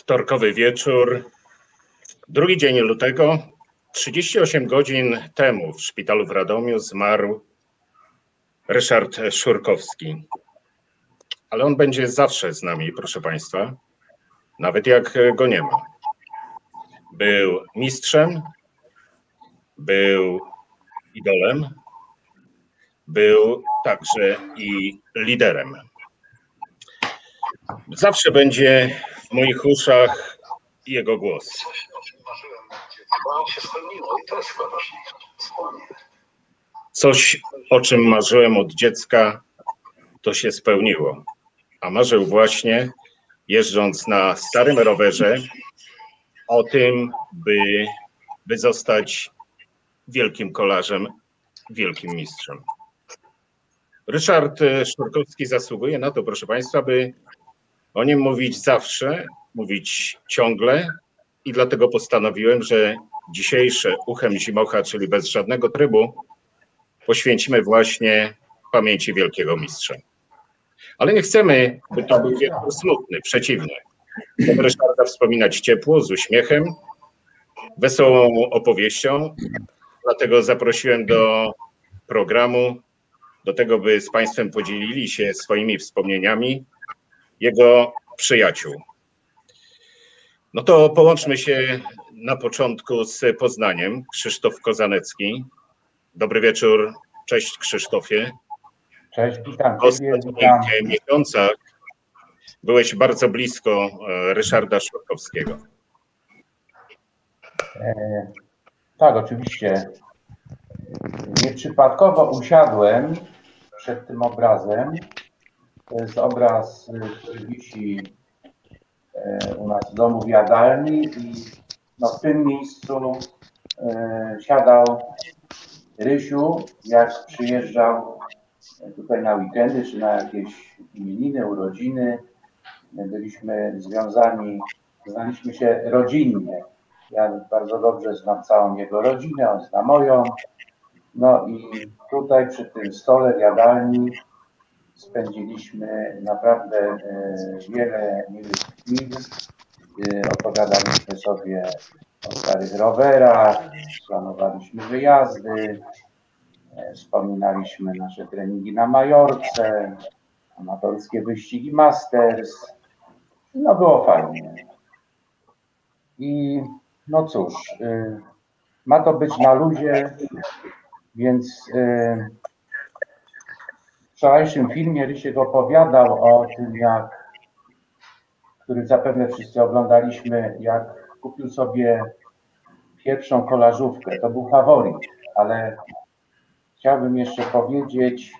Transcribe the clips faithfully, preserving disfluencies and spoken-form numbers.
Wtorkowy wieczór, drugi dzień lutego, trzydzieści osiem godzin temu w szpitalu w Radomiu zmarł Ryszard Szurkowski. Ale on będzie zawsze z nami, proszę Państwa, nawet jak go nie ma. Był mistrzem, był idolem, był także i liderem. Zawsze będzie w moich uszach jego głos. Coś, o czym marzyłem od dziecka, to się spełniło. A marzył właśnie, jeżdżąc na starym rowerze, o tym, by, by zostać wielkim kolarzem, wielkim mistrzem. Ryszard Szurkowski zasługuje na to, proszę Państwa, by o nim mówić zawsze, mówić ciągle i dlatego postanowiłem, że dzisiejsze Uchem Zimocha, czyli bez żadnego trybu, poświęcimy właśnie pamięci wielkiego mistrza. Ale nie chcemy, by to był wieczór smutny, przeciwnie. Chcemy Ryszarda wspominać ciepło, z uśmiechem, wesołą opowieścią, dlatego zaprosiłem do programu, do tego, by z Państwem podzielili się swoimi wspomnieniami jego przyjaciół. No to połączmy się na początku z Poznaniem. Krzysztof Kozanecki. Dobry wieczór. Cześć Krzysztofie. Cześć, witam W ostatnich miesiącach byłeś bardzo blisko Ryszarda Szurkowskiego. E, tak, oczywiście. Nieprzypadkowo usiadłem przed tym obrazem. To jest obraz, który wisi u nas w domu w jadalni i no, w tym miejscu e, siadał Rysiu, jak przyjeżdżał tutaj na weekendy czy na jakieś imieniny, urodziny. Byliśmy związani, znaliśmy się rodzinnie. Ja bardzo dobrze znam całą jego rodzinę, on zna moją. No i tutaj przy tym stole w jadalni spędziliśmy naprawdę wiele miłych chwil. Opowiadaliśmy sobie o starych rowerach, planowaliśmy wyjazdy, wspominaliśmy nasze treningi na Majorce, amatorskie wyścigi Masters. No było fajnie. I no cóż, ma to być na luzie, więc w wczorajszym filmie Rysiek opowiadał o tym, jak, który zapewne wszyscy oglądaliśmy, jak kupił sobie pierwszą kolażówkę. To był faworyt, ale chciałbym jeszcze powiedzieć,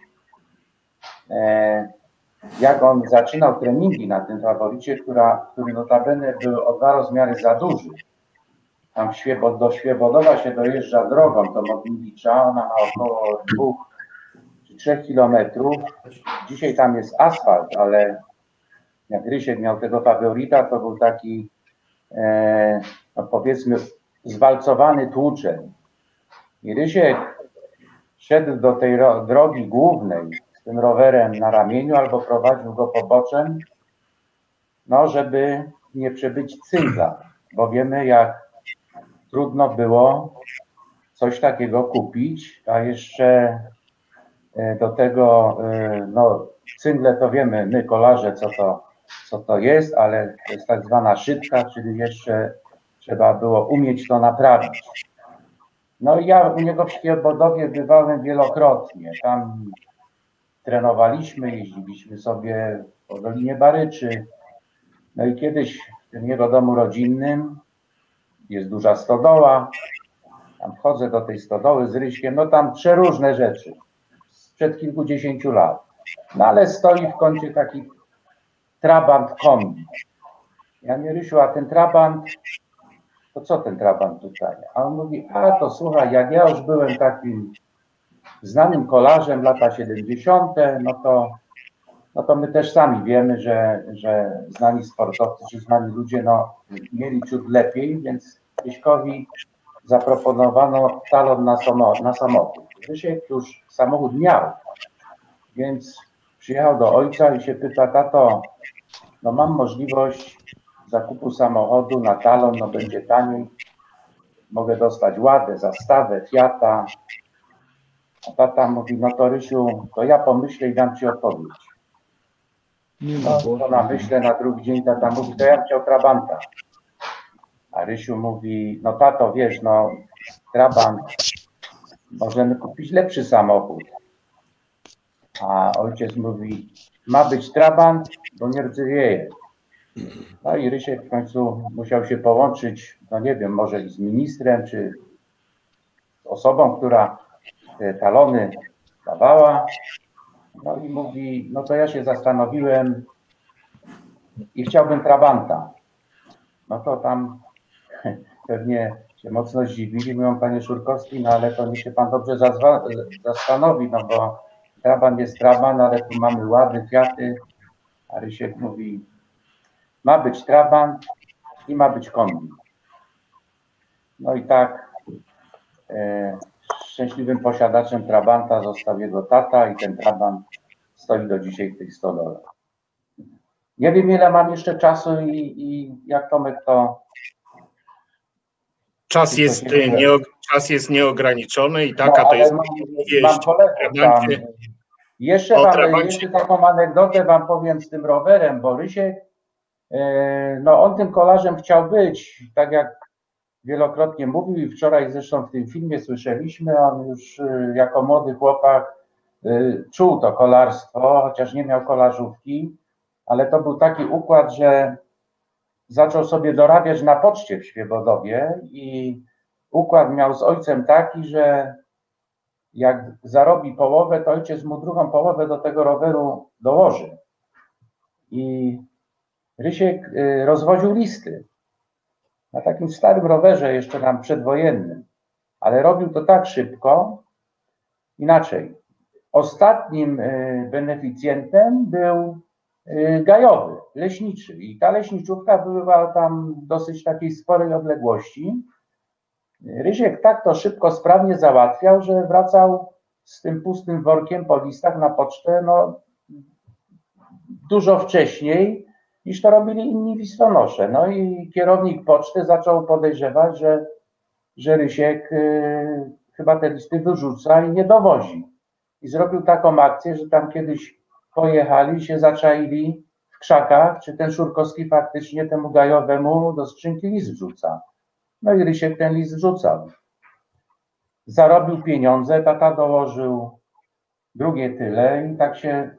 jak on zaczynał treningi na tym faworycie, która, który notabene był o dwa rozmiary za duży. Tam Świebod, do Świebodowa się dojeżdża drogą do Modlinicza, ona ma około dwóch czy trzech kilometrów. Dzisiaj tam jest asfalt, ale jak Rysiek miał tego faworyta, to był taki, e, no powiedzmy, zwalcowany tłuczeń. I Rysiek szedł do tej drogi głównej z tym rowerem na ramieniu albo prowadził go poboczem, no żeby nie przebyć cyngla, bo wiemy, jak trudno było coś takiego kupić, a jeszcze do tego, no cyngle to wiemy, my kolarze, co to, co to jest, ale to jest tak zwana szybka, czyli jeszcze trzeba było umieć to naprawić. No i ja u niego w Świebodowie bywałem wielokrotnie. Tam trenowaliśmy, jeździliśmy sobie po Dolinie Baryczy. No i kiedyś w tym jego domu rodzinnym jest duża stodoła. Tam wchodzę do tej stodoły z Ryśkiem, no tam przeróżne rzeczy. Sprzed kilkudziesięciu lat. No ale stoi w kącie taki trabant kombi. Ja mówię, Rysiu, a ten trabant, to co ten trabant tutaj? A on mówi, a to słuchaj, jak ja już byłem takim znanym kolarzem lata siedemdziesiąte, no to, no to my też sami wiemy, że, że znani sportowcy czy znani ludzie no, mieli ciut lepiej, więc Ryśkowi zaproponowano talon na, na samochód. Rysiek już samochód miał, więc przyjechał do ojca i się pyta, tato, no mam możliwość zakupu samochodu na talon, no będzie taniej. Mogę dostać Ładę, Zastawę, Fiata. A tata mówi, no to Rysiu, to ja pomyślę i dam ci odpowiedź. No to na myślę, na drugi dzień tata mówi, to ja bym chciał Trabanta. A Rysiu mówi, no tato, wiesz, no Trabant, możemy kupić lepszy samochód. A ojciec mówi, ma być Trabant, bo nie rdzewieje. No i Rysiek w końcu musiał się połączyć, no nie wiem, może z ministrem, czy z osobą, która te talony dawała. No i mówi, no to ja się zastanowiłem i chciałbym Trabanta. No to tam pewnie się mocno zdziwili, mówią, panie Szurkowski, no ale to niech się pan dobrze zastanowi, no bo Trabant jest Trabant, ale tu mamy Łady, Fiaty. A Rysiek mówi, ma być Trabant i ma być kombi. No i tak e, szczęśliwym posiadaczem Trabanta został jego tata i ten Trabant stoi do dzisiaj w tej stodole. Nie wiem, ile mam jeszcze czasu i, i jak Tomek to... Czas jest, nie, czas jest nieograniczony i taka no, to jest mam, opowieść mam kolegów tam. Jeszcze, wam, jeszcze taką anegdotę wam powiem z tym rowerem, bo Rysiek, no on tym kolarzem chciał być, tak jak wielokrotnie mówił i wczoraj zresztą w tym filmie słyszeliśmy, on już jako młody chłopak czuł to kolarstwo, chociaż nie miał kolarzówki, ale to był taki układ, że zaczął sobie dorabiać na poczcie w Świebodowie i układ miał z ojcem taki, że jak zarobi połowę, to ojciec mu drugą połowę do tego roweru dołoży. I Rysiek rozwoził listy na takim starym rowerze, jeszcze tam przedwojennym, ale robił to tak szybko, inaczej. Ostatnim beneficjentem był gajowy, leśniczy i ta leśniczówka była tam dosyć takiej sporej odległości. Rysiek tak to szybko, sprawnie załatwiał, że wracał z tym pustym workiem po listach na pocztę no, dużo wcześniej niż to robili inni listonosze. No i kierownik poczty zaczął podejrzewać, że, że Rysiek yy, chyba te listy wyrzuca i nie dowozi. I zrobił taką akcję, że tam kiedyś pojechali, się zaczaili w krzakach, czy ten Szurkowski faktycznie temu gajowemu do skrzynki list wrzuca. No i Rysiek ten list wrzucał. Zarobił pieniądze, tata dołożył drugie tyle i tak się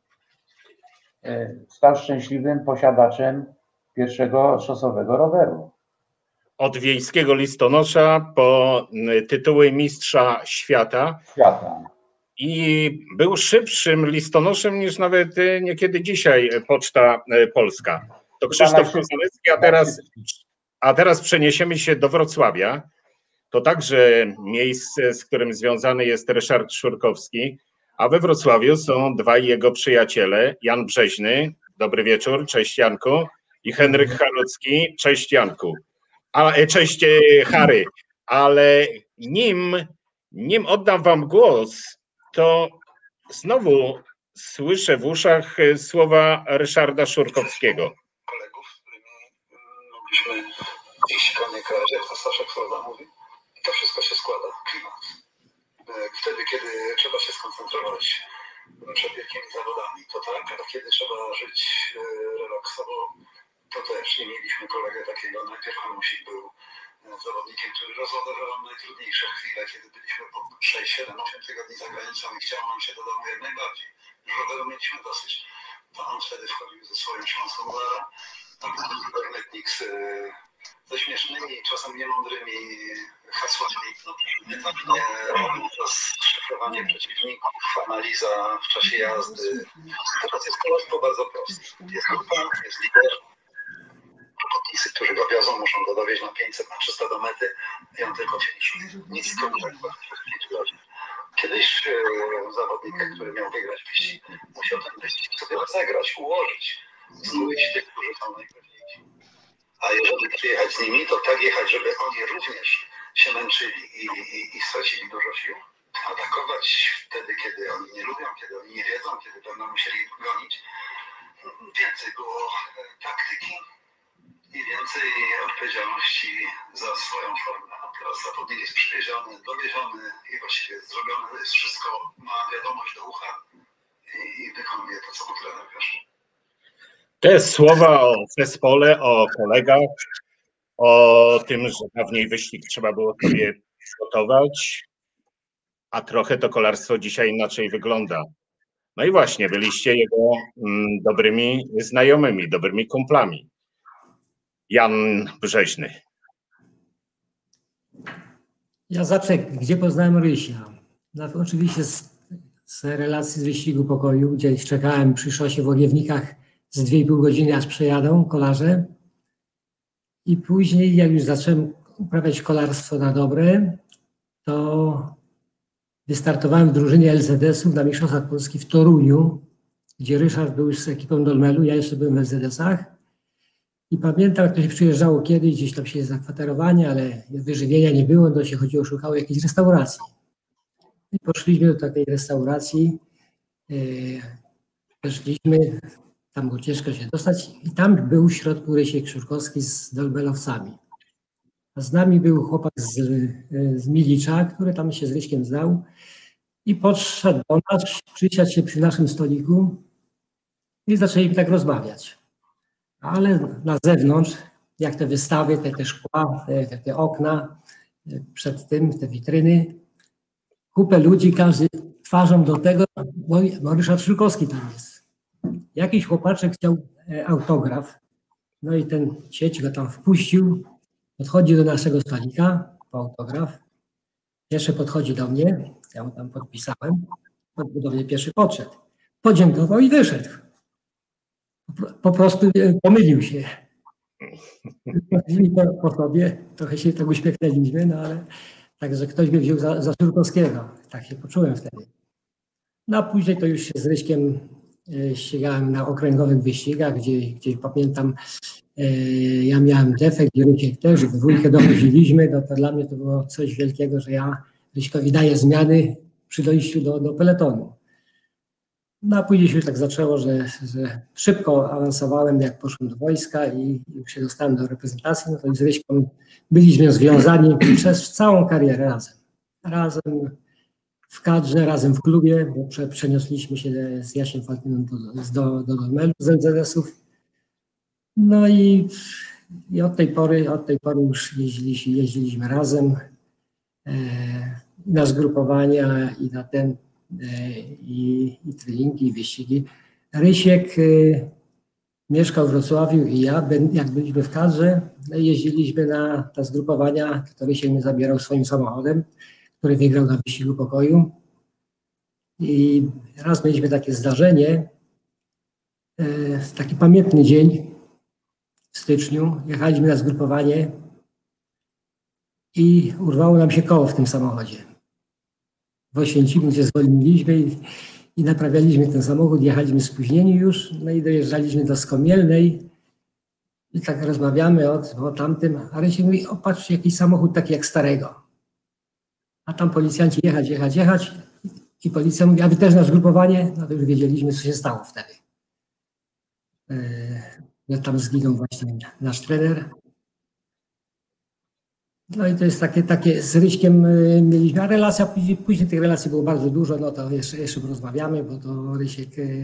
stał szczęśliwym posiadaczem pierwszego szosowego roweru. Od wiejskiego listonosza po tytuły mistrza świata. Świata. I był szybszym listonoszem niż nawet niekiedy dzisiaj Poczta Polska. To Krzysztof Kozanecki, a teraz, a teraz przeniesiemy się do Wrocławia. To także miejsce, z którym związany jest Ryszard Szurkowski, a we Wrocławiu są dwaj jego przyjaciele, Jan Brzeźny, dobry wieczór, cześć Janku, i Henryk Halucki, cześć Janku, a, cześć Harry, ale nim, nim oddam wam głos, to znowu słyszę w uszach słowa Ryszarda Szurkowskiego. Kolegów, z którymi mogliśmy iść konie kraść, jak to Staszek Słowa mówi. I to wszystko się składa, klimat. Wtedy, kiedy trzeba się skoncentrować przed wielkimi zawodami, to tak, a kiedy trzeba żyć relaksowo, to też. I mieliśmy kolegę takiego, najpierw Hamusik był zawodnikiem, który rozładował najtrudniejsze chwile, kiedy byliśmy po sześć, siedem, osiem tygodni za granicą i chciało nam się do domu jak najbardziej. Już roweru mieliśmy dosyć. To on wtedy wchodził ze swoją śląską Lara, a potem internetnik z, ze śmiesznymi, czasem niemądrymi hasłami. No, nie, rozszyfrowanie przeciwników, analiza w czasie jazdy. Teraz jest kolarstwo bardzo proste. Jest grupa, jest lider. Robotnicy, którzy go wiozą, muszą go dowieźć na pięćset, na trzysta do mety i on tylko się liczy. Nic krócej przez pięć godzin. Kiedyś e, zawodnik, który miał wygrać wyścig, musiał ten wyścig sobie rozegrać, ułożyć, zdobyć tych, którzy są najpewniejsi. A jeżeli przyjechać z nimi, to tak jechać, żeby oni również się męczyli i, i, i stracili dużo sił. Atakować wtedy, kiedy oni nie lubią, kiedy oni nie wiedzą, kiedy będą musieli gonić. Więcej było taktyki i więcej odpowiedzialności za swoją formę. A teraz zawodnik jest przywieziony, dowieziony i właściwie jest zrobione, to jest wszystko, ma wiadomość do ucha i, i wykonuje to, co mu trener każe. Te słowa o zespole, o kolegach, o tym, że dawniej wyścig trzeba było sobie przygotować, a trochę to kolarstwo dzisiaj inaczej wygląda. No i właśnie, byliście jego mm, dobrymi znajomymi, dobrymi kumplami. Jan Brzeźny. Ja zacznę, gdzie poznałem Rysia. No, oczywiście z, z relacji z wyścigu pokoju, gdzie czekałem przy szosie w Łagiewnikach z dwie i pół godziny, aż przejadą kolarze. I później, jak już zacząłem uprawiać kolarstwo na dobre, to wystartowałem w drużynie L Z S-ów na Mistrzostwach Polski w Toruniu, gdzie Ryszard był z ekipą Dolmelu, ja jeszcze byłem w L Z S-ach. I pamiętam, jak to się przyjeżdżało kiedyś, gdzieś tam się zakwaterowanie, ale wyżywienia nie było, to się chodziło, szukało jakiejś restauracji. I poszliśmy do takiej restauracji, weszliśmy, tam było ciężko się dostać i tam był w środku Rysiek Szurkowski z dolbelowcami. A z nami był chłopak z, z Milicza, który tam się z Ryśkiem znał i podszedł do nas, przysiadł się przy naszym stoliku i zaczęli tak rozmawiać. Ale na zewnątrz, jak te wystawy, te, te szkła, te, te okna, przed tym, te witryny, kupę ludzi, każdy twarzą do tego, bo, bo Ryszard Szurkowski tam jest. Jakiś chłopaczek chciał autograf, no i ten sieć go tam wpuścił, podchodzi do naszego stolika po autograf, pierwszy podchodzi do mnie, ja mu tam podpisałem, do mnie pierwszy podszedł, podziękował i wyszedł. Po prostu pomylił się. Po, po sobie trochę się tak uśmiechnęliśmy, no ale także ktoś mnie wziął za, za Szurkowskiego. Tak się poczułem wtedy. No a później to już się z Ryśkiem e, ścigałem na okręgowych wyścigach, gdzie, gdzie pamiętam, e, ja miałem defekt i Rysiek też, w dwójkę dochodziliśmy, no to dla mnie to było coś wielkiego, że ja Ryśkowi daję zmiany przy dojściu do, do peletonu. No a później się tak zaczęło, że, że szybko awansowałem, jak poszłem do wojska i już się dostałem do reprezentacji, no to z Ryśką byliśmy związani przez całą karierę razem. Razem w kadrze, razem w klubie, bo prze, przeniosliśmy się z Jasiem Faltynem do, do, do Dolmelu z L Z S-ów. No i, i od tej pory, od tej pory już jeździliśmy, jeździliśmy razem e, na zgrupowania i na ten I, i treningi, i wyścigi. Rysiek y, mieszkał w Wrocławiu i ja, jak byliśmy w kadrze, jeździliśmy na te zgrupowania, to Rysiek mnie zabierał swoim samochodem, który wygrał na wyścigu pokoju. I raz mieliśmy takie zdarzenie, y, taki pamiętny dzień w styczniu, jechaliśmy na zgrupowanie i urwało nam się koło w tym samochodzie. W Oświęcimiu, gdzie zwolniliśmy i, i naprawialiśmy ten samochód, jechaliśmy spóźnieni już, no i dojeżdżaliśmy do Skomielnej i tak rozmawiamy o, o tamtym, a Rysiek mówi, o patrz, jakiś samochód taki jak starego. A tam policjanci jechać, jechać, jechać i policja mówi, a wy też na zgrupowanie? No to już wiedzieliśmy, co się stało wtedy. Yy, tam zginął właśnie nasz trener. No i to jest takie, takie z Ryśkiem mieliśmy, a relacja, później, później tych relacji było bardzo dużo, no to jeszcze, jeszcze rozmawiamy, bo to Rysiek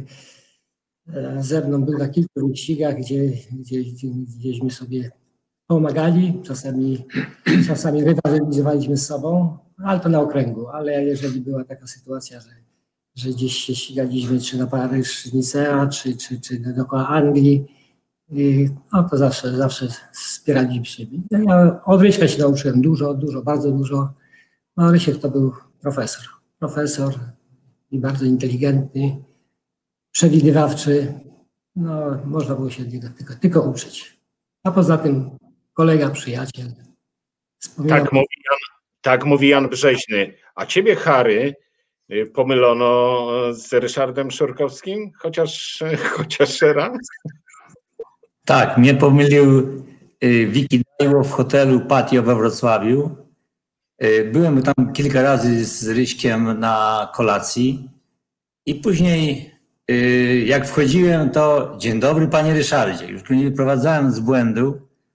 ze mną był na kilku wyścigach, gdzie, gdzie, gdzie, gdzieśmy sobie pomagali, czasami, czasami rywalizowaliśmy z sobą, ale to na okręgu, ale jeżeli była taka sytuacja, że, że gdzieś się ścigaliśmy, czy na Paryż, Nicea, czy, czy, czy dookoła Anglii, no to zawsze, zawsze wspieraliśmy siebie. Ja od Ryśka się nauczyłem dużo, dużo, bardzo dużo. No Rysiek to był profesor. Profesor i bardzo inteligentny, przewidywawczy. No można było się niego tylko, tylko uczyć. A poza tym kolega, przyjaciel. Tak mówi, Jan, tak mówi Jan Brzeźny. A ciebie, Harry, pomylono z Ryszardem Szurkowskim? Chociaż, chociaż raz? Tak, mnie pomylił Wiki Dajło w hotelu Patio we Wrocławiu. Byłem tam kilka razy z Ryśkiem na kolacji i później jak wchodziłem, to dzień dobry panie Ryszardzie. Już mnie wyprowadzałem z błędu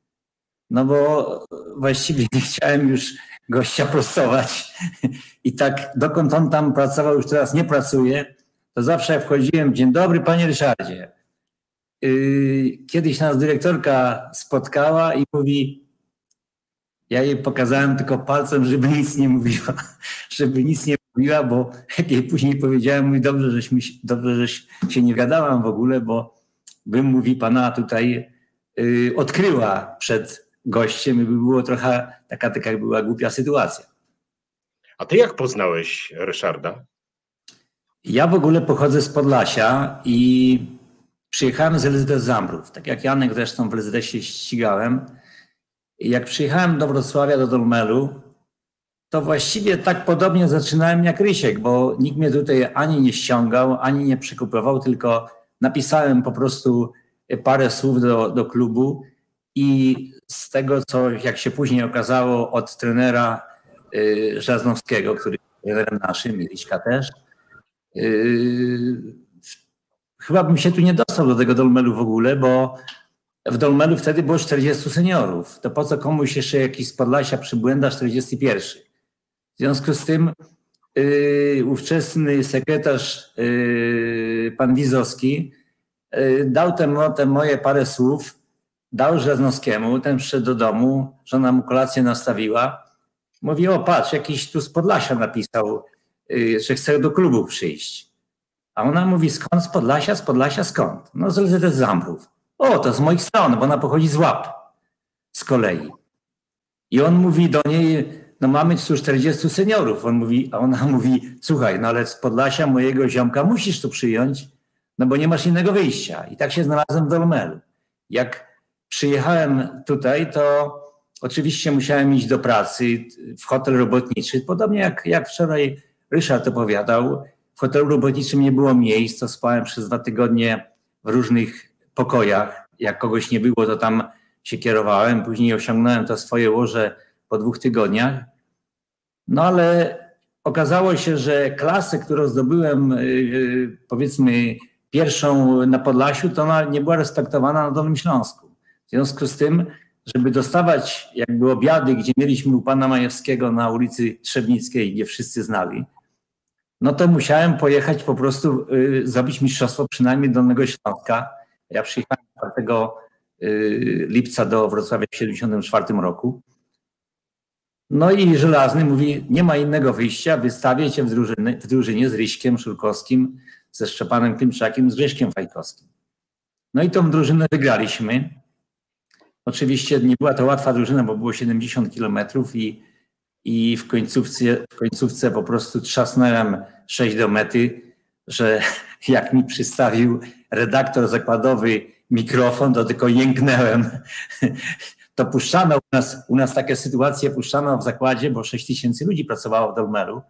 no bo właściwie nie chciałem już gościa prostować i tak dokąd on tam pracował, już teraz nie pracuje, to zawsze jak wchodziłem, dzień dobry panie Ryszardzie. Kiedyś nas dyrektorka spotkała i mówi, ja jej pokazałem tylko palcem, żeby nic nie mówiła, żeby nic nie mówiła, bo jak jej później powiedziałem, mówi, dobrze, żeśmy, dobrze, że się nie gadałam w ogóle, bo bym, mówi, pana tutaj yy, odkryła przed gościem i by było trochę, taka, taka była głupia sytuacja. A ty jak poznałeś Ryszarda? Ja w ogóle pochodzę z Podlasia i przyjechałem z L Z D Zambrów. Tak jak Janek zresztą w L Z D się ścigałem. I jak przyjechałem do Wrocławia, do Dolmelu, to właściwie tak podobnie zaczynałem jak Rysiek, bo nikt mnie tutaj ani nie ściągał, ani nie przekupował, tylko napisałem po prostu parę słów do, do klubu i z tego, co jak się później okazało od trenera y, Żaznowskiego, który jest trenerem naszym, Miliczka też, y, chyba bym się tu nie dostał do tego Dolmelu w ogóle, bo w Dolmelu wtedy było czterdziestu seniorów. To po co komuś jeszcze jakiś z Podlasia przybłęda czterdziesty pierwszy? W związku z tym yy, ówczesny sekretarz yy, pan Wizowski yy, dał te, te moje parę słów, dał Żaznowskiemu, ten przyszedł do domu, żona mu kolację nastawiła. Mówi, o patrz, jakiś tu z Podlasia napisał, yy, że chce do klubu przyjść. A ona mówi, skąd z Podlasia? Z Podlasia skąd? No z L Z D Zambrów. O, to z moich stron, bo ona pochodzi z Łap z kolei. I on mówi do niej, no mamy tu czterdziestu seniorów. On mówi, a ona mówi, słuchaj, no ale z Podlasia mojego ziomka musisz tu przyjąć, no bo nie masz innego wyjścia. I tak się znalazłem w Dolmelu. Jak przyjechałem tutaj, to oczywiście musiałem iść do pracy w hotel robotniczy. Podobnie jak, jak wczoraj Ryszard opowiadał, w hotelu robotniczym nie było miejsc, to spałem przez dwa tygodnie w różnych pokojach. Jak kogoś nie było, to tam się kierowałem. Później osiągnąłem to swoje łoże po dwóch tygodniach. No ale okazało się, że klasę, którą zdobyłem, yy, powiedzmy, pierwszą na Podlasiu, to ona nie była respektowana na Dolnym Śląsku. W związku z tym, żeby dostawać jakby obiady, gdzie mieliśmy u pana Majewskiego na ulicy Trzebnickiej, gdzie wszyscy znali, no to musiałem pojechać po prostu, yy, zrobić mistrzostwo przynajmniej Dolnego Śląska. Ja przyjechałem czwartego lipca do Wrocławia w siedemdziesiątym czwartym roku. No i Żelazny mówi, nie ma innego wyjścia, wystawię cię w drużynie, w drużynie z Ryśkiem Szurkowskim, ze Szczepanem Klimczakiem, z Grześkiem Fajkowskim. No i tą drużynę wygraliśmy. Oczywiście nie była to łatwa drużyna, bo było siedemdziesiąt kilometrów i, i w końcówce, w końcówce po prostu trzasnąłem sześć do mety, że jak mi przystawił redaktor zakładowy mikrofon, to tylko jęknęłem. To puszczano u nas, u nas takie sytuacje puszczano w zakładzie, bo sześć tysięcy ludzi pracowało w Dolmelu.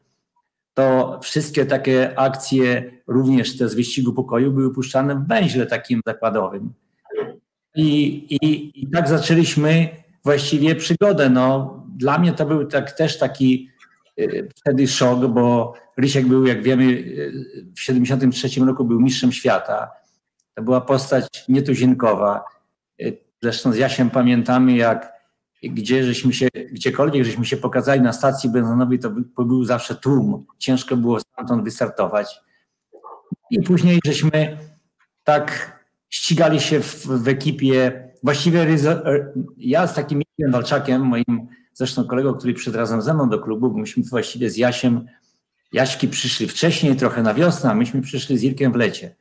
To wszystkie takie akcje, również te z wyścigu pokoju, były puszczane w węźle takim zakładowym. I, i, i tak zaczęliśmy właściwie przygodę. No, dla mnie to był tak, też taki y, wtedy szok, bo Rysiek był, jak wiemy, y, w siedemdziesiątym trzecim roku był mistrzem świata. To była postać nietuzinkowa. Zresztą z Jasiem pamiętamy, jak gdzie żeśmy się, gdziekolwiek żeśmy się pokazali na stacji benzynowej, to był, to był zawsze tłum. Ciężko było stamtąd wystartować. I później żeśmy tak ścigali się w, w ekipie. Właściwie ja z takim Mirkiem Walczakiem, moim zresztą kolegą, który przyszedł razem ze mną do klubu, bo myśmy właściwie z Jasiem, Jaśki przyszli wcześniej, trochę na wiosnę, a myśmy przyszli z Irkiem w lecie.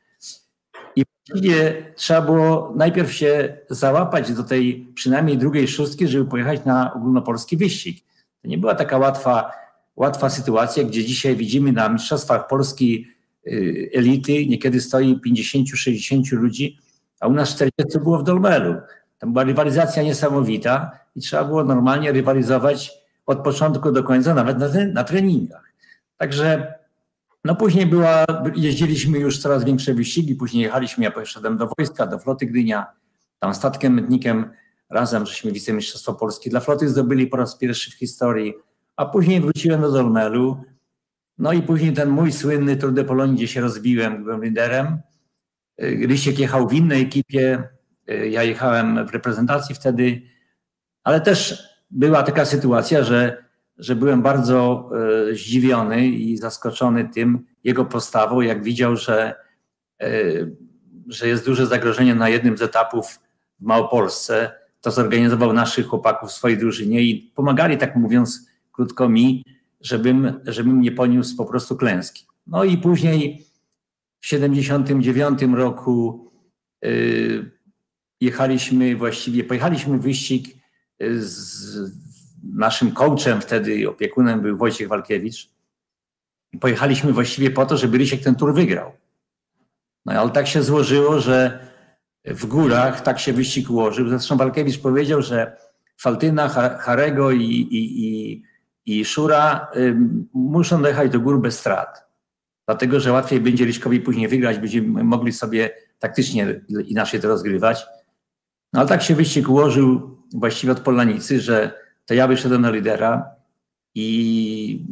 I właściwie trzeba było najpierw się załapać do tej przynajmniej drugiej szóstki, żeby pojechać na ogólnopolski wyścig. To nie była taka łatwa, łatwa sytuacja, gdzie dzisiaj widzimy na Mistrzostwach Polski y, elity, niekiedy stoi pięćdziesięciu sześćdziesięciu ludzi, a u nas czterdziestu było w Dolmelu. Tam była rywalizacja niesamowita i trzeba było normalnie rywalizować od początku do końca, nawet na, na treningach. Także no później była, jeździliśmy już coraz większe wyścigi, później jechaliśmy, ja poszedłem do wojska, do floty Gdynia, tam statkiem Mętnikiem razem żeśmy wicemistrzostwo Polski dla floty zdobyli po raz pierwszy w historii, a później wróciłem do Dolmelu, no i później ten mój słynny Tour de Pologne, gdzie się rozbiłem, byłem liderem. Rysiek jechał w innej ekipie, ja jechałem w reprezentacji wtedy, ale też była taka sytuacja, że, że byłem bardzo e, zdziwiony i zaskoczony tym jego postawą, jak widział, że, e, że jest duże zagrożenie na jednym z etapów w Małopolsce. To zorganizował naszych chłopaków w swojej drużynie i pomagali, tak mówiąc krótko, mi, żebym, żebym nie poniósł po prostu klęski. No i później w siedemdziesiątym dziewiątym roku y, jechaliśmy właściwie, pojechaliśmy w wyścig z naszym coachem wtedy, opiekunem był Wojciech Walkiewicz. Pojechaliśmy właściwie po to, żeby Rysiek ten tur wygrał. No ale tak się złożyło, że w górach tak się wyścig ułożył. Zresztą Walkiewicz powiedział, że Faltyna, Harego i, i, i, i Szura y, muszą dojechać do gór bez strat. Dlatego, że łatwiej będzie Ryśkowi później wygrać, będziemy mogli sobie taktycznie inaczej to rozgrywać. No ale tak się wyścig ułożył właściwie od Polanicy, że to ja wyszedłem na lidera i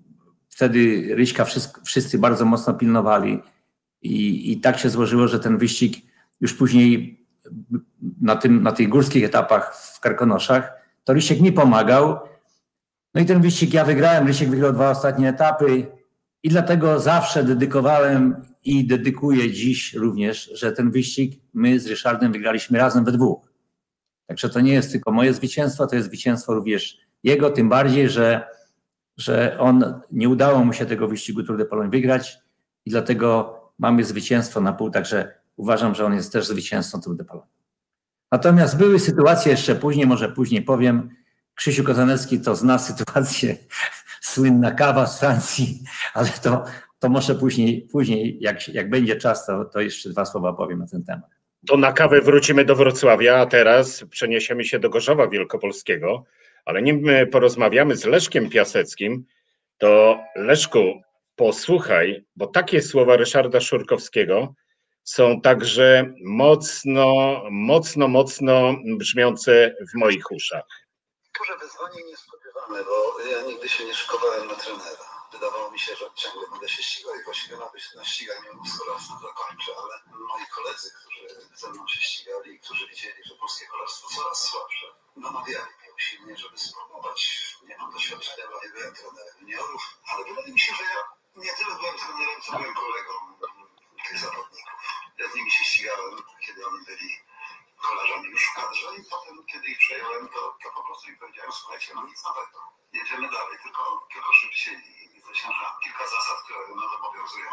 wtedy Ryśka wszyscy, wszyscy bardzo mocno pilnowali i, i tak się złożyło, że ten wyścig już później na, tym, na tych górskich etapach w Karkonoszach, to Rysiek mi pomagał. No i ten wyścig ja wygrałem, Rysiek wygrał dwa ostatnie etapy i dlatego zawsze dedykowałem i dedykuję dziś również, że ten wyścig my z Ryszardem wygraliśmy razem we dwóch. Także to nie jest tylko moje zwycięstwo, to jest zwycięstwo również jego, tym bardziej, że, że on nie udało mu się tego wyścigu Tour de Pologne wygrać i dlatego mamy zwycięstwo na pół, także uważam, że on jest też zwycięzcą Tour de Pologne. Natomiast były sytuacje jeszcze później, może później powiem, Krzysiu Kozanecki to zna sytuację, słynna kawa z Francji, ale to, to może później, później jak, jak będzie czas, to, to jeszcze dwa słowa powiem na ten temat. To na kawę wrócimy do Wrocławia, a teraz przeniesiemy się do Gorzowa Wielkopolskiego, ale nim porozmawiamy z Leszkiem Piaseckim, to Leszku, posłuchaj, bo takie słowa Ryszarda Szurkowskiego są także mocno, mocno, mocno brzmiące w moich uszach. Duże wyzwanie niespodziewane, bo ja nigdy się nie szykowałem na trenera. Wydawało mi się, że ciągle będę się ścigał i właściwie nawet na ściganiu z kolarstwa zakończę, ale moi koledzy, którzy ze mną się ścigali, którzy widzieli, że polskie kolarstwo coraz słabsze, namawiali mnie usilnie, żeby spróbować. Nie mam doświadczenia, bo nie byłem trenerem juniorów, ale wydaje mi się, że ja nie tyle byłem trenerem, co byłem kolegą tych zawodników. Ja z nimi się ścigałem, kiedy oni byli kolarzami już w kadrze i potem, kiedy ich przejąłem, to, to po prostu im powiedziałem, słuchajcie, no nic nowego, jedziemy dalej, tylko, tylko szybciej i widzę się, że kilka zasad, które nas obowiązują,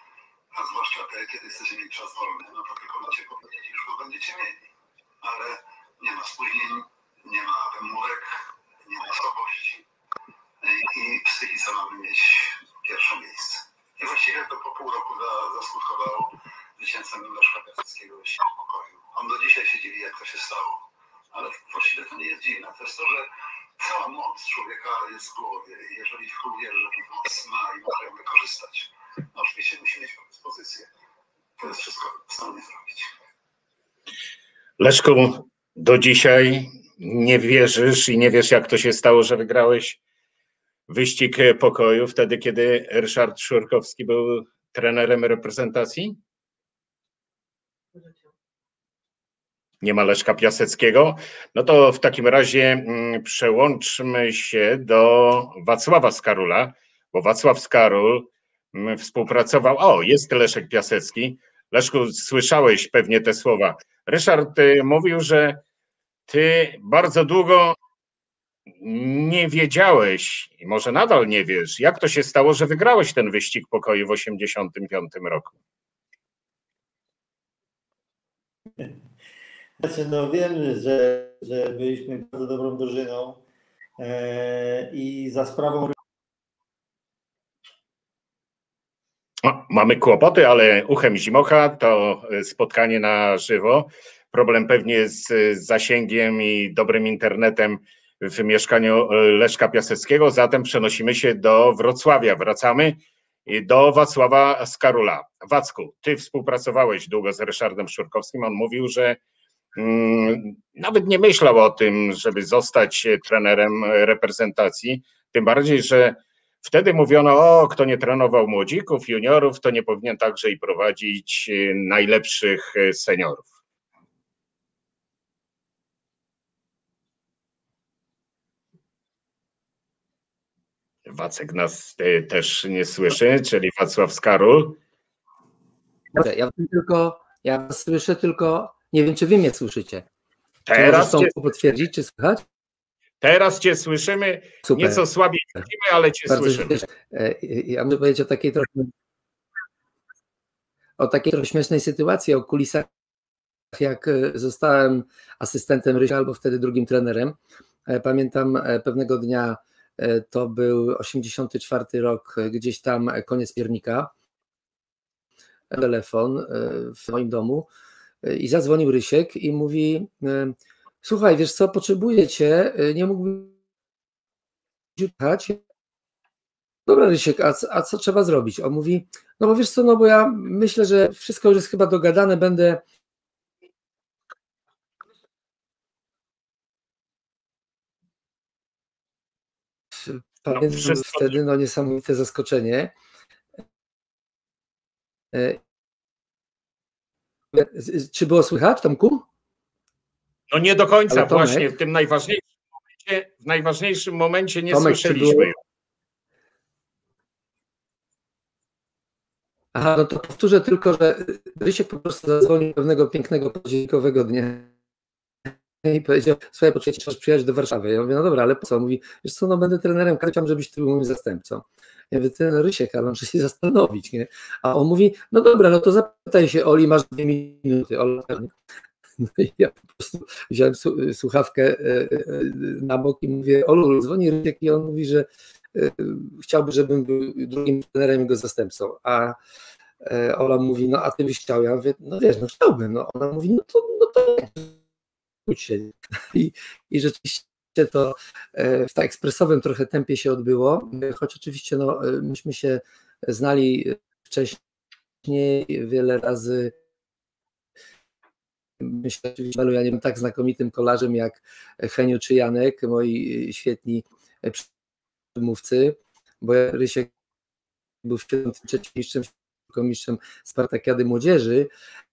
a zwłaszcza te, kiedy chcecie mieć czas wolny, no to tylko macie powiedzieć, już go będziecie mieli, ale nie ma spóźnień, nie ma wymówek, nie ma słabości i, i w Stylica mamy mieć pierwsze miejsce. I właściwie to po pół roku za, zaskutkowało zwycięstwem Leszka Piaseckiego w pokoju. On do dzisiaj się dziwi, jak to się stało. Ale właściwie to nie jest dziwne. To jest to, że cała moc człowieka jest w głowie. I jeżeli czuje, że tę moc ma i może ją wykorzystać, no oczywiście musi mieć predyspozycję. To jest wszystko w stanie zrobić. Leszku, do dzisiaj nie wierzysz i nie wiesz, jak to się stało, że wygrałeś wyścig pokoju wtedy, kiedy Ryszard Szurkowski był trenerem reprezentacji? Nie ma Leszka Piaseckiego. No to w takim razie mm, przełączmy się do Wacława Skarula, bo Wacław Skarul mm, współpracował. O, jest Leszek Piasecki. Leszku, słyszałeś pewnie te słowa. Ryszard y, mówił, że ty bardzo długo nie wiedziałeś i może nadal nie wiesz, jak to się stało, że wygrałeś ten wyścig pokoju w osiemdziesiątym piątym roku. Znaczy, no wiem, że, że byliśmy bardzo dobrą drużyną e, i za sprawą... O, mamy kłopoty, ale uchem zimocha, to spotkanie na żywo. Problem pewnie z zasięgiem i dobrym internetem w mieszkaniu Leszka Piaseckiego, zatem przenosimy się do Wrocławia. Wracamy do Wacława Skarula. Wacku, ty współpracowałeś długo z Ryszardem Szurkowskim. On mówił, że mm, nawet nie myślał o tym, żeby zostać trenerem reprezentacji. Tym bardziej, że wtedy mówiono, o, kto nie trenował młodzików, juniorów, to nie powinien także i prowadzić najlepszych seniorów. Wacek nas y, też nie słyszy, czyli Wacław Skarul. Dobrze, ja tylko, ja was słyszę, tylko nie wiem, czy wy mnie słyszycie. Teraz czy cię, potwierdzić, czy słychać? teraz cię słyszymy, Super. nieco słabiej widzimy, ale cię Bardzo słyszymy. cieszę. Ja muszę powiedzieć o takiej trochę, o takiej trochę śmiesznej sytuacji, o kulisach, jak zostałem asystentem Rysia, albo wtedy drugim trenerem. Pamiętam pewnego dnia, to był osiemdziesiąty czwarty rok, gdzieś tam koniec piernika, telefon w moim domu i zadzwonił Rysiek i mówi: słuchaj, wiesz co, potrzebuję cię, nie mógłbyś jechać? Dobra, Rysiek, a, a co trzeba zrobić? On mówi: no bo wiesz co, no bo ja myślę, że wszystko już jest chyba dogadane, będę pamiętam no, wszystko... wtedy no niesamowite zaskoczenie. Czy było słychać, Tomku? No nie do końca, Tomek, właśnie w tym najważniejszym momencie, w najważniejszym momencie nie Tomek, słyszeliśmy. Było... Aha, no to powtórzę tylko, że Rysiek po prostu zadzwonił pewnego pięknego październikowego dnia i powiedział: słuchaj, poczekaj, trzeba przyjechać do Warszawy. Ja mówię: no dobra, ale po co? Mówi: wiesz co, no będę trenerem, chciałbym, żebyś ty był moim zastępcą. Ja mówię: ten Rysiek, ale muszę się zastanowić, nie? A on mówi: no dobra, no to zapytaj się Oli, masz dwie minuty. Ola, no i ja po prostu wziąłem słuchawkę na bok i mówię: Olu, dzwoni Rysiek, i on mówi, że chciałby, żebym był drugim trenerem, jego zastępcą. A Ola mówi: no a ty byś chciał? Ja mówię: no wiesz, no chciałbym. No ona mówi: no to, no to się. I, I rzeczywiście to w tak ekspresowym trochę tempie się odbyło, choć oczywiście no, myśmy się znali wcześniej wiele razy. Myślę, że ja nie wiem, tak znakomitym kolarzem jak Heniu czy Janek, moi świetni przemówcy, bo Rysiek był w siedemdziesiątym trzecim mistrzem, mistrzem Spartakiady Młodzieży.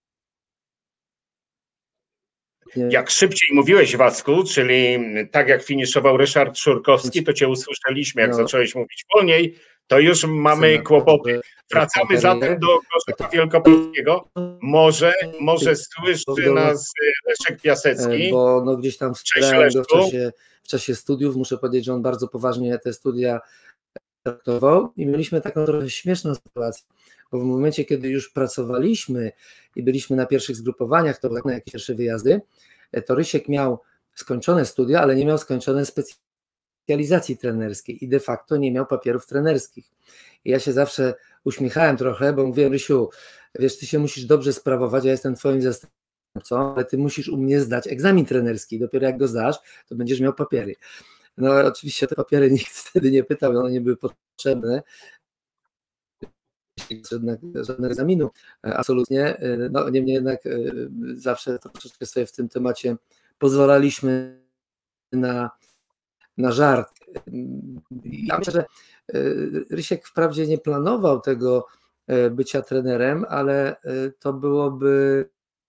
Nie. Jak szybciej mówiłeś, Wacku, czyli tak jak finiszował Ryszard Szurkowski, to cię usłyszeliśmy. Jak no. zacząłeś mówić wolniej, to już mamy kłopoty. Wracamy zatem do Gorzowa Wielkopolskiego. Może, może słyszy nas Leszek Piasecki. Bo no gdzieś tam wspierałem go w czasie, w czasie studiów. Muszę powiedzieć, że on bardzo poważnie te studia traktował i mieliśmy taką trochę śmieszną sytuację, bo w momencie, kiedy już pracowaliśmy i byliśmy na pierwszych zgrupowaniach, to na jakieś pierwsze wyjazdy, to Rysiek miał skończone studia, ale nie miał skończonej specjalizacji trenerskiej i de facto nie miał papierów trenerskich. I ja się zawsze uśmiechałem trochę, bo mówiłem: Rysiu, wiesz, ty się musisz dobrze sprawować, ja jestem twoim zastępcą, ale ty musisz u mnie zdać egzamin trenerski, dopiero jak go zdasz, to będziesz miał papiery. No oczywiście te papiery nikt wtedy nie pytał, one nie były potrzebne. Żadnego egzaminu, absolutnie. No niemniej jednak zawsze troszeczkę sobie w tym temacie pozwalaliśmy na, na żart. Ja myślę, że Rysiek wprawdzie nie planował tego bycia trenerem, ale to byłoby,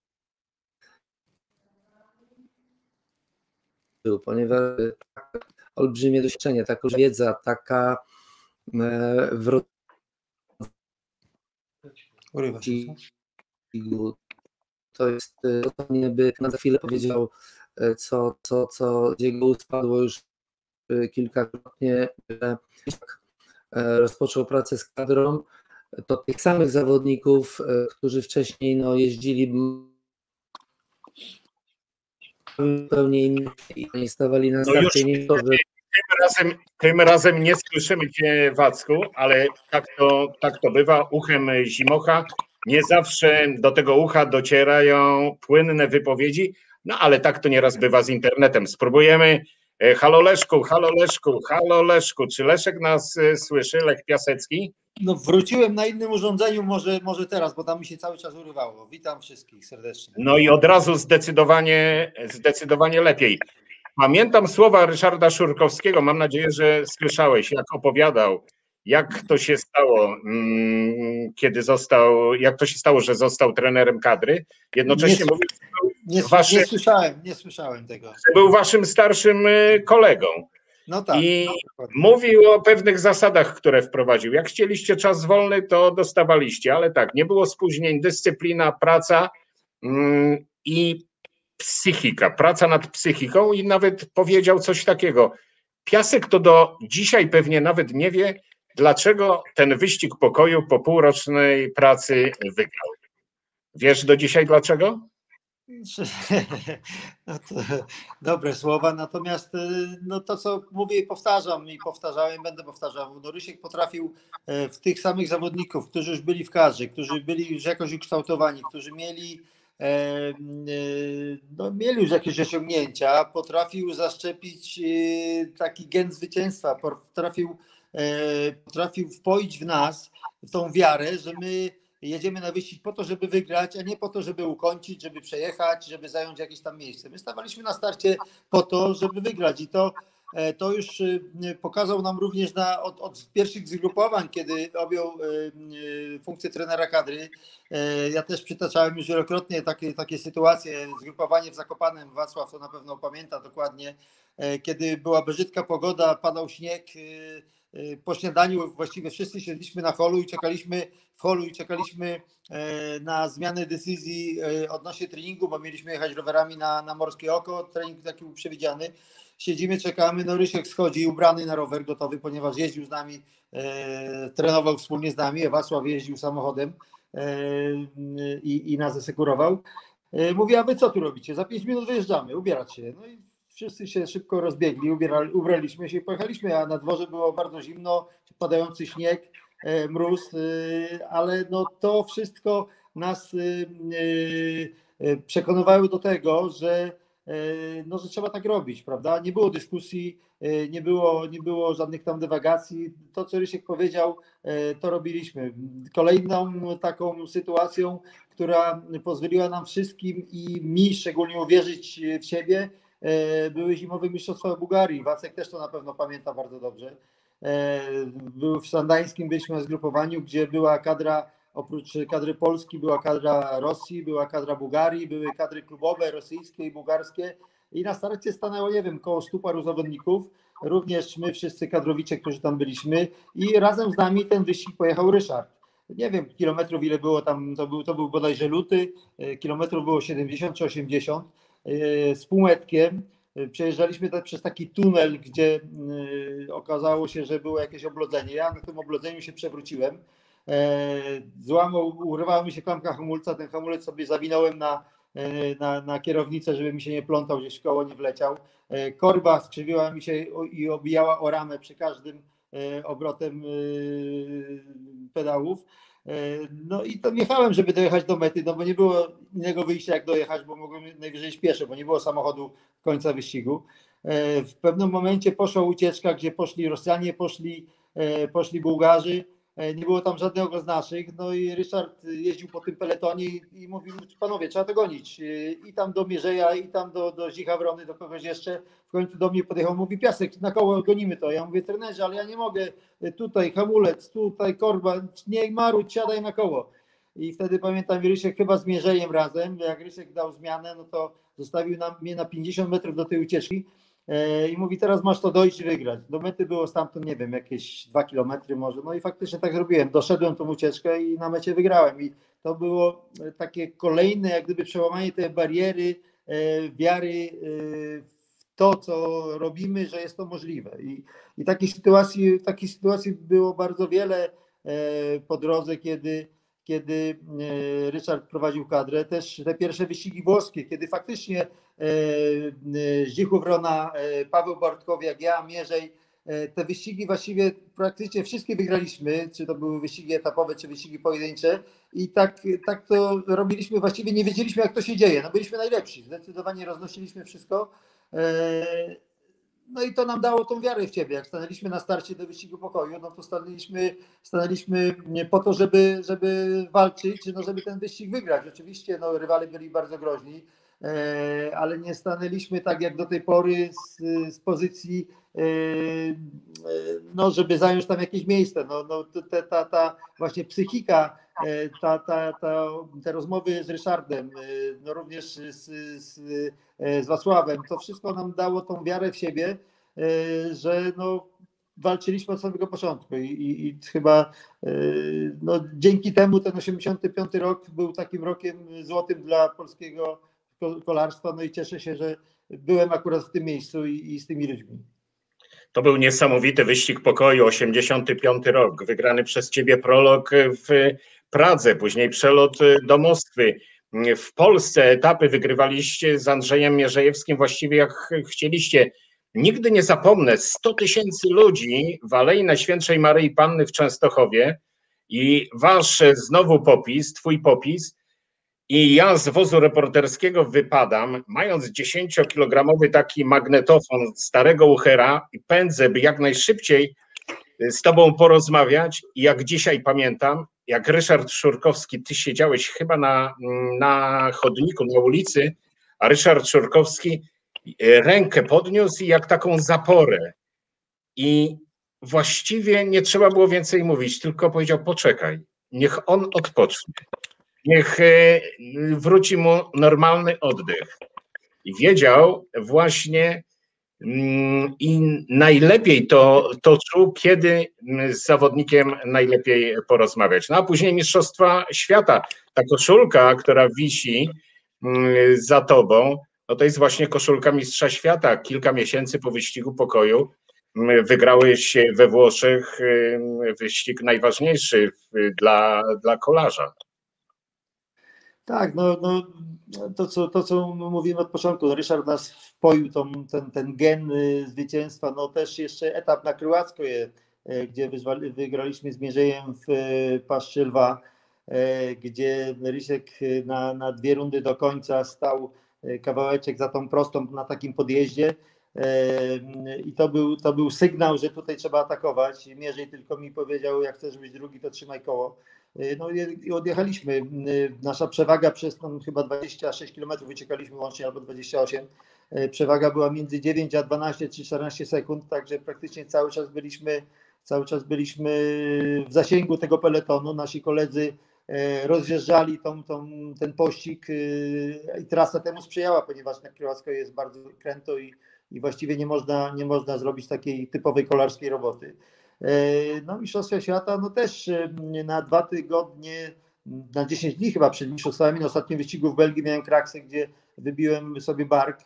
ponieważ olbrzymie doświadczenie, taka wiedza, taka wrotność. To jest, to nie by na za chwilę powiedział, co, co, co z jego ust padło już kilkakrotnie, że rozpoczął pracę z kadrą, to tych samych zawodników, którzy wcześniej no, jeździli zupełnie inni i nie stawali na starcie. No już, tym, razem, tym razem nie słyszymy cię, Wacku, ale tak to, tak to bywa. Uchem Zimocha nie zawsze do tego ucha docierają płynne wypowiedzi, no ale tak to nieraz bywa z internetem. Spróbujemy. Halo Leszku, halo Leszku, halo Leszku. Czy Leszek nas słyszy, Lech Piasecki? No wróciłem na innym urządzeniu, może, może teraz, bo tam mi się cały czas urywało. Witam wszystkich serdecznie. No i od razu zdecydowanie, zdecydowanie lepiej. Pamiętam słowa Ryszarda Szurkowskiego, mam nadzieję, że słyszałeś, jak opowiadał, jak to się stało, kiedy został, jak to się stało, że został trenerem kadry. Jednocześnie nie, mówił, nie, waszym, nie słyszałem, nie słyszałem tego. Że był waszym starszym kolegą. No tak. I No, mówił o pewnych zasadach, które wprowadził. Jak chcieliście czas wolny, to dostawaliście, ale tak, nie było spóźnień, dyscyplina, praca mm, i psychika, praca nad psychiką i nawet powiedział coś takiego. Piasek to do dzisiaj pewnie nawet nie wie, dlaczego ten wyścig pokoju po półrocznej pracy wygrał. Wiesz do dzisiaj dlaczego? No to dobre słowa, natomiast no to, co mówię i powtarzam i powtarzałem, będę powtarzał, no Rysiek potrafił w tych samych zawodników, którzy już byli w kadrze, którzy byli już jakoś ukształtowani, którzy mieli no, mieli już jakieś osiągnięcia, potrafił zaszczepić taki gen zwycięstwa, potrafił, potrafił wpoić w nas w tą wiarę, że my jedziemy na wyścig po to, żeby wygrać, a nie po to, żeby ukończyć, żeby przejechać, żeby zająć jakieś tam miejsce. My stawaliśmy na starcie po to, żeby wygrać i to, to już pokazał nam również na, od, od pierwszych zgrupowań, kiedy objął funkcję trenera kadry. Ja też przytaczałem już wielokrotnie takie, takie sytuacje, zgrupowanie w Zakopanem, Wacław to na pewno pamięta dokładnie, kiedy była brzydka pogoda, padał śnieg. Po śniadaniu właściwie wszyscy siedliśmy na holu i czekaliśmy w holu i czekaliśmy na zmianę decyzji odnośnie treningu, bo mieliśmy jechać rowerami na, na Morskie Oko, trening taki był przewidziany. Siedzimy, czekamy, no Rysiek schodzi ubrany na rower, gotowy, ponieważ jeździł z nami, e, trenował wspólnie z nami, Wacław jeździł samochodem e, i, i nas asekurował. E, mówi, a wy co tu robicie? Za pięć minut wyjeżdżamy, ubierać się. No i wszyscy się szybko rozbiegli, ubierali, ubraliśmy się i pojechaliśmy, a na dworze było bardzo zimno, padający śnieg, e, mróz, e, ale no to wszystko nas e, e, przekonywało do tego, że no, że trzeba tak robić, prawda? Nie było dyskusji, nie było, nie było żadnych tam dywagacji. To, co Rysiek powiedział, to robiliśmy. Kolejną taką sytuacją, która pozwoliła nam wszystkim i mi szczególnie uwierzyć w siebie, były zimowe mistrzostwa Bułgarii. Wacek też to na pewno pamięta bardzo dobrze. Był w Sandańskim, byliśmy na zgrupowaniu, gdzie była kadra, oprócz kadry Polski była kadra Rosji, była kadra Bułgarii, były kadry klubowe rosyjskie i bułgarskie i na starcie stanęło, nie wiem, koło stu paru zawodników, również my wszyscy kadrowicze, którzy tam byliśmy i razem z nami ten wyścig pojechał Ryszard. Nie wiem kilometrów ile było tam, to był, to był bodajże luty, kilometrów było siedemdziesiąt czy osiemdziesiąt, z półmetkiem. Przejeżdżaliśmy tak przez taki tunel, gdzie okazało się, że było jakieś oblodzenie. Ja na tym oblodzeniu się przewróciłem. Złamał, urwała mi się klamka hamulca, ten hamulec sobie zawinąłem na, na, na kierownicę, żeby mi się nie plątał, gdzieś w koło nie wleciał. Korba skrzywiła mi się i obijała o ramę przy każdym obrotem pedałów. No i to jechałem, żeby dojechać do mety, no bo nie było innego wyjścia jak dojechać, bo mogłem najwyżej śpieszę, bo nie było samochodu końca wyścigu. W pewnym momencie poszła ucieczka, gdzie poszli Rosjanie, poszli, poszli Bułgarzy. Nie było tam żadnego z naszych, no i Ryszard jeździł po tym peletonie i mówił, panowie, trzeba to gonić. I tam do Mierzeja, i tam do, do Zichawrony, do kogoś jeszcze. W końcu do mnie podjechał, mówi, Piasek, na koło gonimy to. Ja mówię, trenerze, ale ja nie mogę, tutaj hamulec, tutaj korba, nie marudź, siadaj na koło. I wtedy pamiętam, Rysiek chyba z Mierzejem razem, jak Rysiek dał zmianę, no to zostawił nam, mnie na pięćdziesiąt metrów do tej ucieczki. I mówi, teraz masz to dojść i wygrać. Do mety było stamtąd, nie wiem, jakieś dwa kilometry może. No i faktycznie tak zrobiłem. Doszedłem tą ucieczkę i na mecie wygrałem. I to było takie kolejne, jak gdyby przełamanie tej bariery wiary w to, co robimy, że jest to możliwe. I, i takich sytuacji, takich sytuacji było bardzo wiele po drodze, kiedy kiedy Ryszard prowadził kadrę, też te pierwsze wyścigi włoskie, kiedy faktycznie Zdzichów Wrona, Paweł Bartkowiak, ja, Mierzej, te wyścigi właściwie praktycznie wszystkie wygraliśmy, czy to były wyścigi etapowe, czy wyścigi pojedyncze i tak, tak to robiliśmy, właściwie nie wiedzieliśmy jak to się dzieje, no byliśmy najlepsi, zdecydowanie roznosiliśmy wszystko. No i to nam dało tą wiarę w ciebie. Jak stanęliśmy na starcie do wyścigu pokoju, no to stanęliśmy, stanęliśmy po to, żeby, żeby walczyć, no żeby ten wyścig wygrać. Oczywiście no, rywale byli bardzo groźni, ale nie stanęliśmy tak jak do tej pory z, z pozycji, no żeby zająć tam jakieś miejsce. No, no, ta, ta, ta właśnie psychika, ta, ta, ta, te rozmowy z Ryszardem, no również z, z, z Wacławem, to wszystko nam dało tą wiarę w siebie, że no, walczyliśmy od samego początku i, i, i chyba no, dzięki temu ten osiemdziesiąty piąty rok był takim rokiem złotym dla polskiego kolarstwa, no i cieszę się, że byłem akurat w tym miejscu i, i z tymi ludźmi. To był niesamowity wyścig pokoju, osiemdziesiąty piąty rok, wygrany przez ciebie prolog w Pradze, później przelot do Moskwy. W Polsce etapy wygrywaliście z Andrzejem Mierzejewskim właściwie jak chcieliście. Nigdy nie zapomnę, sto tysięcy ludzi w Alei Najświętszej Maryi Panny w Częstochowie i wasz znowu popis, twój popis, i ja z wozu reporterskiego wypadam, mając dziesięciokilogramowy taki magnetofon starego Uchera i pędzę, by jak najszybciej z tobą porozmawiać. I jak dzisiaj pamiętam, jak Ryszard Szurkowski, ty siedziałeś chyba na, na chodniku, na ulicy, a Ryszard Szurkowski rękę podniósł i jak taką zaporę. I właściwie nie trzeba było więcej mówić, tylko powiedział: poczekaj, niech on odpocznie. Niech wróci mu normalny oddech. I wiedział właśnie i najlepiej to, to czuł, kiedy z zawodnikiem najlepiej porozmawiać. No a później Mistrzostwa Świata. Ta koszulka, która wisi za tobą, no to jest właśnie koszulka Mistrza Świata. Kilka miesięcy po wyścigu pokoju wygrałeś we Włoszech wyścig najważniejszy dla, dla kolarza. Tak, no, no to, co, to co mówimy od początku, Ryszard nas wpoił tą, ten, ten gen zwycięstwa, no też jeszcze etap na Kryłackoje, gdzie wygraliśmy z Mierzejem w Paszczy Lwa, gdzie Rysiek na, na dwie rundy do końca stał kawałeczek za tą prostą na takim podjeździe i to był, to był sygnał, że tutaj trzeba atakować. Mierzej tylko mi powiedział: jak chcesz być drugi, to trzymaj koło. No i odjechaliśmy. Nasza przewaga przez tam chyba dwadzieścia sześć kilometrów uciekaliśmy łącznie, albo dwadzieścia osiem. Przewaga była między dziewięć a dwanaście czy czternaście sekund, także praktycznie cały czas byliśmy, cały czas byliśmy w zasięgu tego peletonu. Nasi koledzy rozjeżdżali tą, tą, ten pościg i trasa temu sprzyjała, ponieważ na Kryłacko jest bardzo kręto i, i właściwie nie można, nie można zrobić takiej typowej kolarskiej roboty. No Mistrzostwa Świata, no też na dwa tygodnie, na dziesięć dni chyba przed mistrzostwami, na ostatnim wyścigu w Belgii miałem kraksę, gdzie wybiłem sobie bark.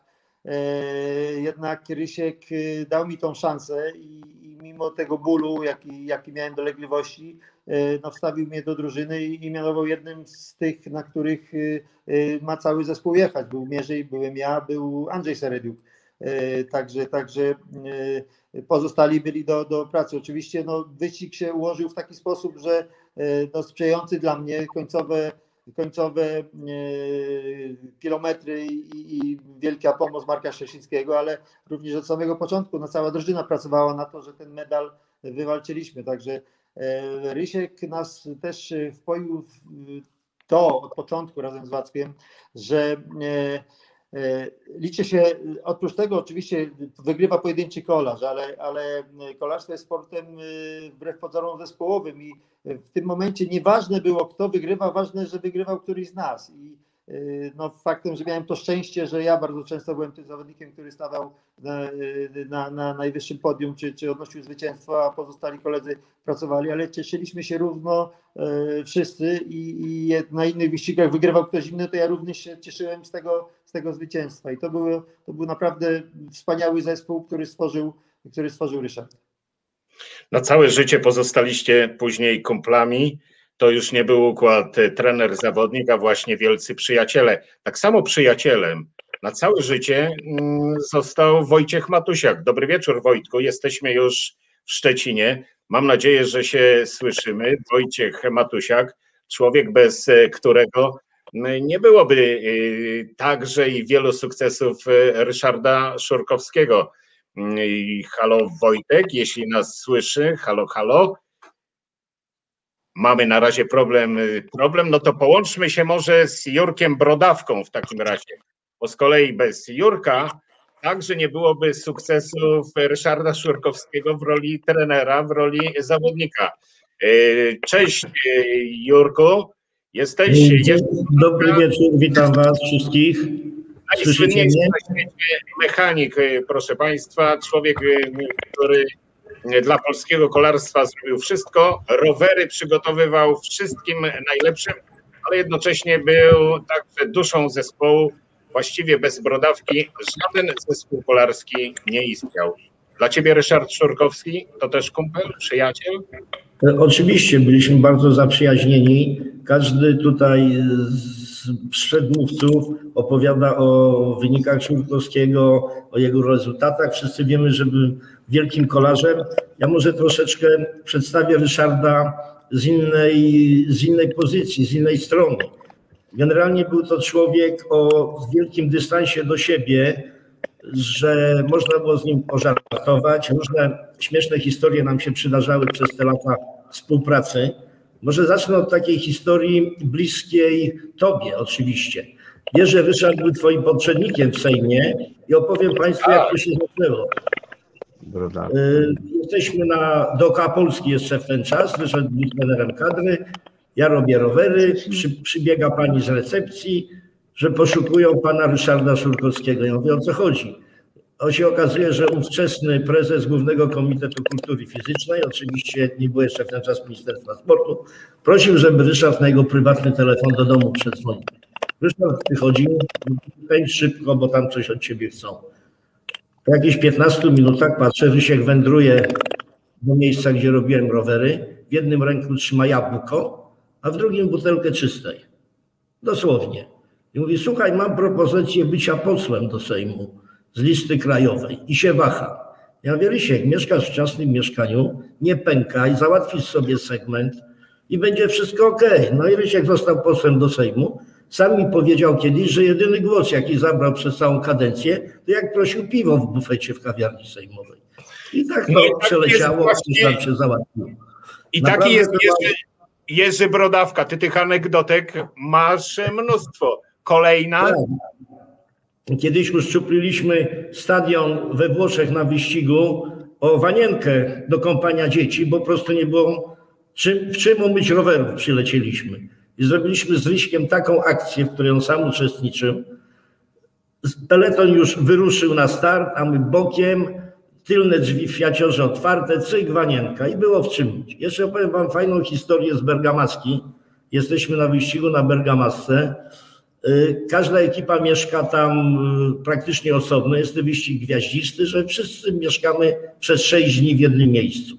Jednak Rysiek dał mi tą szansę i, i mimo tego bólu, jaki, jaki miałem dolegliwości, no wstawił mnie do drużyny i, i mianował jednym z tych, na których ma cały zespół jechać. Był Mierzej, byłem ja, był Andrzej Serediuk. Także, także pozostali byli do, do pracy. Oczywiście no, wyścig się ułożył w taki sposób, że no, sprzyjający dla mnie końcowe, końcowe kilometry i, i wielka pomoc Marka Szczecińskiego, ale również od samego początku no, cała drużyna pracowała na to, że ten medal wywalczyliśmy. Także Rysiek nas też wpoił w to od początku razem z Wackiem, że liczy się, oprócz tego oczywiście wygrywa pojedynczy kolarz, ale, ale kolarstwo jest sportem wbrew pozorom zespołowym i w tym momencie nieważne było, kto wygrywa, ważne, że wygrywał któryś z nas. I no, faktem, że miałem to szczęście, że ja bardzo często byłem tym zawodnikiem, który stawał na, na, na najwyższym podium, czy, czy odnosił zwycięstwo, a pozostali koledzy pracowali, ale cieszyliśmy się równo e, wszyscy i, i na innych wyścigach wygrywał ktoś inny, to ja również się cieszyłem z tego, z tego zwycięstwa. I to, było, to był naprawdę wspaniały zespół, który stworzył, który stworzył Ryszard. Na całe życie pozostaliście później kumplami. To już nie był układ trener-zawodnik, a właśnie wielcy przyjaciele. Tak samo przyjacielem na całe życie został Wojciech Matusiak. Dobry wieczór, Wojtku. Jesteśmy już w Szczecinie. Mam nadzieję, że się słyszymy. Wojciech Matusiak, człowiek, bez którego nie byłoby także i wielu sukcesów Ryszarda Szurkowskiego. Halo Wojtek, jeśli nas słyszy. Halo, halo. Mamy na razie problem, problem, no to połączmy się może z Jurkiem Brodawką w takim razie, bo z kolei bez Jurka także nie byłoby sukcesów Ryszarda Szurkowskiego w roli trenera, w roli zawodnika. Cześć Jurku, jesteś... Dobry wieczór, witam was wszystkich. Najsłynniejszy na świecie mechanik, proszę Państwa, człowiek, który dla polskiego kolarstwa zrobił wszystko, rowery przygotowywał wszystkim najlepszym, ale jednocześnie był także duszą zespołu. Właściwie bez Brodawki żaden zespół kolarski nie istniał. Dla Ciebie Ryszard Szurkowski to też kumpel, przyjaciel? Oczywiście, byliśmy bardzo zaprzyjaźnieni. Każdy tutaj z przedmówców opowiada o wynikach Szurkowskiego, o jego rezultatach. Wszyscy wiemy, że był wielkim kolarzem. Ja może troszeczkę przedstawię Ryszarda z innej, z innej pozycji, z innej strony. Generalnie był to człowiek o wielkim dystansie do siebie, że można było z nim pożartować. Różne śmieszne historie nam się przydarzały przez te lata współpracy. Może zacznę od takiej historii bliskiej Tobie oczywiście. Wiesz, że Ryszard był Twoim poprzednikiem w Sejmie i opowiem Państwu, jak to się zaczęło. Jesteśmy na D O K A Polski jeszcze w ten czas. Ryszard był trenerem kadry. Ja robię rowery. Przy, przybiega pani z recepcji, że poszukują pana Ryszarda Szurkowskiego. Ja mówię, o co chodzi? O się okazuje, że ówczesny prezes Głównego Komitetu Kultury Fizycznej, oczywiście nie był jeszcze w ten czas Ministerstwa Sportu, prosił, żeby Ryszard na jego prywatny telefon do domu przedzwonił. Ryszard przychodził, tutaj szybko, bo tam coś od ciebie chcą. Po jakichś piętnastu minutach patrzę, Rysiek wędruje do miejsca, gdzie robiłem rowery. W jednym ręku trzyma jabłko, a w drugim butelkę czystej. Dosłownie. I mówi, słuchaj, mam propozycję bycia posłem do Sejmu z listy krajowej i się waha. Ja mówię, Rysiek, mieszkasz w ciasnym mieszkaniu, nie pękaj, załatwisz sobie segment i będzie wszystko okej. No i Rysiek został posłem do Sejmu. Sam mi powiedział kiedyś, że jedyny głos, jaki zabrał przez całą kadencję, to jak prosił piwo w bufecie w kawiarni sejmowej. I tak to no i tak przeleciało, właśnie... coś tam się załatwiło. I Naprawdę taki jest Jerzy, Jerzy Brodawka. Ty tych anegdotek masz mnóstwo. Kolejna. Tak. Kiedyś uszczupliliśmy stadion we Włoszech na wyścigu o wanienkę do kąpania dzieci, bo po prostu nie było czym, w czym umyć rowerów przylecieliśmy. I zrobiliśmy z Ryśkiem taką akcję, w której on sam uczestniczył. Peleton już wyruszył na start, a my bokiem, tylne drzwi w Fiaciorze otwarte, cyk, wanienka i było w czym myć. Jeszcze opowiem wam fajną historię z Bergamaski. Jesteśmy na wyścigu na Bergamasce. Każda ekipa mieszka tam praktycznie osobno. Jest to wyścig gwiaździsty, że wszyscy mieszkamy przez sześć dni w jednym miejscu.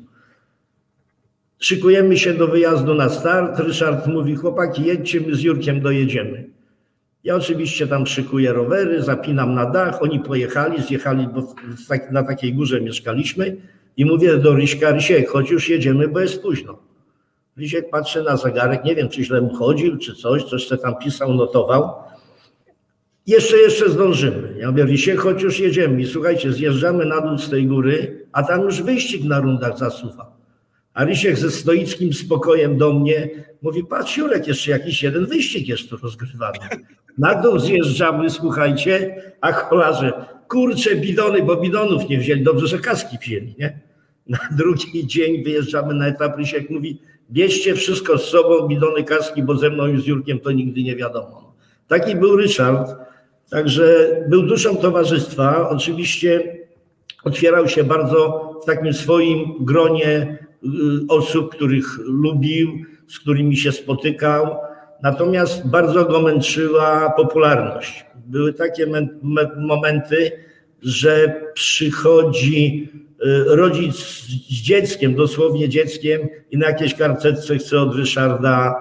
Szykujemy się do wyjazdu na start. Ryszard mówi, chłopaki, jedźcie, my z Jurkiem dojedziemy. Ja oczywiście tam szykuję rowery, zapinam na dach. Oni pojechali, zjechali, bo na takiej górze mieszkaliśmy. I mówię do Ryśka, Rysiek, chodź już jedziemy, bo jest późno. Rysiek patrzy na zegarek, nie wiem, czy źle mu chodził, czy coś, coś se tam pisał, notował. Jeszcze, jeszcze zdążymy. Ja mówię, Rysiek, chodź już jedziemy. I słuchajcie, zjeżdżamy na dół z tej góry, a tam już wyścig na rundach zasuwa. A Rysiek ze stoickim spokojem do mnie mówi, patrz Jurek, jeszcze jakiś jeden wyścig jest tu rozgrywany. Na dół zjeżdżamy, słuchajcie, a kolarze, kurczę, bidony, bo bidonów nie wzięli, dobrze, że kaski wzięli, nie? Na drugi dzień wyjeżdżamy na etap, Rysiek mówi, bierzcie wszystko z sobą, bidony, kaski, bo ze mną i z Jurkiem to nigdy nie wiadomo. Taki był Ryszard, także był duszą towarzystwa, oczywiście otwierał się bardzo w takim swoim gronie osób, których lubił, z którymi się spotykał, natomiast bardzo go męczyła popularność. Były takie momenty, że przychodzi rodzic z dzieckiem, dosłownie dzieckiem i na jakiejś karteczce chce od Ryszarda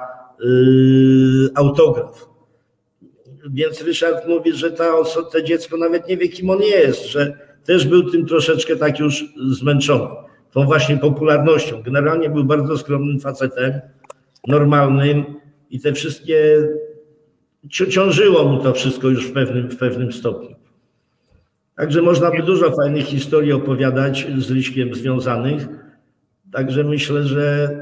yy, autograf. Więc Ryszard mówi, że ta oso- to dziecko nawet nie wie, kim on jest, że też był tym troszeczkę tak już zmęczony, tą właśnie popularnością. Generalnie był bardzo skromnym facetem, normalnym i te wszystkie, ciążyło mu to wszystko już w pewnym, w pewnym stopniu. Także można by dużo fajnych historii opowiadać z Ryśkiem związanych. Także myślę, że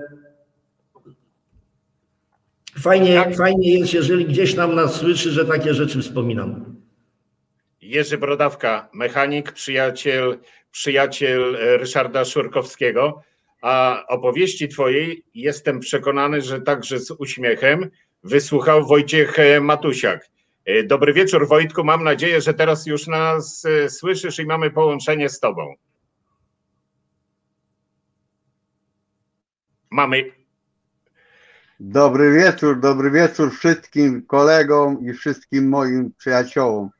fajnie, fajnie jest, jeżeli gdzieś tam nas słyszy, że takie rzeczy wspominamy. Jerzy Brodawka, mechanik, przyjaciel, przyjaciel Ryszarda Szurkowskiego. A opowieści twojej jestem przekonany, że także z uśmiechem wysłuchał Wojciech Matusiak. Dobry wieczór, Wojtku. Mam nadzieję, że teraz już nas słyszysz i mamy połączenie z tobą. Mamy. Dobry wieczór, dobry wieczór wszystkim kolegom i wszystkim moim przyjaciołom.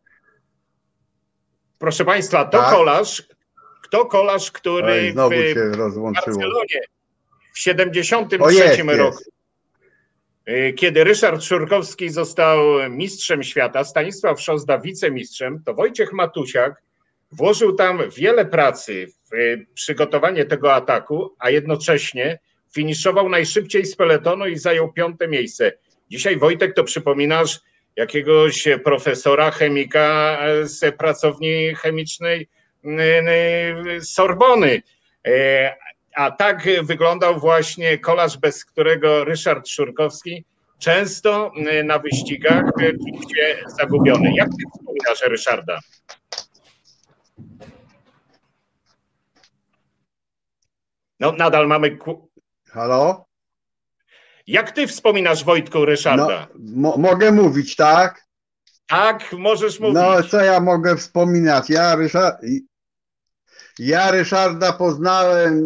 Proszę Państwa, to tak? kolarz, to kolarz, który Oj, znowu w, się rozłączyło. w Barcelonie w siedemdziesiątym trzecim roku, kiedy Ryszard Szurkowski został mistrzem świata, Stanisław Szozda wicemistrzem, to Wojciech Matusiak włożył tam wiele pracy w przygotowanie tego ataku, a jednocześnie finiszował najszybciej z peletonu i zajął piąte miejsce. Dzisiaj, Wojtek, to przypominasz jakiegoś profesora, chemika z pracowni chemicznej Sorbony. A tak wyglądał właśnie kolarz, bez którego Ryszard Szurkowski często na wyścigach czuł się zagubiony. Jak ty wspominasz Ryszarda? No, nadal mamy... Halo? Jak ty wspominasz, Wojtku, Ryszarda? No, mogę mówić, tak? Tak, możesz mówić. No, co ja mogę wspominać? Ja, Ryszard... ja Ryszarda poznałem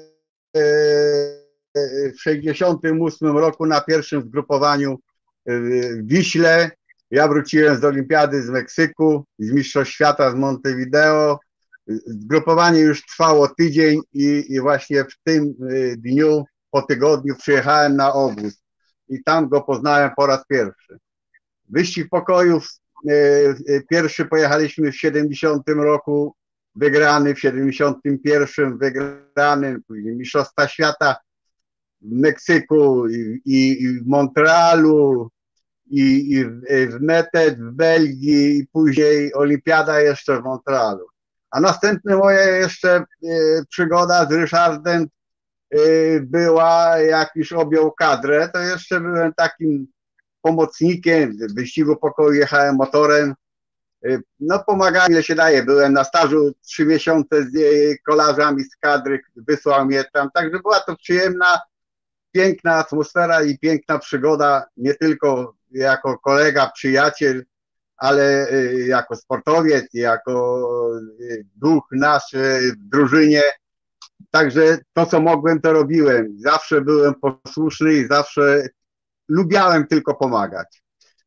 w sześćdziesiątym ósmym roku na pierwszym zgrupowaniu w Wiśle. Ja wróciłem z Olimpiady z Meksyku, z Mistrzostw Świata z Montevideo. Zgrupowanie już trwało tydzień i, i właśnie w tym dniu, po tygodniu przyjechałem na obóz i tam go poznałem po raz pierwszy. Wyścig pokojów pierwszy pojechaliśmy w siedemdziesiątym roku, wygrany w siedemdziesiątym pierwszym, wygrany, później Mistrzostwa Świata w Meksyku i, i, i w Montrealu i, i w, w Metet w Belgii i później Olimpiada jeszcze w Montrealu. A następna moja jeszcze y, przygoda z Ryszardem y, była, jak już objął kadrę, to jeszcze byłem takim pomocnikiem, w wyścigu pokoju jechałem motorem, y, no pomagałem ile się daje, byłem na stażu trzy miesiące z y, kolarzami z kadry, wysłał mnie tam, także była to przyjemna, piękna atmosfera i piękna przygoda, nie tylko jako kolega, przyjaciel, ale jako sportowiec, jako duch nasz w drużynie. Także to, co mogłem, to robiłem. Zawsze byłem posłuszny i zawsze lubiałem tylko pomagać.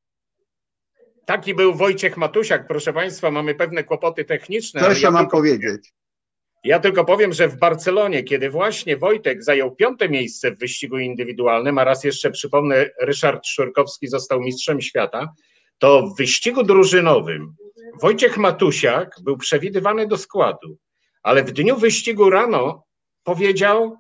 Taki był Wojciech Matusiak, proszę Państwa, mamy pewne kłopoty techniczne. Co jeszcze ja mam tylko, powiedzieć? Ja tylko powiem, że w Barcelonie, kiedy właśnie Wojtek zajął piąte miejsce w wyścigu indywidualnym, a raz jeszcze przypomnę, Ryszard Szurkowski został mistrzem świata, to w wyścigu drużynowym Wojciech Matusiak był przewidywany do składu, ale w dniu wyścigu rano powiedział,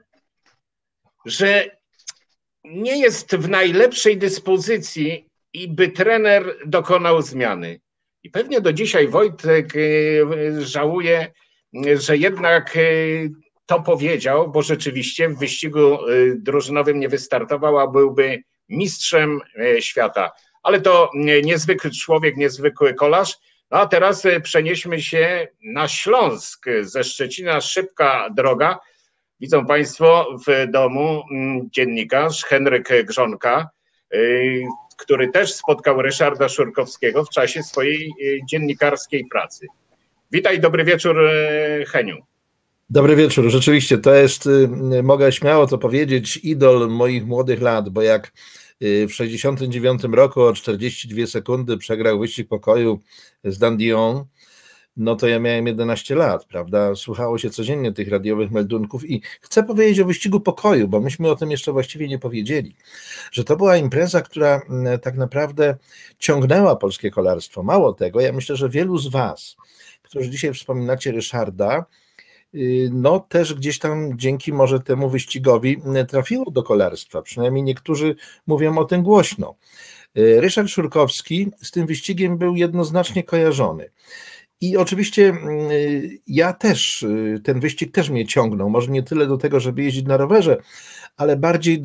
że nie jest w najlepszej dyspozycji i by trener dokonał zmiany. I pewnie do dzisiaj Wojtek żałuje, że jednak to powiedział, bo rzeczywiście w wyścigu drużynowym nie wystartował, a byłby mistrzem świata. Ale to niezwykły człowiek, niezwykły kolarz. No a teraz przenieśmy się na Śląsk. Ze Szczecina szybka droga. Widzą Państwo w domu dziennikarz Henryk Grzonka, który też spotkał Ryszarda Szurkowskiego w czasie swojej dziennikarskiej pracy. Witaj, dobry wieczór, Heniu. Dobry wieczór. Rzeczywiście to jest, mogę śmiało to powiedzieć, idol moich młodych lat, bo jak w sześćdziesiątym dziewiątym roku o czterdzieści dwie sekundy przegrał wyścig pokoju z Dandillon, no to ja miałem jedenaście lat, prawda? Słuchało się codziennie tych radiowych meldunków i chcę powiedzieć o wyścigu pokoju, bo myśmy o tym jeszcze właściwie nie powiedzieli, że to była impreza, która tak naprawdę ciągnęła polskie kolarstwo. Mało tego, ja myślę, że wielu z was, którzy dzisiaj wspominacie Ryszarda, no też gdzieś tam dzięki może temu wyścigowi trafiło do kolarstwa, przynajmniej niektórzy mówią o tym głośno. Ryszard Szurkowski z tym wyścigiem był jednoznacznie kojarzony. I oczywiście ja też, ten wyścig też mnie ciągnął, może nie tyle do tego, żeby jeździć na rowerze, ale bardziej do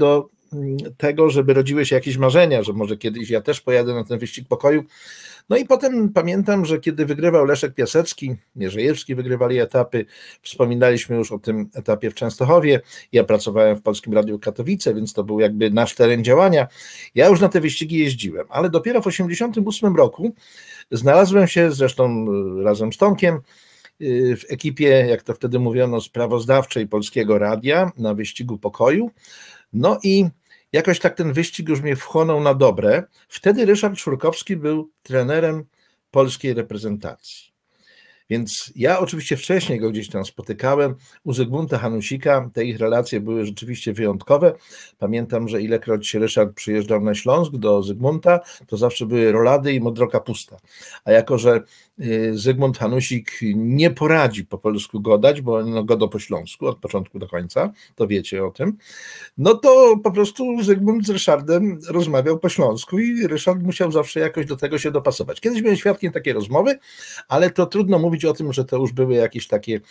tego, żeby rodziły się jakieś marzenia, że może kiedyś ja też pojadę na ten wyścig pokoju. No i potem pamiętam, że kiedy wygrywał Leszek Piasecki, Mierzejewski wygrywali etapy, wspominaliśmy już o tym etapie w Częstochowie, ja pracowałem w Polskim Radiu Katowice, więc to był jakby nasz teren działania. Ja już na te wyścigi jeździłem, ale dopiero w osiemdziesiątym ósmym roku znalazłem się, zresztą razem z Tomkiem, w ekipie, jak to wtedy mówiono, sprawozdawczej Polskiego Radia na wyścigu pokoju. No i jakoś tak ten wyścig już mnie wchłonął na dobre. Wtedy Ryszard Szurkowski był trenerem polskiej reprezentacji. Więc ja oczywiście wcześniej go gdzieś tam spotykałem u Zygmunta Hanusika, te ich relacje były rzeczywiście wyjątkowe. Pamiętam, że ilekroć Ryszard przyjeżdżał na Śląsk do Zygmunta, to zawsze były rolady i modrokapusta. A jako, że Zygmunt Hanusik nie poradzi po polsku godać, bo no godo po śląsku od początku do końca, to wiecie o tym, no to po prostu Zygmunt z Ryszardem rozmawiał po śląsku i Ryszard musiał zawsze jakoś do tego się dopasować. Kiedyś byłem świadkiem takiej rozmowy, ale to trudno mówić o tym, że to już były jakieś takie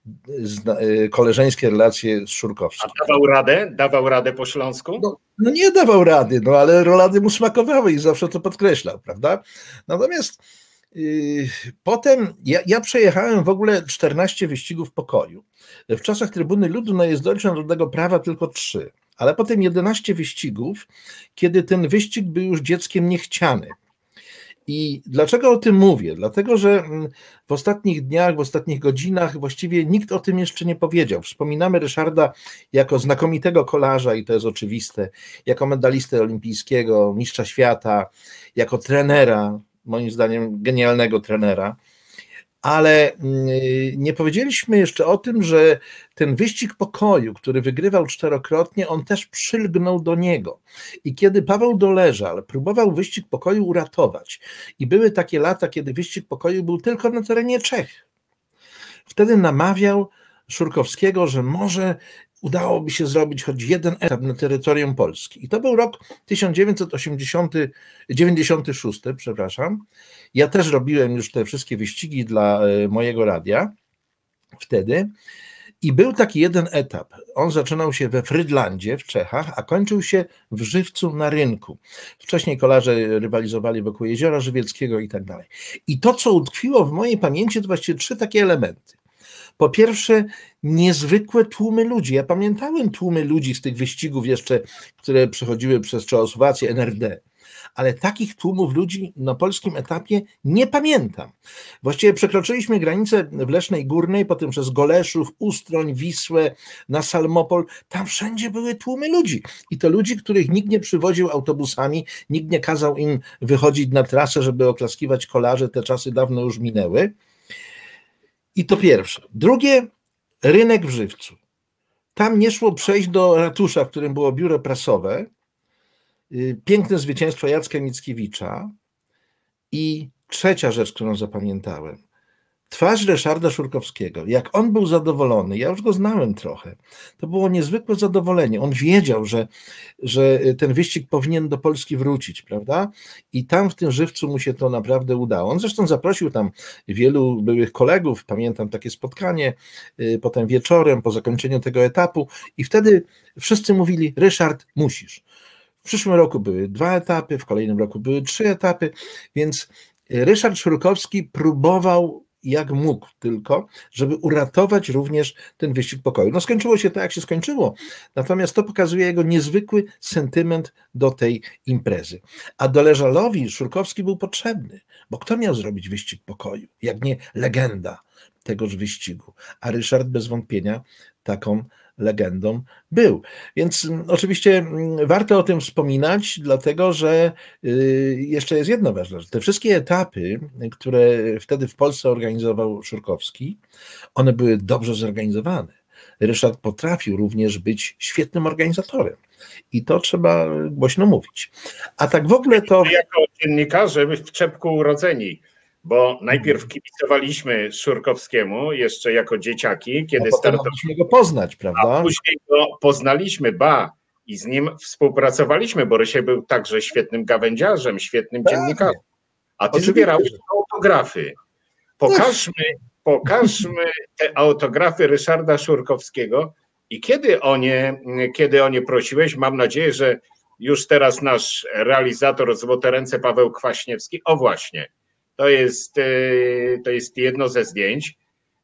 koleżeńskie relacje z Szurkowskim. A dawał radę? Dawał radę po śląsku? No, no nie dawał rady, no ale rolady mu smakowały i zawsze to podkreślał, prawda? Natomiast yy, potem ja, ja przejechałem w ogóle czternaście wyścigów pokoju. W czasach Trybuny Ludu Najezdowego Narodowego Prawa tylko trzy, ale potem jedenaście wyścigów, kiedy ten wyścig był już dzieckiem niechciany. I dlaczego o tym mówię? Dlatego, że w ostatnich dniach, w ostatnich godzinach właściwie nikt o tym jeszcze nie powiedział. Wspominamy Ryszarda jako znakomitego kolarza i to jest oczywiste, jako medalistę olimpijskiego, mistrza świata, jako trenera, moim zdaniem genialnego trenera, ale nie powiedzieliśmy jeszcze o tym, że ten wyścig pokoju, który wygrywał czterokrotnie, on też przylgnął do niego. I kiedy Paweł Doleżal próbował wyścig pokoju uratować i były takie lata, kiedy wyścig pokoju był tylko na terenie Czech, wtedy namawiał Szurkowskiego, że może udałoby się zrobić choć jeden etap na terytorium Polski. I to był rok tysiąc dziewięćset dziewięćdziesiąty szósty, przepraszam. Ja też robiłem już te wszystkie wyścigi dla mojego radia wtedy. I był taki jeden etap. On zaczynał się we Frydlandzie w Czechach, a kończył się w Żywcu na Rynku. Wcześniej kolarze rywalizowali wokół Jeziora Żywieckiego i tak dalej. I to, co utkwiło w mojej pamięci, to właściwie trzy takie elementy. Po pierwsze, niezwykłe tłumy ludzi. Ja pamiętałem tłumy ludzi z tych wyścigów jeszcze, które przechodziły przez Czechosłowację, N R D, ale takich tłumów ludzi na polskim etapie nie pamiętam. Właściwie przekroczyliśmy granicę w Lesznej Górnej, potem przez Goleszów, Ustroń, Wisłę, na Salmopol. Tam wszędzie były tłumy ludzi. I to ludzi, których nikt nie przywoził autobusami, nikt nie kazał im wychodzić na trasę, żeby oklaskiwać kolarzy. Te czasy dawno już minęły. I to pierwsze. Drugie, rynek w Żywcu. Tam nie szło przejść do ratusza, w którym było biuro prasowe. Piękne zwycięstwo Jacka Mickiewicza. I trzecia rzecz, którą zapamiętałem. Twarz Ryszarda Szurkowskiego. Jak on był zadowolony, ja już go znałem trochę, to było niezwykłe zadowolenie. On wiedział, że, że ten wyścig powinien do Polski wrócić, prawda? I tam w tym Żywcu mu się to naprawdę udało. On zresztą zaprosił tam wielu byłych kolegów, pamiętam takie spotkanie, potem wieczorem, po zakończeniu tego etapu i wtedy wszyscy mówili: Ryszard, musisz. W przyszłym roku były dwa etapy, w kolejnym roku były trzy etapy, więc Ryszard Szurkowski próbował jak mógł tylko, żeby uratować również ten wyścig pokoju. No skończyło się tak, jak się skończyło, natomiast to pokazuje jego niezwykły sentyment do tej imprezy. A Doleżalowi Szurkowski był potrzebny, bo kto miał zrobić wyścig pokoju, jak nie legenda tegoż wyścigu, a Ryszard bez wątpienia taką legendą był. Więc oczywiście warto o tym wspominać, dlatego że jeszcze jest jedno ważne, że te wszystkie etapy, które wtedy w Polsce organizował Szurkowski, one były dobrze zorganizowane. Ryszard potrafił również być świetnym organizatorem i to trzeba głośno mówić. A tak w ogóle to... Jako dziennikarze w czepku urodzeni, bo najpierw kibicowaliśmy Szurkowskiemu jeszcze jako dzieciaki, kiedy no startowaliśmy go poznać, prawda? A później go poznaliśmy, ba, i z nim współpracowaliśmy, bo Rysiek był także świetnym gawędziarzem, świetnym tak, dziennikarzem. A ty zbierałeś autografy. Pokażmy, pokażmy te autografy Ryszarda Szurkowskiego, I kiedy o nie, kiedy o nie prosiłeś, mam nadzieję, że już teraz nasz realizator Złote Ręce Paweł Kwaśniewski, o właśnie, to jest, to jest jedno ze zdjęć.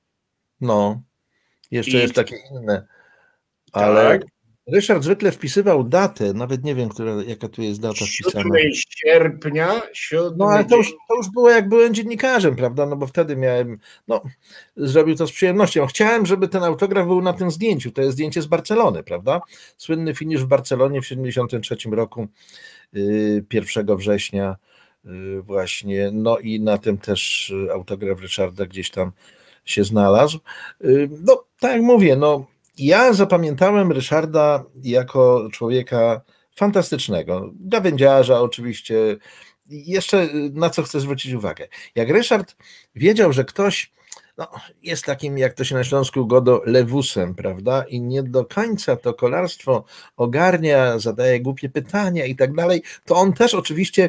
No, jeszcze I... jest takie inne, ale tak. Ryszard zwykle wpisywał datę, nawet nie wiem, która, jaka tu jest data wpisana. siódmego sierpnia. siódmego No ale to już, to już było jak byłem dziennikarzem, prawda, no bo wtedy miałem, no zrobił to z przyjemnością. Chciałem, żeby ten autograf był na tym zdjęciu, to jest zdjęcie z Barcelony, prawda, słynny finisz w Barcelonie w siedemdziesiątym trzecim roku, pierwszego września właśnie, no i na tym też autograf Ryszarda gdzieś tam się znalazł. No tak jak mówię, no ja zapamiętałem Ryszarda jako człowieka fantastycznego, gawędziarza oczywiście. Jeszcze na co chcę zwrócić uwagę. Jak Ryszard wiedział, że ktoś no, jest takim, jak to się na Śląsku godo, lewusem, prawda, i nie do końca to kolarstwo ogarnia, zadaje głupie pytania i tak dalej, to on też oczywiście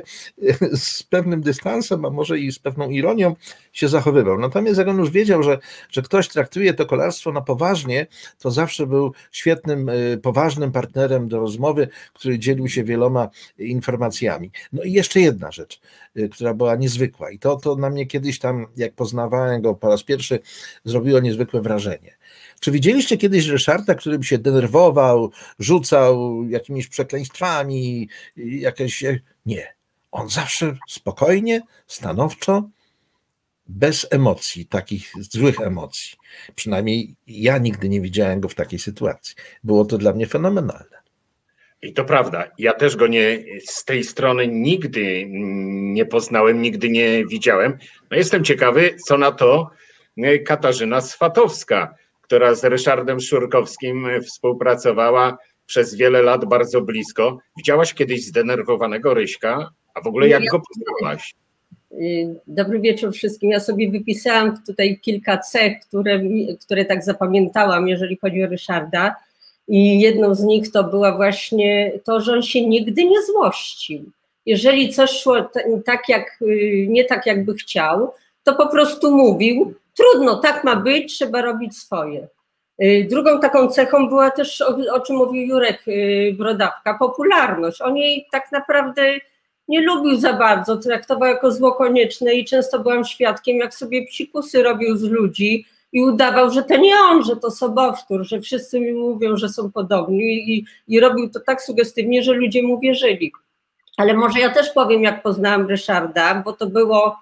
z pewnym dystansem, a może i z pewną ironią się zachowywał. Natomiast jak on już wiedział, że, że ktoś traktuje to kolarstwo na poważnie, to zawsze był świetnym, poważnym partnerem do rozmowy, który dzielił się wieloma informacjami. No i jeszcze jedna rzecz, która była niezwykła i to, to na mnie kiedyś tam, jak poznawałem go po raz pierwszy, zrobiło niezwykłe wrażenie. Czy widzieliście kiedyś Ryszarda, który by się denerwował, rzucał jakimiś przekleństwami, jakieś... Nie. On zawsze spokojnie, stanowczo, bez emocji, takich złych emocji. Przynajmniej ja nigdy nie widziałem go w takiej sytuacji. Było to dla mnie fenomenalne. I to prawda, ja też go nie z tej strony nigdy nie poznałem, nigdy nie widziałem. No jestem ciekawy, co na to Katarzyna Swatowska, która z Ryszardem Szurkowskim współpracowała przez wiele lat bardzo blisko. Widziałaś kiedyś zdenerwowanego Ryśka? A w ogóle jak go poznałaś? Dobry wieczór wszystkim. Ja sobie wypisałam tutaj kilka cech, które, które tak zapamiętałam, jeżeli chodzi o Ryszarda. I jedną z nich to była właśnie to, że on się nigdy nie złościł. Jeżeli coś szło tak jak, nie tak, jakby chciał, to po prostu mówił, trudno, tak ma być, trzeba robić swoje. Drugą taką cechą była też, o, o czym mówił Jurek Brodawka, popularność. On jej tak naprawdę nie lubił za bardzo, traktował jako zło konieczne i często byłam świadkiem, jak sobie psikusy robił z ludzi i udawał, że to nie on, że to sobowtór, że wszyscy mi mówią, że są podobni i, i robił to tak sugestywnie, że ludzie mu wierzyli. Ale może ja też powiem, jak poznałam Ryszarda, bo to było...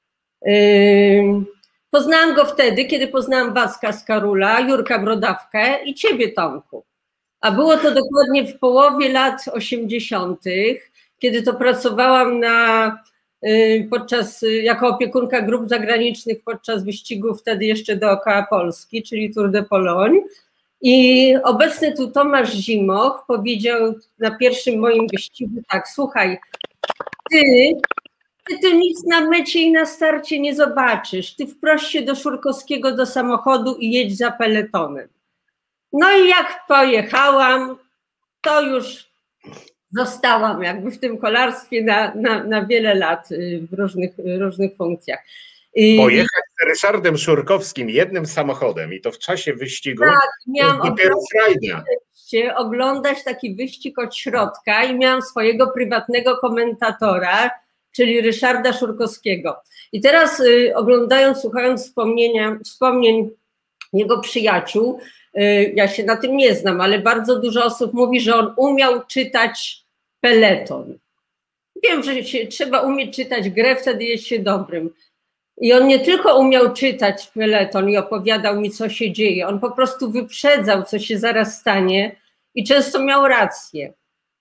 Yy, poznałam go wtedy, kiedy poznałam Wacka z Karula, Jurka Brodawkę i ciebie, Tomku. A było to dokładnie w połowie lat osiemdziesiątych, kiedy to pracowałam na... podczas, jako opiekunka grup zagranicznych podczas wyścigu wtedy jeszcze dookoła Polski, czyli Tour de Pologne. I obecny tu Tomasz Zimoch powiedział na pierwszym moim wyścigu tak, słuchaj, ty, ty, ty nic na mecie i na starcie nie zobaczysz, ty wproś się do Szurkowskiego do samochodu i jedź za peletonem. No i jak pojechałam, to już zostałam jakby w tym kolarstwie na, na, na wiele lat w różnych, różnych funkcjach. Pojechać z Ryszardem Szurkowskim jednym samochodem i to w czasie wyścigu. Tak, miałam oglądać, oglądać taki wyścig od środka i miałam swojego prywatnego komentatora, czyli Ryszarda Szurkowskiego. I teraz y, oglądając, słuchając wspomnienia, wspomnień jego przyjaciół, y, ja się na tym nie znam, ale bardzo dużo osób mówi, że on umiał czytać peleton. Wiem, że się, trzeba umieć czytać grę, wtedy jest się dobrym. I on nie tylko umiał czytać peleton i opowiadał mi, co się dzieje, on po prostu wyprzedzał, co się zaraz stanie i często miał rację.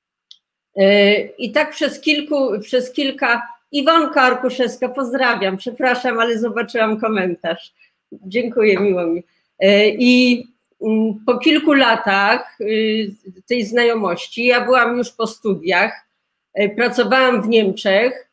I tak przez kilku, przez kilka... Iwonka Arkuszewska, pozdrawiam, przepraszam, ale zobaczyłam komentarz. Dziękuję, miło mi. I po kilku latach tej znajomości, ja byłam już po studiach, pracowałam w Niemczech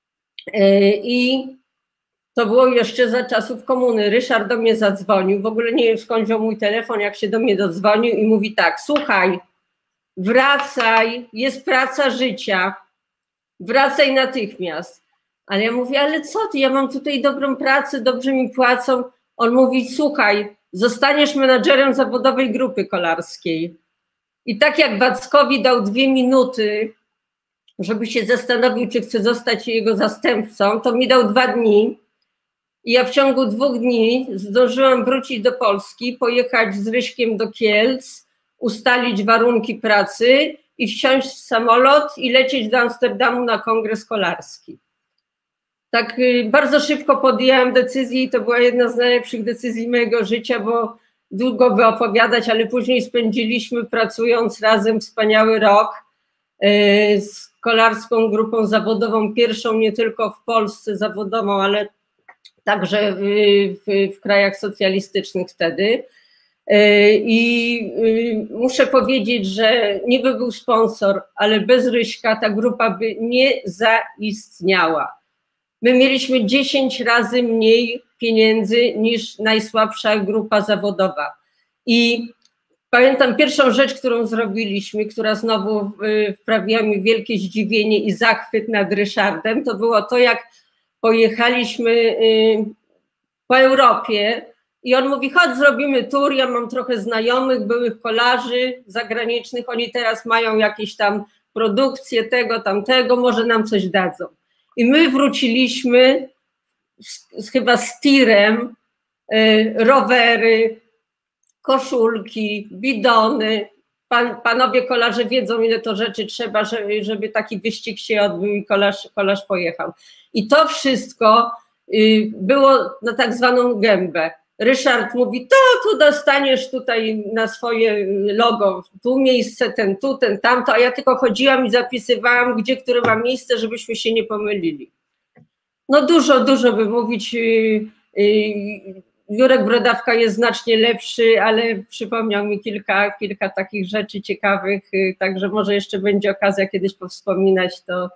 i to było jeszcze za czasów komuny. Ryszard do mnie zadzwonił, w ogóle nie wiem skąd wziął mój telefon, jak się do mnie dodzwonił i mówi tak, słuchaj, wracaj, jest praca życia, wracaj natychmiast. Ale ja mówię, ale co ty, ja mam tutaj dobrą pracę, dobrze mi płacą. On mówi, słuchaj, zostaniesz menadżerem zawodowej grupy kolarskiej. I tak jak Wackowi dał dwie minuty, żeby się zastanowił, czy chce zostać jego zastępcą, to mi dał dwa dni. I ja w ciągu dwóch dni zdążyłam wrócić do Polski, pojechać z Ryśkiem do Kielc, ustalić warunki pracy i wsiąść w samolot i lecieć do Amsterdamu na kongres kolarski. Tak bardzo szybko podjęłam decyzję i to była jedna z najlepszych decyzji mojego życia, bo długo by opowiadać, ale później spędziliśmy pracując razem wspaniały rok z kolarską grupą zawodową, pierwszą nie tylko w Polsce zawodową, ale także w, w, w krajach socjalistycznych wtedy. I muszę powiedzieć, że niby był sponsor, ale bez Ryśka ta grupa by nie zaistniała. My mieliśmy dziesięć razy mniej pieniędzy niż najsłabsza grupa zawodowa. I pamiętam pierwszą rzecz, którą zrobiliśmy, która znowu wprawiła mi wielkie zdziwienie i zachwyt nad Ryszardem, to było to, jak pojechaliśmy po Europie i on mówi, chodź zrobimy tour, ja mam trochę znajomych, byłych kolarzy zagranicznych, oni teraz mają jakieś tam produkcje tego, tamtego, może nam coś dadzą. I my wróciliśmy z, z, chyba z tirem, y, rowery, koszulki, bidony. Pan, panowie kolarze wiedzą, ile to rzeczy trzeba, żeby, żeby taki wyścig się odbył i kolarz, kolarz pojechał. I to wszystko y, było na tak zwaną gębę. Ryszard mówi, to tu dostaniesz tutaj na swoje logo, tu miejsce, ten tu, ten tamto, a ja tylko chodziłam i zapisywałam, gdzie które ma miejsce, żebyśmy się nie pomylili. No dużo, dużo by mówić. Jurek Brodawka jest znacznie lepszy, ale przypomniał mi kilka, kilka takich rzeczy ciekawych, także może jeszcze będzie okazja kiedyś powspominać to.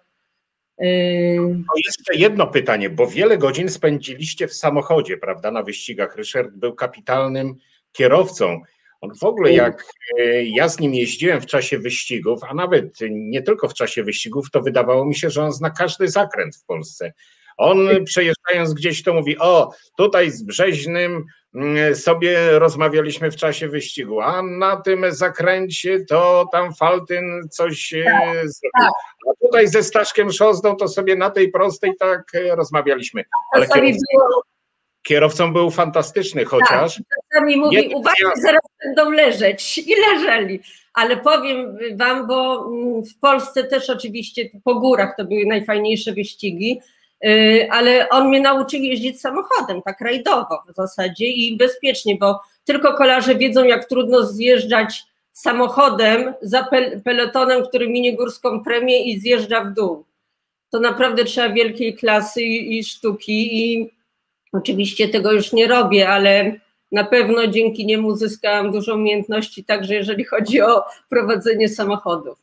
No jeszcze jedno pytanie, bo wiele godzin spędziliście w samochodzie, prawda, na wyścigach. Ryszard był kapitalnym kierowcą. On w ogóle, jak ja z nim jeździłem w czasie wyścigów, a nawet nie tylko w czasie wyścigów, to wydawało mi się, że on zna każdy zakręt w Polsce. On przejeżdżając gdzieś to mówi, o tutaj z Brzeźnym sobie rozmawialiśmy w czasie wyścigu, a na tym zakręcie to tam Faltyn coś zrobił. A tutaj ze Staszkiem Szozdą to sobie na tej prostej tak rozmawialiśmy. Ale kierowcą, kierowcą był fantastyczny, chociaż... Tak, czasami mówi, uważaj, zaraz będą leżeć i leżeli. Ale powiem wam, bo w Polsce też oczywiście po górach to były najfajniejsze wyścigi, ale on mnie nauczył jeździć samochodem, tak rajdowo w zasadzie i bezpiecznie, bo tylko kolarze wiedzą, jak trudno zjeżdżać samochodem za pelotonem, który minie górską premię i zjeżdża w dół. To naprawdę trzeba wielkiej klasy i, i sztuki i oczywiście tego już nie robię, ale na pewno dzięki niemu zyskałam dużo umiejętności, także jeżeli chodzi o prowadzenie samochodów.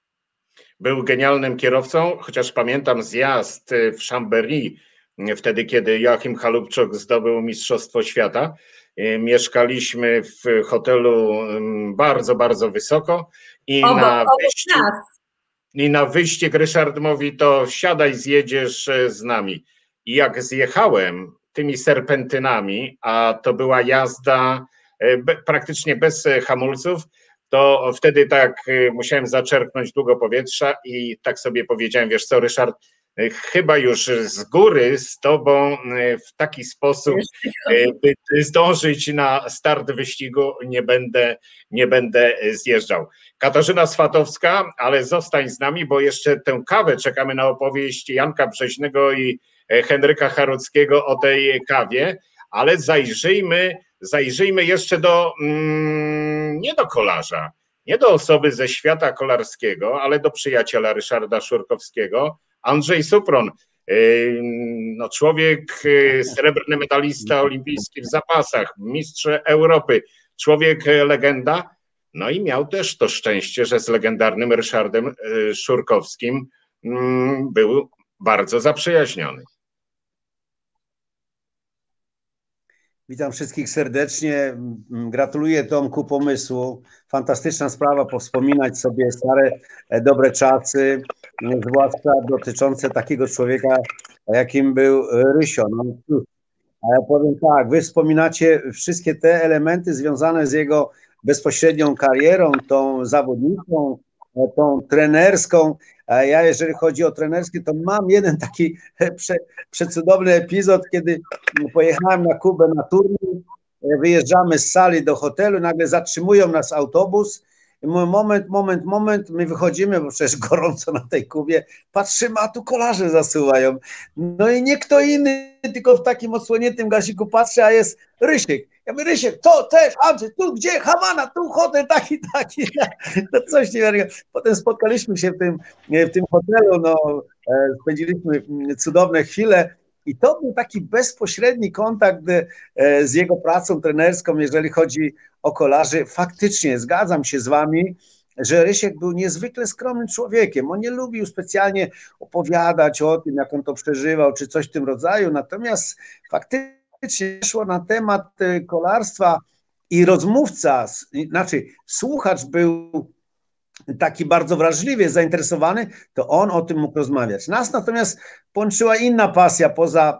Był genialnym kierowcą, chociaż pamiętam zjazd w Chambéry, wtedy kiedy Joachim Halupczuk zdobył Mistrzostwo Świata. Mieszkaliśmy w hotelu bardzo, bardzo wysoko i, obok, na, wyścig, i na wyścig Ryszard mówi, to siadaj, zjedziesz z nami. I jak zjechałem tymi serpentynami, a to była jazda be, praktycznie bez hamulców, to wtedy tak musiałem zaczerpnąć długo powietrza i tak sobie powiedziałem, wiesz co, Ryszard, chyba już z góry z tobą w taki sposób, by zdążyć na start wyścigu, nie będę, nie będę zjeżdżał. Katarzyna Swatowska, ale zostań z nami, bo jeszcze tę kawę czekamy na opowieść Janka Brzeźnego i Henryka Haruckiego o tej kawie, ale zajrzyjmy, zajrzyjmy jeszcze do, mm, nie do kolarza, nie do osoby ze świata kolarskiego, ale do przyjaciela Ryszarda Szurkowskiego, Andrzej Supron, no człowiek, srebrny medalista olimpijski w zapasach, mistrz Europy, człowiek legenda, no i miał też to szczęście, że z legendarnym Ryszardem Szurkowskim był bardzo zaprzyjaźniony. Witam wszystkich serdecznie, gratuluję Tomku pomysłu, fantastyczna sprawa, powspominać sobie stare, dobre czasy, zwłaszcza dotyczące takiego człowieka, jakim był Rysio. No, Ale powiem tak, wy wspominacie wszystkie te elementy związane z jego bezpośrednią karierą, tą zawodniczą, tą trenerską. A ja, jeżeli chodzi o trenerskie, to mam jeden taki prze, przecudowny epizod, kiedy pojechałem na Kubę na turniej, wyjeżdżamy z sali do hotelu, nagle zatrzymują nas autobus. I mówię, moment, moment, moment, my wychodzimy, bo przecież gorąco na tej Kubie, patrzymy, a tu kolarze zasuwają. No i nie kto inny, tylko w takim odsłoniętym gaziku patrzy, a jest Rysiek. Ja mówię, Rysiek, to też, Andrzej, tu gdzie? Havana, tu hotel taki, taki. No coś niewiarygodnego. Potem spotkaliśmy się w tym, w tym hotelu, no, spędziliśmy cudowne chwile. I to był taki bezpośredni kontakt z jego pracą trenerską, jeżeli chodzi o kolarzy. Faktycznie zgadzam się z wami, że Rysiek był niezwykle skromnym człowiekiem. On nie lubił specjalnie opowiadać o tym, jak on to przeżywał, czy coś w tym rodzaju. Natomiast faktycznie szło na temat kolarstwa i rozmówca, znaczy słuchacz był taki bardzo wrażliwie zainteresowany, to on o tym mógł rozmawiać. Nas natomiast połączyła inna pasja poza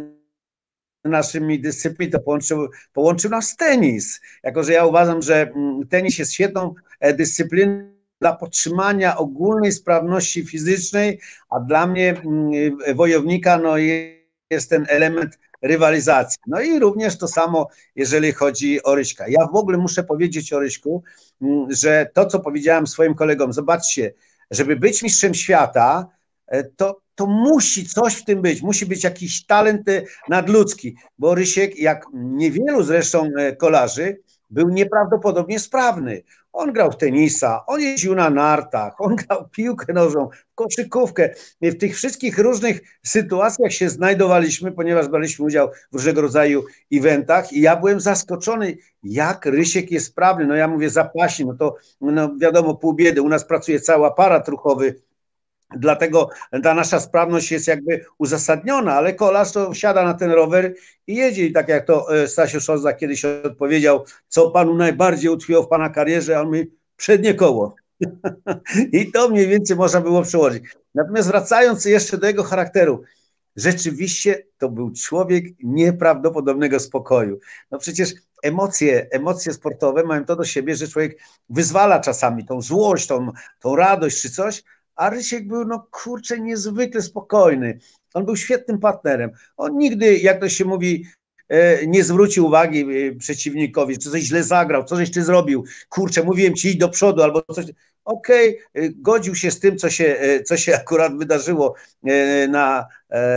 naszymi dyscyplinami, to połączył, połączył nas tenis. Jako że ja uważam, że tenis jest świetną dyscypliną dla podtrzymania ogólnej sprawności fizycznej, a dla mnie wojownika no, jest ten element rywalizacji. No i również to samo, jeżeli chodzi o Ryśka. Ja w ogóle muszę powiedzieć o Ryśku, że to, co powiedziałem swoim kolegom, zobaczcie, żeby być mistrzem świata, to, to musi coś w tym być, musi być jakiś talent nadludzki, bo Rysiek, jak niewielu zresztą kolarzy, był nieprawdopodobnie sprawny. On grał w tenisa, on jeździł na nartach, on grał piłkę nożną, koszykówkę. W tych wszystkich różnych sytuacjach się znajdowaliśmy, ponieważ braliśmy udział w różnego rodzaju eventach i ja byłem zaskoczony, jak Rysiek jest sprawny. No ja mówię zapaśni, no to no wiadomo, pół biedy, u nas pracuje cały aparat ruchowy, dlatego ta nasza sprawność jest jakby uzasadniona, ale kolarz to wsiada na ten rower i jedzie. I tak jak to Stasiu Szozda kiedyś odpowiedział, co panu najbardziej utkwiło w pana karierze, a on mówi, przednie koło. I to mniej więcej można było przełożyć. Natomiast wracając jeszcze do jego charakteru, rzeczywiście to był człowiek nieprawdopodobnego spokoju. No przecież emocje, emocje sportowe mają to do siebie, że człowiek wyzwala czasami tą złość, tą, tą radość czy coś, a Rysiek był, no kurczę, niezwykle spokojny. On był świetnym partnerem. On nigdy, jak to się mówi, nie zwrócił uwagi przeciwnikowi, czy coś źle zagrał, co żeś ty zrobił. Kurczę, mówiłem ci, idź do przodu, albo coś. Okej, okay, godził się z tym, co się, co się akurat wydarzyło na,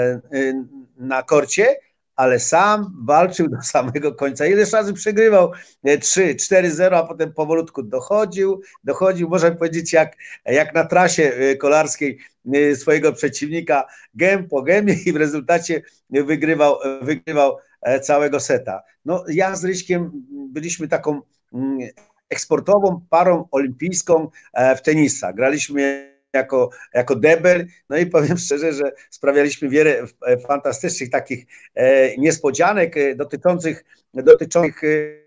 na korcie, ale sam walczył do samego końca. Ileż razy przegrywał trzy, cztery zero, a potem powolutku dochodził, dochodził, można powiedzieć, jak, jak na trasie kolarskiej swojego przeciwnika, gem po gemie i w rezultacie wygrywał, wygrywał całego seta. No ja z Ryśkiem byliśmy taką eksportową parą olimpijską w tenisa. Graliśmy jako, jako debel, no i powiem szczerze, że sprawialiśmy wiele fantastycznych takich niespodzianek dotyczących, dotyczących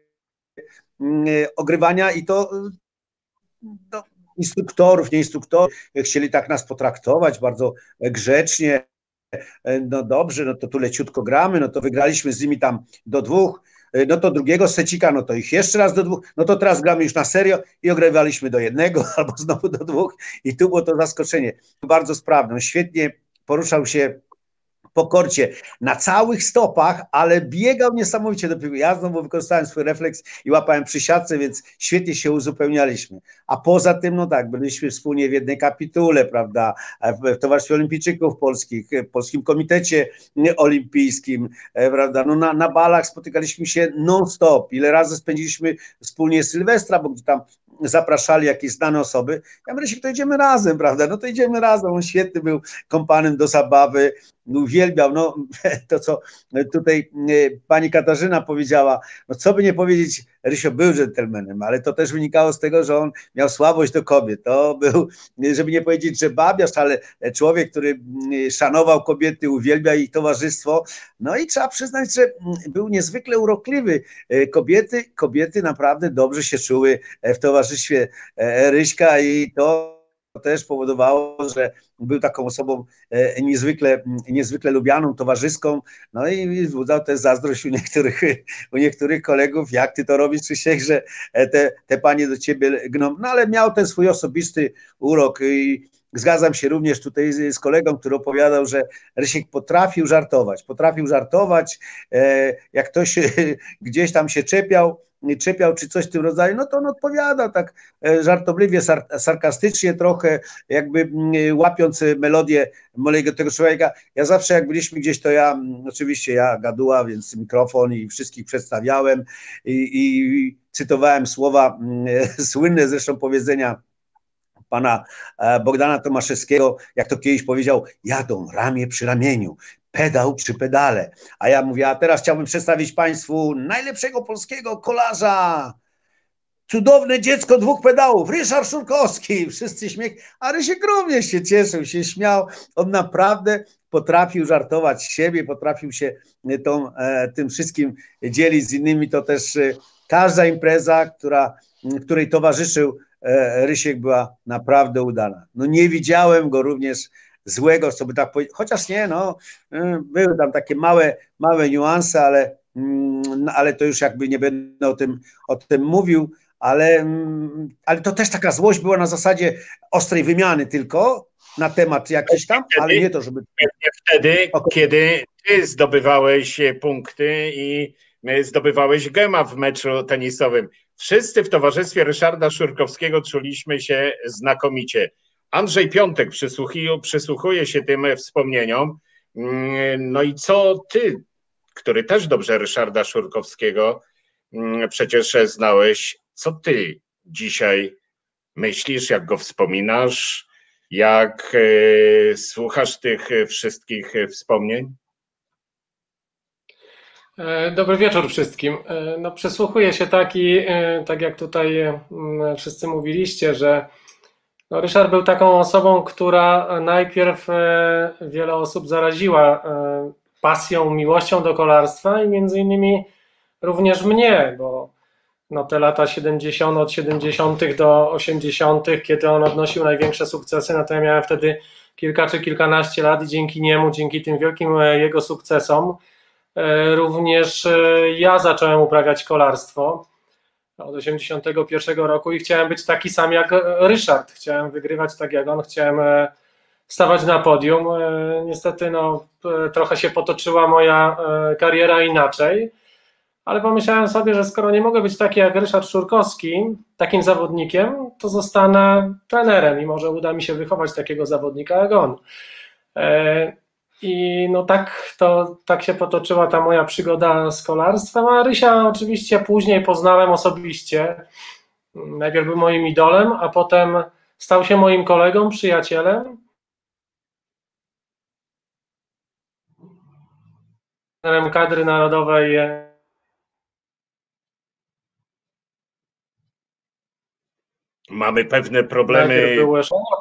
ogrywania i to no, instruktorów, nie instruktorów chcieli tak nas potraktować bardzo grzecznie. No dobrze, no to tu leciutko gramy, no to wygraliśmy z nimi tam do dwóch, no to drugiego secika, no to ich jeszcze raz do dwóch, no to teraz gramy już na serio i ogrywaliśmy do jednego albo znowu do dwóch i tu było to zaskoczenie. Bardzo sprawny, on świetnie poruszał się po korcie, na całych stopach, ale biegał niesamowicie do piłki. Ja znowu wykorzystałem swój refleks i łapałem przy siatce, więc świetnie się uzupełnialiśmy. A poza tym, no tak, byliśmy wspólnie w jednej kapitule, prawda, w Towarzystwie Olimpijczyków Polskich, w Polskim Komitecie Olimpijskim, prawda, no na, na balach spotykaliśmy się non-stop. Ile razy spędziliśmy wspólnie Sylwestra, bo gdzie tam zapraszali jakieś znane osoby. Ja mówię, to idziemy razem, prawda, no to idziemy razem. On świetny był kompanem do zabawy, uwielbiał, no to co tutaj pani Katarzyna powiedziała, no co by nie powiedzieć, Rysio był dżentelmenem, ale to też wynikało z tego, że on miał słabość do kobiet. To był, żeby nie powiedzieć, że babiarz, ale człowiek, który szanował kobiety, uwielbiał ich towarzystwo. No i trzeba przyznać, że był niezwykle urokliwy. Kobiety, kobiety naprawdę dobrze się czuły w towarzystwie Ryśka i to też powodowało, że był taką osobą niezwykle, niezwykle lubianą, towarzyską, no i wzbudzał też zazdrość u niektórych, u niektórych kolegów, jak ty to robisz, Krzysiek, że te, te panie do ciebie gną, no ale miał ten swój osobisty urok i zgadzam się również tutaj z, z kolegą, który opowiadał, że Rysiek potrafił żartować, potrafił żartować, jak ktoś gdzieś tam się czepiał, czepiał czy coś w tym rodzaju, no to on odpowiadał tak żartobliwie, sar sarkastycznie trochę, jakby łapiąc melodię mojego tego człowieka. Ja zawsze jak byliśmy gdzieś, to ja, oczywiście ja gaduła, więc mikrofon i wszystkich przedstawiałem i, i cytowałem słowa słynne zresztą powiedzenia pana Bogdana Tomaszewskiego, jak to kiedyś powiedział, jadą ramię przy ramieniu, pedał przy pedale. A ja mówię, a teraz chciałbym przedstawić państwu najlepszego polskiego kolarza. Cudowne dziecko dwóch pedałów, Ryszard Szurkowski. Wszyscy śmiech, a Rysiek również się cieszył, się śmiał. On naprawdę potrafił żartować z siebie, potrafił się tą, tym wszystkim dzielić z innymi. To też każda impreza, która, której towarzyszył Rysiek, była naprawdę udana. No nie widziałem go również złego, co by tak powiedzieć, chociaż nie, no, były tam takie małe, małe niuanse, ale, ale to już jakby nie będę o tym, o tym mówił, ale, ale to też taka złość była na zasadzie ostrej wymiany tylko na temat jakiś tam, wtedy, ale nie to, żeby... Wtedy, okay. Kiedy ty zdobywałeś punkty i zdobywałeś gema w meczu tenisowym. Wszyscy w towarzystwie Ryszarda Szurkowskiego czuliśmy się znakomicie. Andrzej Piątek przysłuchuje, przysłuchuje się tym wspomnieniom. No i co ty, który też dobrze Ryszarda Szurkowskiego przecież znałeś, co ty dzisiaj myślisz, jak go wspominasz, jak e, słuchasz tych wszystkich wspomnień? Dobry wieczór wszystkim. No, przysłuchuję się taki, tak jak tutaj wszyscy mówiliście, że no, Ryszard był taką osobą, która najpierw wiele osób zaraziła pasją, miłością do kolarstwa i między innymi również mnie, bo no, te lata siedemdziesiąte, od siedemdziesiątych do osiemdziesiątych, kiedy on odnosił największe sukcesy, no to ja miałem wtedy kilka czy kilkanaście lat i dzięki niemu, dzięki tym wielkim jego sukcesom, również ja zacząłem uprawiać kolarstwo od osiemdziesiątego pierwszego roku i chciałem być taki sam jak Ryszard. Chciałem wygrywać tak jak on, chciałem stawać na podium. Niestety no, trochę się potoczyła moja kariera inaczej, ale pomyślałem sobie, że skoro nie mogę być taki jak Ryszard Szurkowski, takim zawodnikiem, to zostanę trenerem i może uda mi się wychować takiego zawodnika jak on. I no tak, to, tak się potoczyła ta moja przygoda z kolarstwem, a Rysia oczywiście później poznałem osobiście. Najpierw był moim idolem, a potem stał się moim kolegą, przyjacielem. Trenerem kadry narodowej. Mamy pewne problemy. Najpierw był,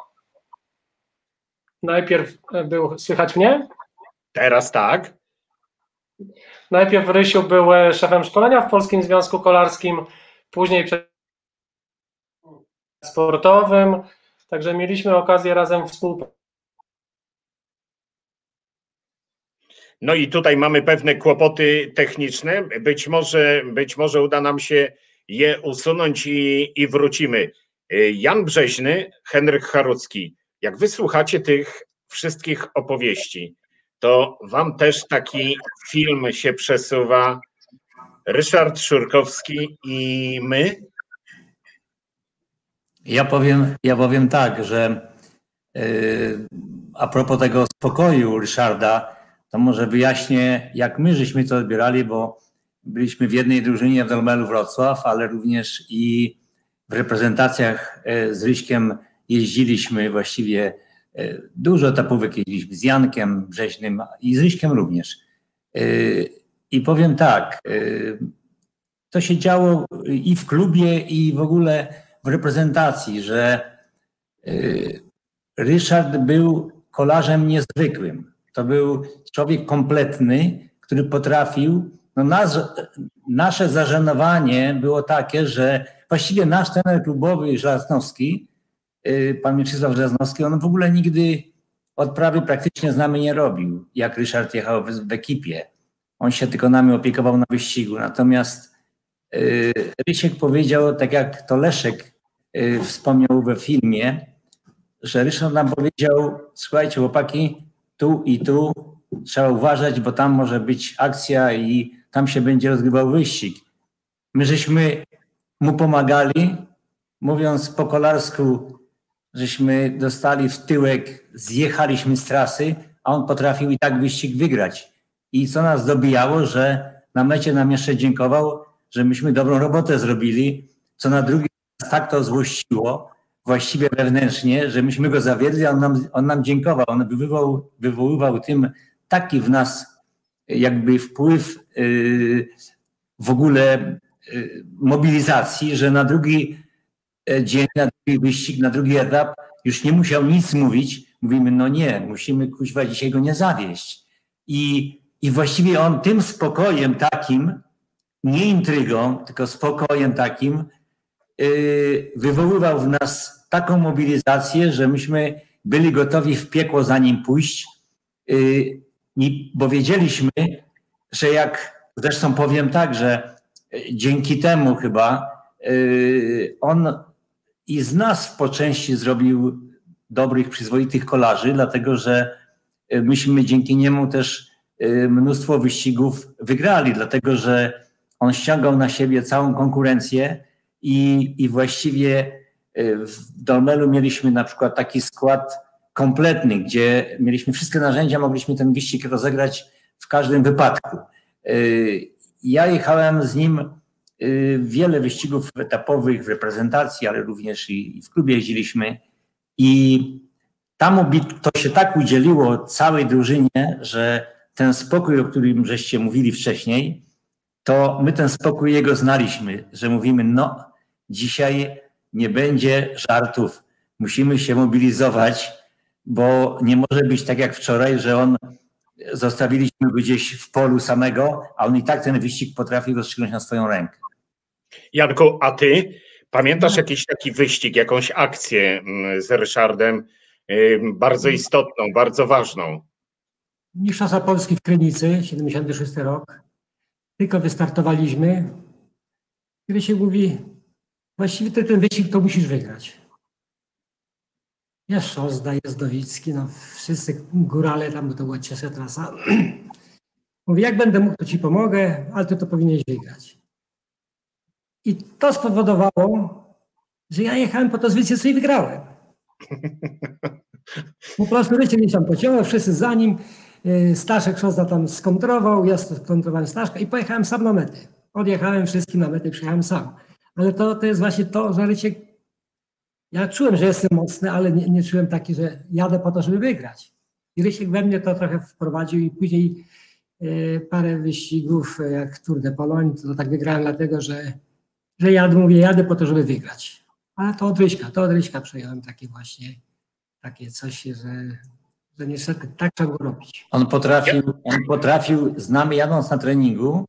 najpierw był słychać mnie? Teraz tak. Najpierw Rysiu był szefem szkolenia w Polskim Związku Kolarskim, później sportowym, także mieliśmy okazję razem współpracować. No i tutaj mamy pewne kłopoty techniczne. Być może, być może uda nam się je usunąć i, i wrócimy. Jan Brzeźny, Henryk Harucki. Jak wysłuchacie tych wszystkich opowieści, to wam też taki film się przesuwa. Ryszard Szurkowski i my? Ja powiem, ja powiem tak, że yy, a propos tego spokoju Ryszarda, to może wyjaśnię, jak my żeśmy to odbierali, bo byliśmy w jednej drużynie w Dolmelu Wrocław, ale również i w reprezentacjach z Ryśkiem jeździliśmy właściwie, dużo etapówek jeździliśmy z Jankiem Brzeźnym i z Ryśkiem również. I powiem tak, to się działo i w klubie, i w ogóle w reprezentacji, że Ryszard był kolarzem niezwykłym. To był człowiek kompletny, który potrafił, no nas, nasze zażenowanie było takie, że właściwie nasz trener klubowy Żarnowski pan Mieczysław Żaznowski, on w ogóle nigdy odprawy praktycznie z nami nie robił, jak Ryszard jechał w, w ekipie. On się tylko nami opiekował na wyścigu. Natomiast y, Rysiek powiedział, tak jak to Leszek y, wspomniał we filmie, że Ryszard nam powiedział, słuchajcie chłopaki, tu i tu trzeba uważać, bo tam może być akcja i tam się będzie rozgrywał wyścig. My żeśmy mu pomagali, mówiąc po kolarsku, żeśmy dostali w tyłek, zjechaliśmy z trasy, a on potrafił i tak wyścig wygrać. I co nas dobijało, że na mecie nam jeszcze dziękował, że myśmy dobrą robotę zrobili, co na drugi raz tak to złościło, właściwie wewnętrznie, że myśmy go zawiedli, a on nam, on nam dziękował. On wywoływał, wywoływał tym taki w nas jakby wpływ yy, w ogóle yy, mobilizacji, że na drugi dzień, na drugi wyścig, na drugi etap już nie musiał nic mówić. Mówimy, no nie, musimy kuźwa dzisiaj go nie zawieść. I, i właściwie on tym spokojem takim, nie intrygą, tylko spokojem takim yy, wywoływał w nas taką mobilizację, że myśmy byli gotowi w piekło za nim pójść, yy, i, bo wiedzieliśmy, że jak, zresztą powiem tak, że dzięki temu chyba yy, on i z nas po części zrobił dobrych, przyzwoitych kolarzy, dlatego że myśmy dzięki niemu też mnóstwo wyścigów wygrali, dlatego że on ściągał na siebie całą konkurencję i, i właściwie w Dolmelu mieliśmy na przykład taki skład kompletny, gdzie mieliśmy wszystkie narzędzia, mogliśmy ten wyścig rozegrać w każdym wypadku. Ja jechałem z nim wiele wyścigów etapowych w reprezentacji, ale również i w klubie jeździliśmy i tam to się tak udzieliło całej drużynie, że ten spokój, o którym żeście mówili wcześniej, to my ten spokój jego znaliśmy, że mówimy, no dzisiaj nie będzie żartów, musimy się mobilizować, bo nie może być tak jak wczoraj, że on zostawiliśmy go gdzieś w polu samego, a on i tak ten wyścig potrafi rozstrzygnąć na swoją rękę. Janku, a ty pamiętasz jakiś taki wyścig, jakąś akcję z Ryszardem bardzo istotną, bardzo ważną? Mistrzostwa Polski w Krynicy, siedemdziesiąty szósty rok. Tylko wystartowaliśmy. Kiedy się mówi, właściwie ty ten wyścig to musisz wygrać. Jest Szozda, jest Dowicki, no wszyscy górale tam, bo to była ciężka trasa. Mówi, jak będę mógł, to ci pomogę, ale ty to powinieneś wygrać. I to spowodowało, że ja jechałem po to zwycięstwo i wygrałem. Po prostu Rysiek mnie tam pociągnął, wszyscy za nim. Staszek Szozda tam skontrował, ja skontrowałem Staszka i pojechałem sam na metę. Odjechałem wszystkim na metę i przyjechałem sam. Ale to, to jest właśnie to, że Rysiek, ja czułem, że jestem mocny, ale nie, nie czułem taki, że jadę po to, żeby wygrać. I Rysiek we mnie to trochę wprowadził i później y, parę wyścigów, jak Tour de Pologne, to, to tak wygrałem dlatego, że, że ja mówię, jadę po to, żeby wygrać. Ale to od Ryśka, to od Ryśka przejąłem takie właśnie, takie coś, że, że niestety tak trzeba było robić. On potrafił, on potrafił z nami jadąc na treningu,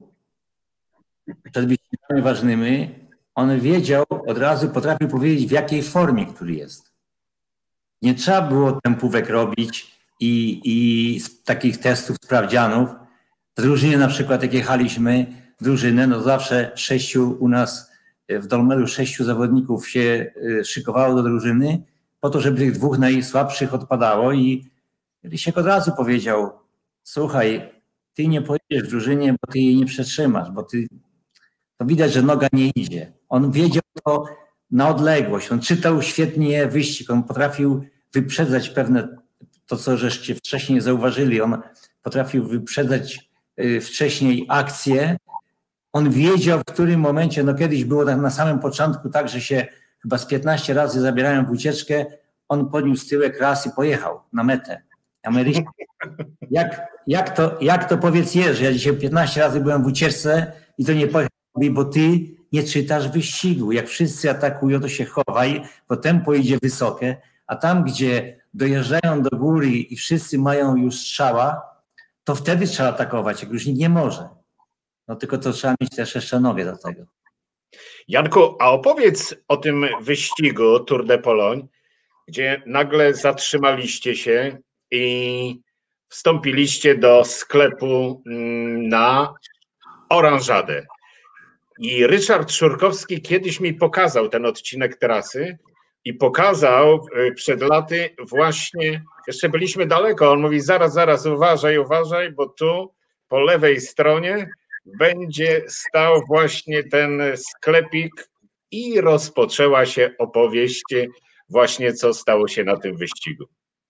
przed wyścigami ważnymi, on wiedział, od razu potrafił powiedzieć, w jakiej formie który jest. Nie trzeba było tempówek robić i, i takich testów, sprawdzianów. W drużynie na przykład, jak jechaliśmy w drużynę, no zawsze sześciu u nas w Dolmelu sześciu zawodników się szykowało do drużyny po to, żeby tych dwóch najsłabszych odpadało i Rysiek od razu powiedział, słuchaj, ty nie pojedziesz w drużynie, bo ty jej nie przetrzymasz, bo ty, to widać, że noga nie idzie. On wiedział to na odległość, on czytał świetnie wyścig, on potrafił wyprzedzać pewne, to co żeście wcześniej zauważyli, on potrafił wyprzedzać wcześniej akcje. On wiedział, w którym momencie, no kiedyś było tak na samym początku tak, że się chyba z piętnaście razy zabierałem w ucieczkę, on podniósł tyłek raz i pojechał na metę. Ameryka. Jak, jak, to, jak to powiedz Jerzy, ja dzisiaj piętnaście razy byłem w ucieczce i to nie pojechał, bo ty nie czytasz wyścigu. Jak wszyscy atakują, to się chowaj, bo tempo idzie wysokie, a tam, gdzie dojeżdżają do góry i wszyscy mają już strzała, to wtedy trzeba atakować, jak już nikt nie może. No tylko to trzeba mieć też jeszcze nogę do tego. Janku, a opowiedz o tym wyścigu Tour de Pologne gdzie nagle zatrzymaliście się i wstąpiliście do sklepu na oranżadę. I Ryszard Szurkowski kiedyś mi pokazał ten odcinek trasy i pokazał przed laty właśnie, jeszcze byliśmy daleko, on mówi zaraz, zaraz, uważaj, uważaj, bo tu po lewej stronie będzie stał właśnie ten sklepik i rozpoczęła się opowieść właśnie, co stało się na tym wyścigu.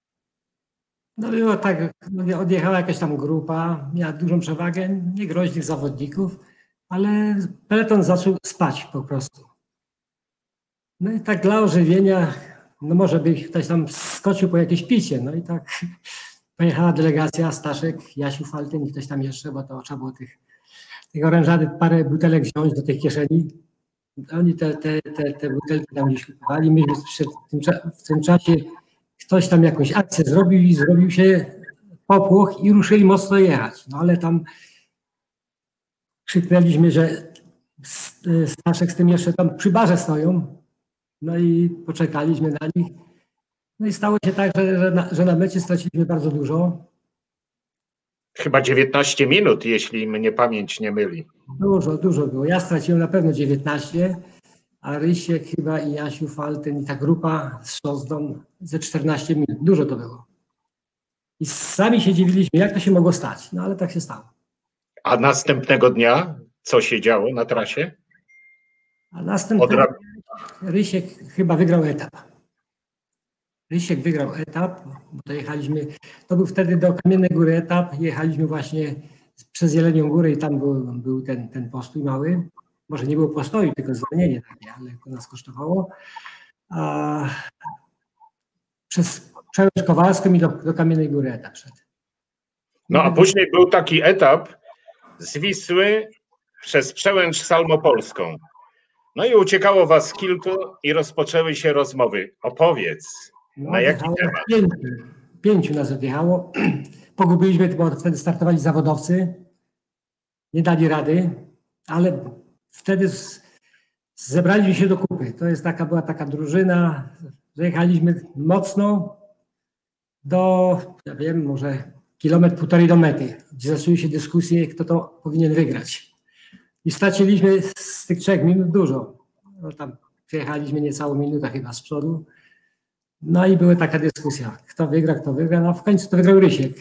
No było tak, odjechała jakaś tam grupa, miała dużą przewagę, niegroźnych zawodników, ale peleton zaczął spać po prostu. No i tak dla ożywienia, no może by ktoś tam skoczył po jakieś picie, no i tak pojechała delegacja, Staszek, Jasiu Faltyn i ktoś tam jeszcze, bo to trzeba było tych, tych orężady parę butelek wziąć do tych kieszeni. Oni te, te, te, te butelki tam gdzieś kupowali, myśmy w tym, w tym czasie ktoś tam jakąś akcję zrobił i zrobił się popłoch i ruszyli mocno jechać. No ale tam krzyknęliśmy, że Staszek z tym jeszcze tam przy barze stoją. No i poczekaliśmy na nich. No i stało się tak, że, że, na, że na mecie straciliśmy bardzo dużo. Chyba dziewiętnaście minut, jeśli mnie pamięć nie myli. Dużo, dużo było. Ja straciłem na pewno dziewiętnaście, a Rysiek chyba i Jasiu Faltyn i ta grupa z Szozdą ze czternaście minut. Dużo to było. I sami się dziwiliśmy, jak to się mogło stać. No ale tak się stało. A następnego dnia co się działo na trasie? A następnego dnia Rysiek chyba wygrał etap. Rysiek wygrał etap, bo to jechaliśmy, to był wtedy do Kamiennej Góry etap, jechaliśmy właśnie przez Jelenią Górę i tam był, był ten, ten postój mały. Może nie było postoju, tylko zwolnienie takie, ale to nas kosztowało. A przez Przełęcz Kowalską i do, do Kamiennej Góry etap szedł. No a później był taki etap z Wisły przez Przełęcz Salmopolską. No i uciekało was kilku i rozpoczęły się rozmowy. Opowiedz, no, na jaki temat? Pięciu, pięciu nas odjechało. Pogubiliśmy, bo wtedy startowali zawodowcy. Nie dali rady, ale wtedy z, zebraliśmy się do kupy. To jest taka, była taka drużyna, że jechaliśmy mocno do, ja wiem, może kilometr, półtorej do mety, gdzie zaczęły się dyskusje, kto to powinien wygrać. I straciliśmy z tych trzech minut dużo. No tam przejechaliśmy niecałą minutę chyba z przodu. No i była taka dyskusja, kto wygra, kto wygra. No w końcu to wygrał Rysiek.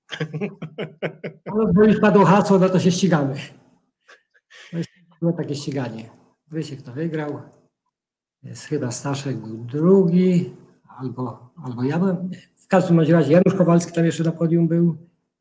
Ale bo już padło hasło, no to się ścigamy. No i było takie ściganie. Rysiek to wygrał. Jest chyba Staszek był drugi, albo, albo ja byłem. W każdym razie Janusz Kowalski tam jeszcze na podium był.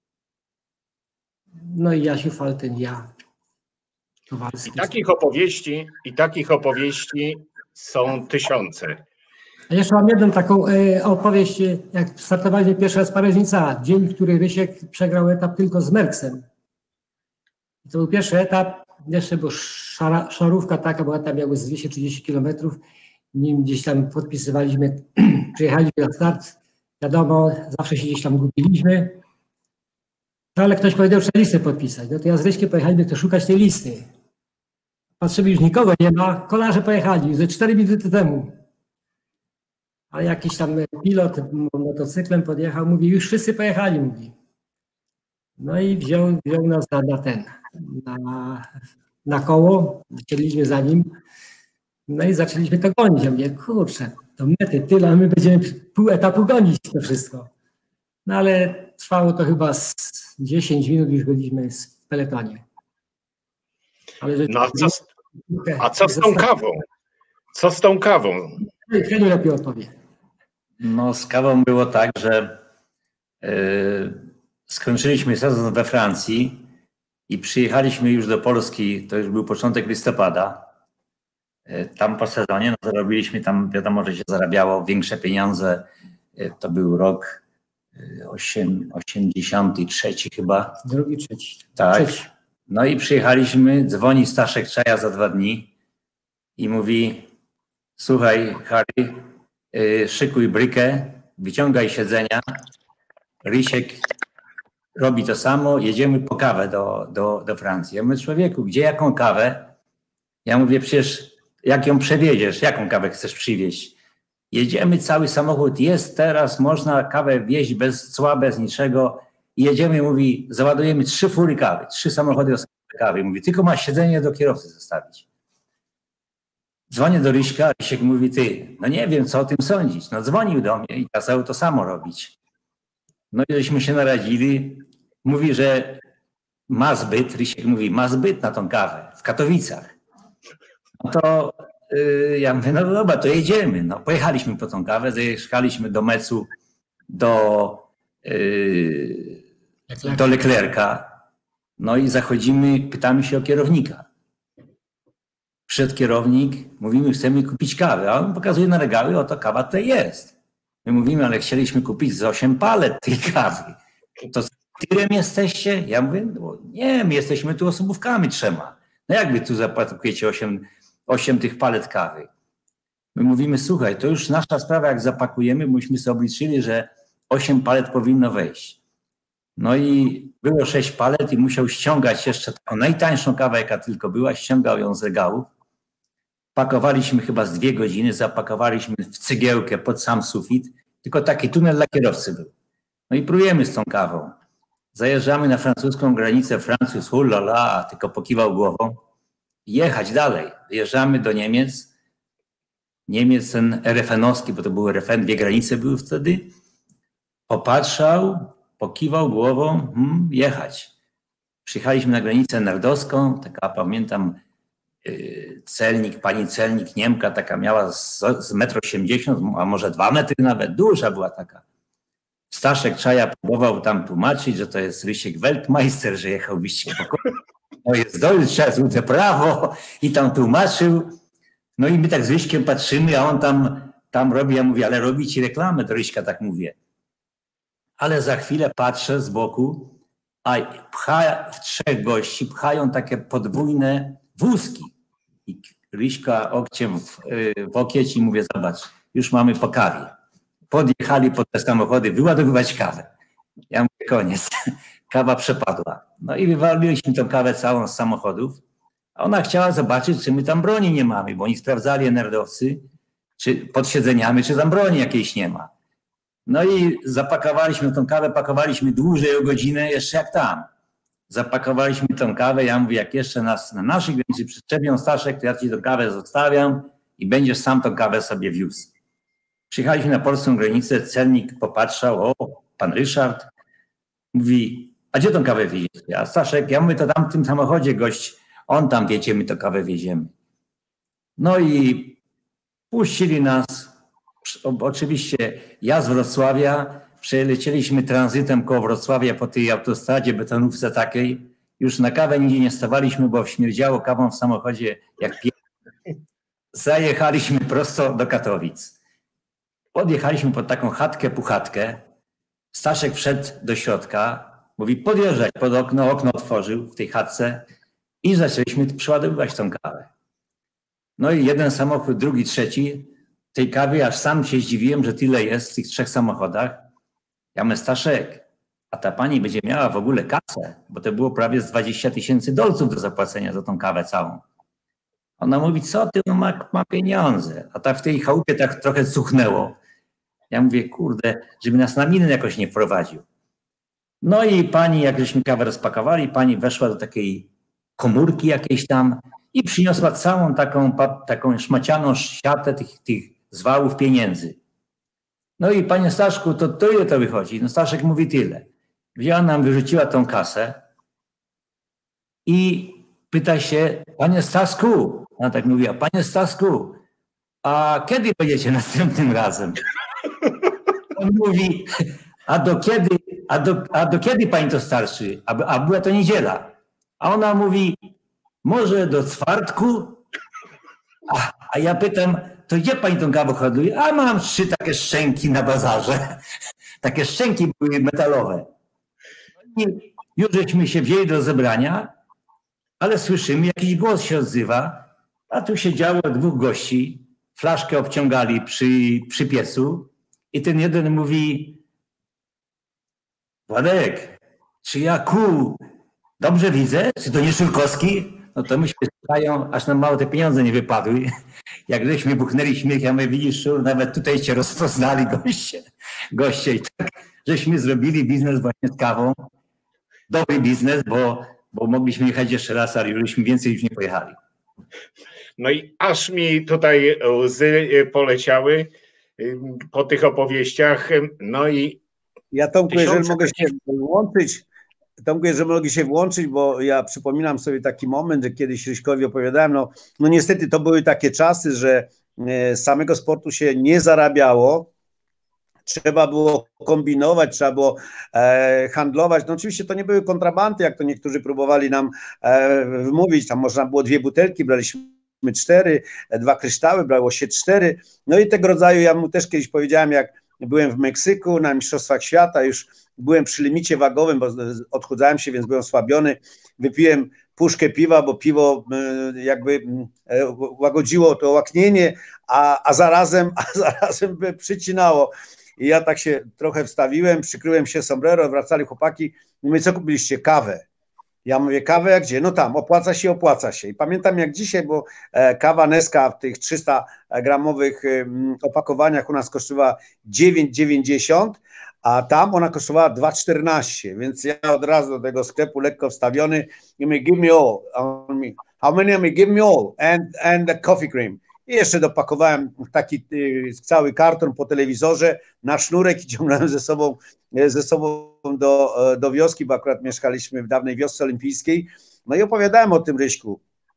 No i Jasiu Faltyn, ja. Kowalski. I takich opowieści, i takich opowieści są tysiące. A jeszcze mam jedną taką e, opowieść, jak startowaliśmy pierwszy raz Paryż-Nica, dzień, w który Rysiek przegrał etap tylko z Merksem. I to był pierwszy etap, jeszcze była szara, szarówka taka, bo tam miały z dwieście trzydzieści kilometrów, nim gdzieś tam podpisywaliśmy, przyjechaliśmy na start, wiadomo, zawsze się gdzieś tam gubiliśmy, no, ale ktoś powiedział, że trzeba listę podpisać. No to ja z Ryśkiem pojechaliśmy to szukać tej listy. Patrzymy, już nikogo nie ma, kolarze pojechali ze cztery minuty temu. A jakiś tam pilot motocyklem podjechał, mówi, już wszyscy pojechali, mówi. No i wziął, wziął nas na, na ten, na, na koło, wcieliliśmy za nim, no i zaczęliśmy to gonić. Ja mówię, kurczę, do mety tyle, a my będziemy pół etapu gonić to wszystko. No ale trwało to chyba z dziesięć minut, już byliśmy w peletonie. Ale no a co, z, a co z tą kawą? Co z tą kawą? Heniu lepiej odpowie. No z kawą było tak, że yy, skończyliśmy sezon we Francji i przyjechaliśmy już do Polski, to już był początek listopada. Yy, tam po sezonie no, zarobiliśmy, tam wiadomo, że się zarabiało większe pieniądze. Yy, to był rok yy, osiemdziesiąty trzeci chyba. Drugi, trzeci. Tak. Trzeci. No i przyjechaliśmy, dzwoni Staszek Czaja za dwa dni i mówi: słuchaj, Harry, yy, szykuj brykę, wyciągaj siedzenia. Rysiek robi to samo, jedziemy po kawę do, do, do Francji. Ja mówię, człowieku, gdzie jaką kawę? Ja mówię, przecież jak ją przewieziesz, jaką kawę chcesz przywieźć? Jedziemy, cały samochód jest teraz, można kawę wieźć bez cła, bez niczego. I jedziemy, mówi, załadujemy trzy fury kawy, trzy samochody kawy. Mówi, tylko ma siedzenie do kierowcy zostawić. Dzwonię do Ryśka, Rysiek mówi, ty, no nie wiem, co o tym sądzić. No dzwonił do mnie i kazał to samo robić. No i żeśmy się naradzili. Mówi, że ma zbyt, Rysiek mówi, ma zbyt na tą kawę w Katowicach. No to yy, ja mówię, no dobra, to jedziemy. No pojechaliśmy po tą kawę, zajechaliśmy do Mecu, do, yy, do Leclerca. No i zachodzimy, pytamy się o kierownika. Przyszedł kierownik, mówimy, chcemy kupić kawę, a on pokazuje na regały, oto kawa tutaj jest. My mówimy, ale chcieliśmy kupić z osiem palet tej kawy. To z tirem jesteście? Ja mówię, no nie, my jesteśmy tu osobówkami trzema. No jak wy tu zapakujecie osiem, osiem tych palet kawy? My mówimy, słuchaj, to już nasza sprawa, jak zapakujemy, myśmy sobie obliczyli, że osiem palet powinno wejść. No i było sześć palet i musiał ściągać jeszcze taką najtańszą kawę, jaka tylko była, ściągał ją z regałów. Pakowaliśmy chyba z dwie godziny, zapakowaliśmy w cegiełkę pod sam sufit, tylko taki tunel dla kierowcy był. No i próbujemy z tą kawą. Zajeżdżamy na francuską granicę, Francuz, hulala, tylko pokiwał głową. Jechać dalej. Wyjeżdżamy do Niemiec. Niemiec ten er ef en-owski, bo to był er ef en, dwie granice były wtedy. Popatrzał, pokiwał głową, hmm, jechać. Przyjechaliśmy na granicę nardowską, taka pamiętam, celnik, pani celnik, Niemka, taka miała z, z metr osiemdziesiąt, a może dwa metry nawet, duża była taka. Staszek Czaja próbował tam tłumaczyć, że to jest Rysiek Weltmeister, że jechał wyścig pokoju. No jest Deutsche, złote prawo i tam tłumaczył. No i my tak z Ryśkiem patrzymy, a on tam, tam robi, ja mówię, ale robi ci reklamę, do Ryśka tak mówię. Ale za chwilę patrzę z boku, a pcha, w trzech gości pchają takie podwójne wózki. I Ryśka okciem w, w okieć i mówię, zobacz, już mamy po kawie. Podjechali pod te samochody wyładowywać kawę. Ja mówię, koniec. Kawa przepadła. No i wywaliliśmy tą kawę całą z samochodów. A ona chciała zobaczyć, czy my tam broni nie mamy, bo oni sprawdzali enerdowcy, czy pod siedzeniami, czy tam broni jakiejś nie ma. No i zapakowaliśmy tą kawę, pakowaliśmy dłużej o godzinę, jeszcze jak tam. Zapakowaliśmy tą kawę, ja mówię, jak jeszcze nas na naszej granicy przyczepią, Staszek, to ja ci tą kawę zostawiam i będziesz sam tą kawę sobie wiózł. Przyjechaliśmy na polską granicę, celnik popatrzał, o, pan Ryszard, mówi, a gdzie tą kawę wieziecie? A Staszek, ja mówię, to tam w tym samochodzie gość, on tam, wiecie, my to kawę wieziemy. No i puścili nas, oczywiście ja z Wrocławia, przelecieliśmy tranzytem koło Wrocławia po tej autostradzie, betonówce takiej. Już na kawę nigdzie nie stawaliśmy, bo śmierdziało kawą w samochodzie jak pie... Zajechaliśmy prosto do Katowic. Podjechaliśmy pod taką chatkę, puchatkę. Staszek wszedł do środka, mówi podjeżdżać pod okno, okno otworzył w tej chatce i zaczęliśmy przeładowywać tą kawę. No i jeden samochód, drugi, trzeci. Tej kawy aż sam się zdziwiłem, że tyle jest w tych trzech samochodach. Ja mówię, Staszek, a ta pani będzie miała w ogóle kasę, bo to było prawie z dwadzieścia tysięcy dolców do zapłacenia za tą kawę całą. Ona mówi, co ty, no ma, ma pieniądze. A tak w tej chałupie tak trochę cuchnęło. Ja mówię, kurde, żeby nas na minę jakoś nie wprowadził. No i pani, jak żeśmy kawę rozpakowali, pani weszła do takiej komórki jakiejś tam i przyniosła całą taką, taką szmacianą siatę tych, tych zwałów pieniędzy. No i panie Staszku, to, to ile to wychodzi? No Staszek mówi tyle. Wzięła nam, wyrzuciła tą kasę i pyta się, panie Stasku, ona tak mówiła, panie Stasku, a kiedy będziecie następnym razem? On mówi, a do kiedy, a do, a do kiedy pani to starczy? A, a była to niedziela. A ona mówi, może do czwartku? A, a ja pytam, to gdzie pani tą kawę hoduje? A mam trzy takie szczęki na bazarze. Takie szczęki były metalowe. I już żeśmy się wzięli do zebrania, ale słyszymy, jakiś głos się odzywa, a tu siedziało dwóch gości, flaszkę obciągali przy, przy piecu i ten jeden mówi, Władek, czy ja ku dobrze widzę? Czy to nie Szulkowski? no to myśmy słuchają, aż nam mało te pieniądze nie wypadły. Jak żeśmy buchnęli śmiech, ja mówię, widzisz, Szur, nawet tutaj cię rozpoznali goście. goście. I tak żeśmy zrobili biznes właśnie z kawą. Dobry biznes, bo, bo mogliśmy jechać jeszcze raz, ale żeśmy więcej już nie pojechali. No i aż mi tutaj łzy poleciały po tych opowieściach. No i ja Tomku, tysiące... jeżeli mogę się włączyć, Tomku, jeżeli mogę się włączyć, bo ja przypominam sobie taki moment, że kiedyś Ryśkowi opowiadałem, no, no niestety to były takie czasy, że z samego sportu się nie zarabiało. Trzeba było kombinować, trzeba było e, handlować. No oczywiście to nie były kontrabandy, jak to niektórzy próbowali nam e, wmówić. Tam można było dwie butelki, braliśmy cztery, dwa kryształy, brało się cztery. No i tego rodzaju, ja mu też kiedyś powiedziałem, jak byłem w Meksyku na Mistrzostwach Świata, już byłem przy limicie wagowym, bo odchudzałem się, więc byłem osłabiony. Wypiłem puszkę piwa, bo piwo jakby łagodziło to łaknienie, a, a zarazem, a zarazem by przycinało. I ja tak się trochę wstawiłem, przykryłem się sombrero, wracali chłopaki, mówię, co kupiliście? Kawę. Ja mówię, kawę jak gdzie? No tam, opłaca się, opłaca się. I pamiętam jak dzisiaj, bo kawa Neska w tych trzysta gramowych opakowaniach u nas kosztowała dziewięć dziewięćdziesiąt, a tam ona kosztowała dwa czternaście, więc ja od razu do tego sklepu lekko wstawiony i mówię, give me all. How many? I mean, give me all and, and the coffee cream. I jeszcze dopakowałem taki y, cały karton po telewizorze na sznurek i ciągnąłem ze sobą, ze sobą do, do wioski, bo akurat mieszkaliśmy w dawnej wiosce olimpijskiej. No i opowiadałem o tym Ryśku,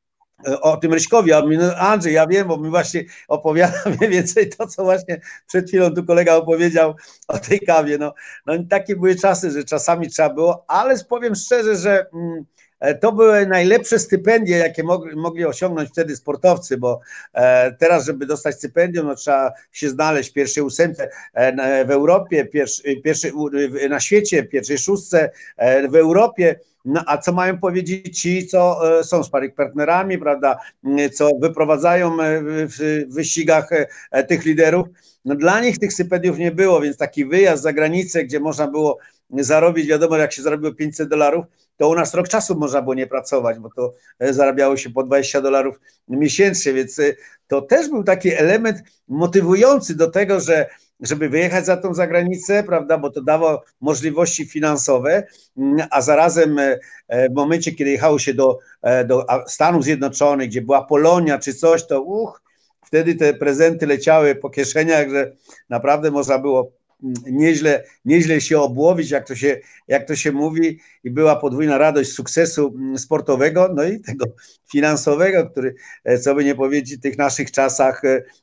o tym Ryśkowi, a on mówi, no Andrzej, ja wiem, bo mi właśnie opowiada mniej więcej to, co właśnie przed chwilą tu kolega opowiedział o tej kawie. No, no takie były czasy, że czasami trzeba było, ale powiem szczerze, że mm, to były najlepsze stypendia, jakie mogli, mogli osiągnąć wtedy sportowcy, bo e, teraz, żeby dostać stypendium, no trzeba się znaleźć w pierwszej ósemce e, w Europie, pierwszy, pierwszy, na świecie, w pierwszej szóstce e, w Europie. No, a co mają powiedzieć ci, co e, są sparring partnerami, prawda, co wyprowadzają w wyścigach e, tych liderów? No, dla nich tych stypendiów nie było, więc taki wyjazd za granicę, gdzie można było zarobić, wiadomo, jak się zarobiło pięćset dolarów, to u nas rok czasu można było nie pracować, bo to zarabiało się po dwadzieścia dolarów miesięcznie, więc to też był taki element motywujący do tego, że żeby wyjechać za tą zagranicę, prawda, bo to dawało możliwości finansowe, a zarazem w momencie, kiedy jechało się do, do Stanów Zjednoczonych, gdzie była Polonia czy coś, to uch, wtedy te prezenty leciały po kieszeniach, że naprawdę można było nieźle, nieźle się obłowić, jak to się, jak to się mówi, i była podwójna radość sukcesu sportowego, no i tego finansowego, który, co by nie powiedzieć, w tych naszych czasach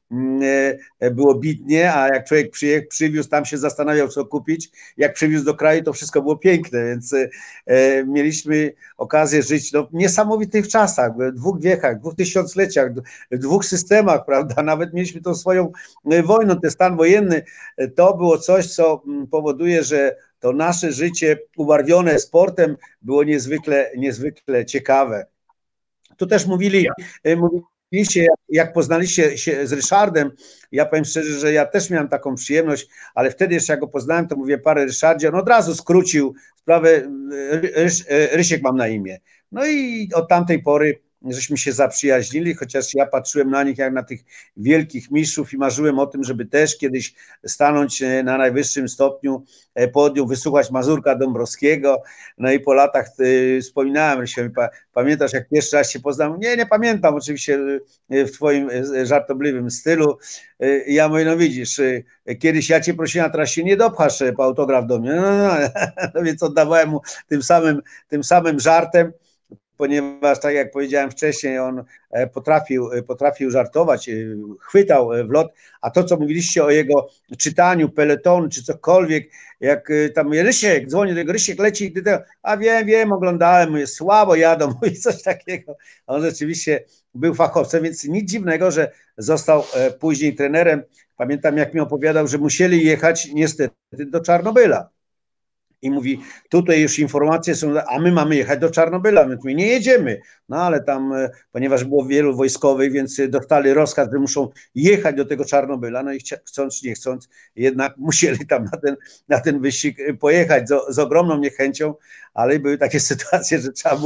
było bitnie, a jak człowiek przyjechał, przywiózł, tam się zastanawiał, co kupić, jak przywiózł do kraju, to wszystko było piękne, więc mieliśmy okazję żyć no, w niesamowitych czasach, w dwóch wiekach, w dwóch tysiącleciach, w dwóch systemach, prawda, nawet mieliśmy tą swoją wojnę, ten stan wojenny, to było coś, co powoduje, że to nasze życie ubarwione sportem było niezwykle, niezwykle ciekawe. Tu też mówili, mówiliście, jak poznaliście się z Ryszardem, ja powiem szczerze, że ja też miałem taką przyjemność, ale wtedy jeszcze jak go poznałem, to mówię, parę Ryszardzie, on od razu skrócił sprawę, Ryś, Rysiek mam na imię. No i od tamtej pory żeśmy się zaprzyjaźnili, chociaż ja patrzyłem na nich jak na tych wielkich mistrzów i marzyłem o tym, żeby też kiedyś stanąć na najwyższym stopniu podium, wysłuchać Mazurka Dąbrowskiego. No i po latach y, wspominałem, Rysiu, pamiętasz jak pierwszy raz się poznałem? Nie, nie pamiętam, oczywiście w twoim żartobliwym stylu. Y, ja mówię, no widzisz, y, kiedyś ja cię prosiłem, a teraz się nie dopchasz po autograf do mnie. No, no, no. No więc oddawałem mu tym samym, tym samym żartem, ponieważ tak jak powiedziałem wcześniej, on potrafił, potrafił żartować, chwytał w lot, a to co mówiliście o jego czytaniu peletonu czy cokolwiek, jak tam mówię, Rysiek, dzwonię do jego, Rysiek leci, a wiem, wiem, oglądałem, mówię, słabo jadą, i coś takiego. On rzeczywiście był fachowcem, więc nic dziwnego, że został później trenerem. Pamiętam jak mi opowiadał, że musieli jechać niestety do Czarnobyla. I mówi, tutaj już informacje są, a my mamy jechać do Czarnobyla, my nie jedziemy. No ale tam, ponieważ było wielu wojskowych, więc dostali rozkaz, że muszą jechać do tego Czarnobyla, no i chcąc czy nie chcąc, jednak musieli tam na ten, na ten wyścig pojechać z, z ogromną niechęcią, ale były takie sytuacje, że trzeba było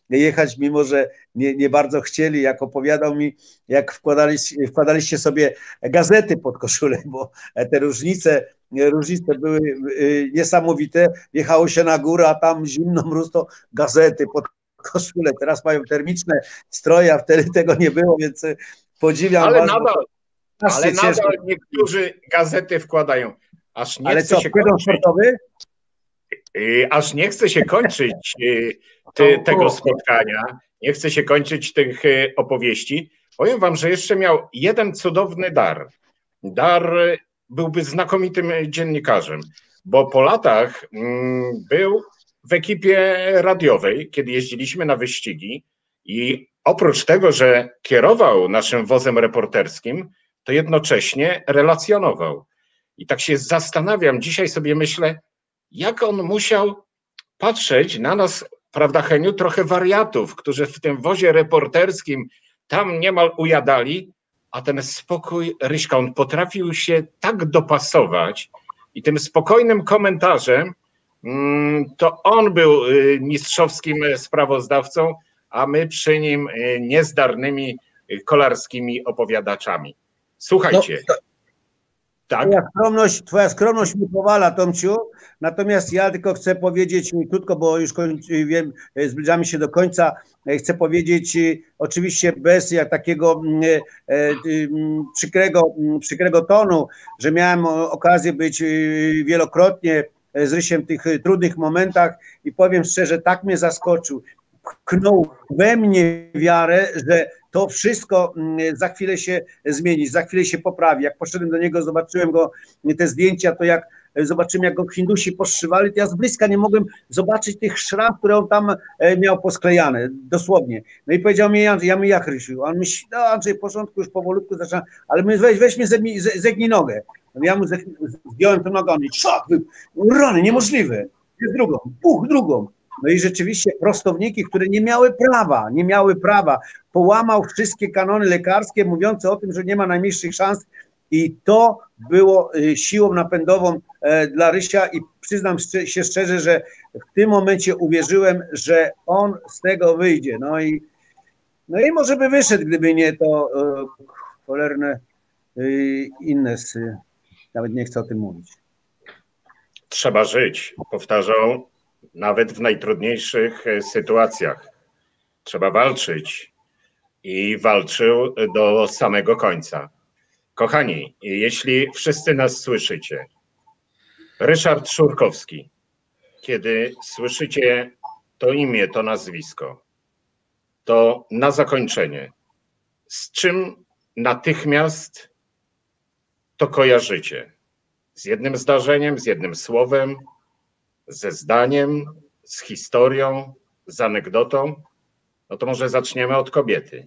jechać, mimo że nie, nie bardzo chcieli, jak opowiadał mi, jak wkładaliście, wkładaliście sobie gazety pod koszulę, bo te różnice, różnice były niesamowite. Jechało się na górę, a tam zimno, mróz, to gazety pod koszulę. Teraz mają termiczne stroje, a wtedy tego nie było, więc podziwiam ale was. Nadal, ale cieszę. nadal niektórzy gazety wkładają. Aż nie ale chce co, się płyną kończyć, sportowy? aż nie chce się kończyć ty, tego spotkania, nie chce się kończyć tych opowieści. Powiem wam, że jeszcze miał jeden cudowny dar. Dar byłby znakomitym dziennikarzem, bo po latach był w ekipie radiowej, kiedy jeździliśmy na wyścigi i oprócz tego, że kierował naszym wozem reporterskim, to jednocześnie relacjonował. I tak się zastanawiam, dzisiaj sobie myślę, jak on musiał patrzeć na nas, prawda, Heniu, trochę wariatów, którzy w tym wozie reporterskim tam niemal ujadali, a ten spokój Ryśka, on potrafił się tak dopasować i tym spokojnym komentarzem, to on był mistrzowskim sprawozdawcą, a my przy nim niezdarnymi kolarskimi opowiadaczami. Słuchajcie. No, tak. Twoja skromność, twoja skromność mi powala, Tomciu, natomiast ja tylko chcę powiedzieć krótko, bo już kończy, wiem, zbliżamy się do końca, chcę powiedzieć oczywiście bez jak takiego e, e, przykrego, przykrego tonu, że miałem okazję być wielokrotnie z Rysiem w tych trudnych momentach i powiem szczerze, tak mnie zaskoczył, pchnął we mnie wiarę, że to wszystko za chwilę się zmieni, za chwilę się poprawi. Jak poszedłem do niego, zobaczyłem go, te zdjęcia, to jak zobaczyłem, jak go Hindusi poszywali, to ja z bliska nie mogłem zobaczyć tych szram, które on tam miał posklejane, dosłownie. No i powiedział mi Andrzej, ja mi jak Rysiu? A on myśli, no Andrzej, w porządku, już powolutku zaczyna, ale my weź, weź mnie, zegnij, zegnij nogę. No ja mu zdjąłem tę nogę, on mi, szok, rany, niemożliwe. Jest drugą, puch, drugą. No i rzeczywiście prostowniki, które nie miały prawa, nie miały prawa, połamał wszystkie kanony lekarskie mówiące o tym, że nie ma najmniejszych szans i to było siłą napędową dla Rysia i przyznam się szczerze, że w tym momencie uwierzyłem, że on z tego wyjdzie. No i, no i może by wyszedł, gdyby nie to cholerne inne, nawet nie chcę o tym mówić. Trzeba żyć, powtarzał, nawet w najtrudniejszych sytuacjach. Trzeba walczyć i walczył do samego końca. Kochani, jeśli wszyscy nas słyszycie, Ryszard Szurkowski, kiedy słyszycie to imię, to nazwisko, to na zakończenie, z czym natychmiast to kojarzycie? Z jednym zdarzeniem, z jednym słowem, ze zdaniem, z historią, z anegdotą? No to może zaczniemy od kobiety.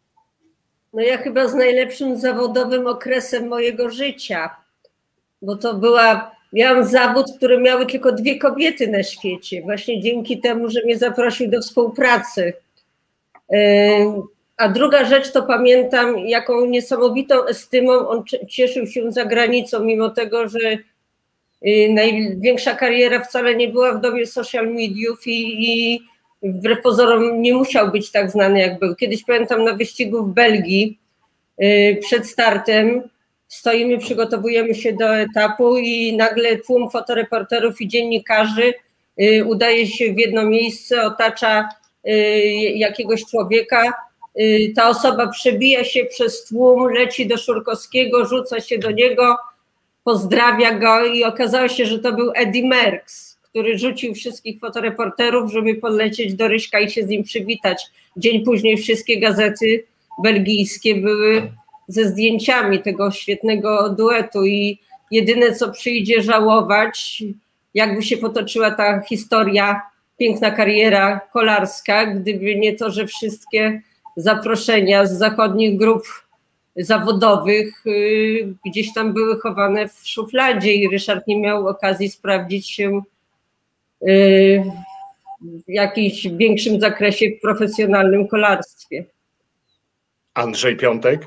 No ja chyba z najlepszym zawodowym okresem mojego życia, bo to była, miałam zawód, który miały tylko dwie kobiety na świecie, właśnie dzięki temu, że mnie zaprosił do współpracy. A druga rzecz to pamiętam, jaką niesamowitą estymą on cieszył się za granicą, mimo tego, że największa kariera wcale nie była w dobie social mediów i, i wbrew pozorom nie musiał być tak znany, jak był. Kiedyś pamiętam na wyścigu w Belgii przed startem stoimy, przygotowujemy się do etapu i nagle tłum fotoreporterów i dziennikarzy udaje się w jedno miejsce, otacza jakiegoś człowieka. Ta osoba przebija się przez tłum, leci do Szurkowskiego, rzuca się do niego, pozdrawia go i okazało się, że to był Eddy Merckx, który rzucił wszystkich fotoreporterów, żeby podlecieć do Ryśka i się z nim przywitać. Dzień później wszystkie gazety belgijskie były ze zdjęciami tego świetnego duetu i jedyne, co przyjdzie żałować, jakby się potoczyła ta historia, piękna kariera kolarska, gdyby nie to, że wszystkie zaproszenia z zachodnich grup zawodowych yy, gdzieś tam były chowane w szufladzie i Ryszard nie miał okazji sprawdzić się yy, w jakimś większym zakresie w profesjonalnym kolarstwie. Andrzej Piątek?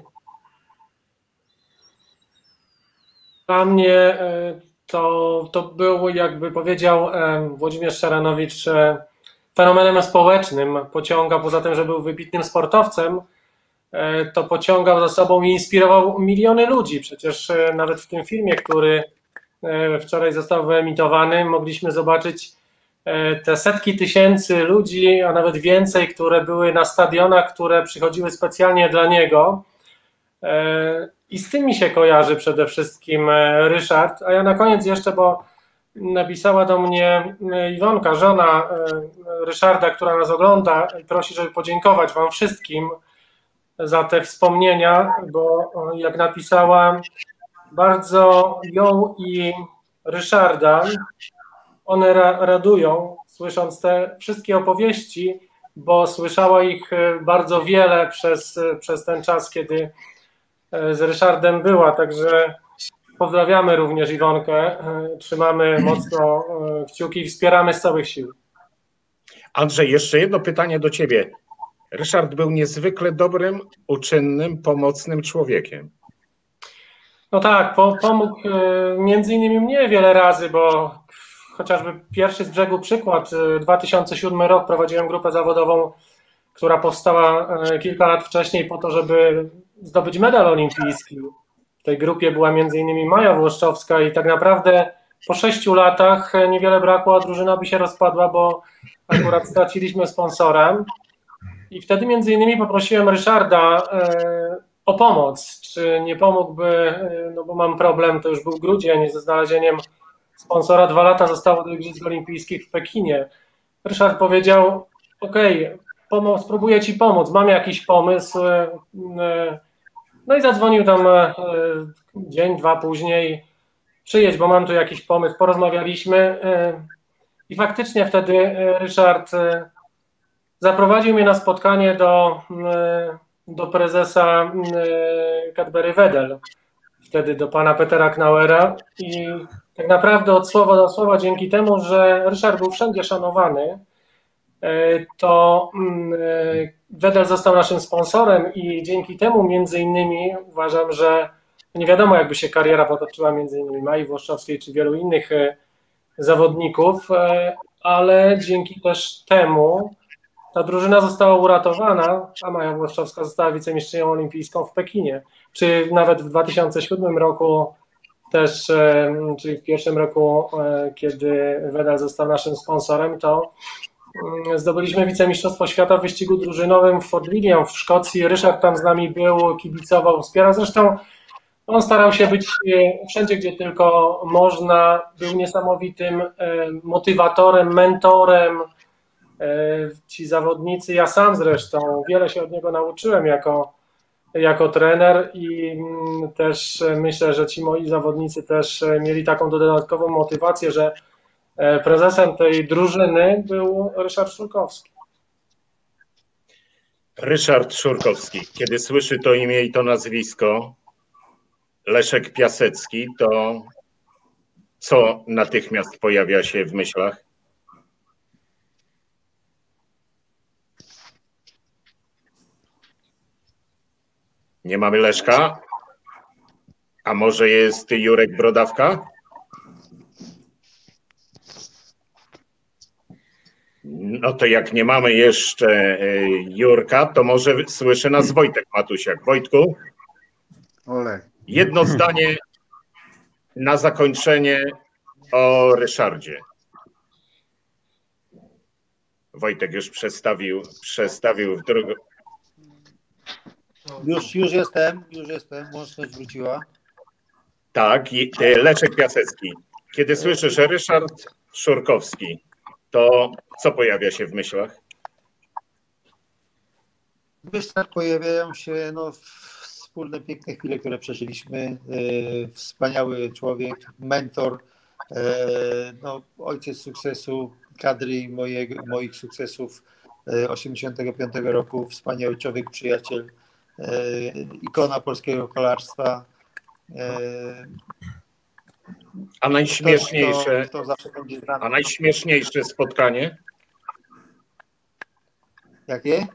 Dla mnie to, to był, jakby powiedział Włodzimierz Szaranowicz, fenomenem społecznym. Pociągał, poza tym, że był wybitnym sportowcem, to pociągał za sobą i inspirował miliony ludzi. Przecież nawet w tym filmie, który wczoraj został wyemitowany, mogliśmy zobaczyć te setki tysięcy ludzi, a nawet więcej, które były na stadionach, które przychodziły specjalnie dla niego. I z tym mi się kojarzy przede wszystkim Ryszard. A ja na koniec jeszcze, bo napisała do mnie Iwonka, żona Ryszarda, która nas ogląda i prosi, żeby podziękować wam wszystkim za te wspomnienia, bo jak napisała, bardzo ją i Ryszarda one ra radują, słysząc te wszystkie opowieści, bo słyszała ich bardzo wiele przez, przez ten czas, kiedy z Ryszardem była, także pozdrawiamy również Iwonkę, trzymamy mocno kciuki i wspieramy z całych sił. Andrzej, jeszcze jedno pytanie do ciebie. Ryszard był niezwykle dobrym, uczynnym, pomocnym człowiekiem. No tak, po, pomógł między innymi mnie wiele razy, bo chociażby pierwszy z brzegu przykład, dwa tysiące siódmy rok prowadziłem grupę zawodową, która powstała kilka lat wcześniej po to, żeby zdobyć medal olimpijski. W tej grupie była między innymi Maja Włoszczowska i tak naprawdę po sześciu latach niewiele brakło, a drużyna by się rozpadła, bo akurat straciliśmy sponsora. I wtedy między innymi poprosiłem Ryszarda o pomoc, czy nie pomógłby, no bo mam problem, to już był grudzień, ze znalezieniem sponsora, dwa lata zostało do Igrzysk Olimpijskich w Pekinie. Ryszard powiedział, okej, okay, spróbuję ci pomóc, mam jakiś pomysł, no i zadzwonił tam dzień, dwa później, przyjedź, bo mam tu jakiś pomysł, porozmawialiśmy i faktycznie wtedy Ryszard zaprowadził mnie na spotkanie do, do prezesa Cadbury Wedel, wtedy do pana Petera Knauera i tak naprawdę od słowa do słowa dzięki temu, że Ryszard był wszędzie szanowany, to Wedel został naszym sponsorem i dzięki temu między innymi uważam, że nie wiadomo jakby się kariera potoczyła między innymi Mai Włoszczowskiej czy wielu innych zawodników, ale dzięki też temu ta drużyna została uratowana, a Maja Włoszczowska została wicemistrzynią olimpijską w Pekinie. Czy nawet w dwa tysiące siódmym roku też, czyli w pierwszym roku, kiedy Wedel został naszym sponsorem, to zdobyliśmy wicemistrzostwo świata w wyścigu drużynowym w Fort William w Szkocji. Ryszard tam z nami był, kibicował, wspierał. Zresztą on starał się być wszędzie, gdzie tylko można. Był niesamowitym motywatorem, mentorem. Ci zawodnicy, ja sam zresztą, wiele się od niego nauczyłem jako, jako trener i też myślę, że ci moi zawodnicy też mieli taką dodatkową motywację, że prezesem tej drużyny był Ryszard Szurkowski. Ryszard Szurkowski. Kiedy słyszy to imię i to nazwisko, Leszek Piasecki, to co natychmiast pojawia się w myślach? Nie mamy Leszka? A może jest Jurek Brodawka? No to jak nie mamy jeszcze Jurka, to może słyszy nas Wojtek Matusiak. Wojtku, Ole. Jedno zdanie na zakończenie o Ryszardzie. Wojtek już przestawił, przestawił w drugą. Już, już jestem, już jestem, łączność wróciła. Tak, i Leszek Piasecki. Kiedy słyszę, że Ryszard Szurkowski, to co pojawia się w myślach? W myślach pojawiają się no, wspólne, piękne chwile, które przeżyliśmy. E, wspaniały człowiek, mentor, e, no, ojciec sukcesu kadry i mojego, moich sukcesów e, osiemdziesiątego piątego roku. Wspaniały człowiek, przyjaciel, e, ikona polskiego kolarstwa. E, A najśmieszniejsze, Kto, kto zawsze będzie z nami. a najśmieszniejsze spotkanie? Jakie?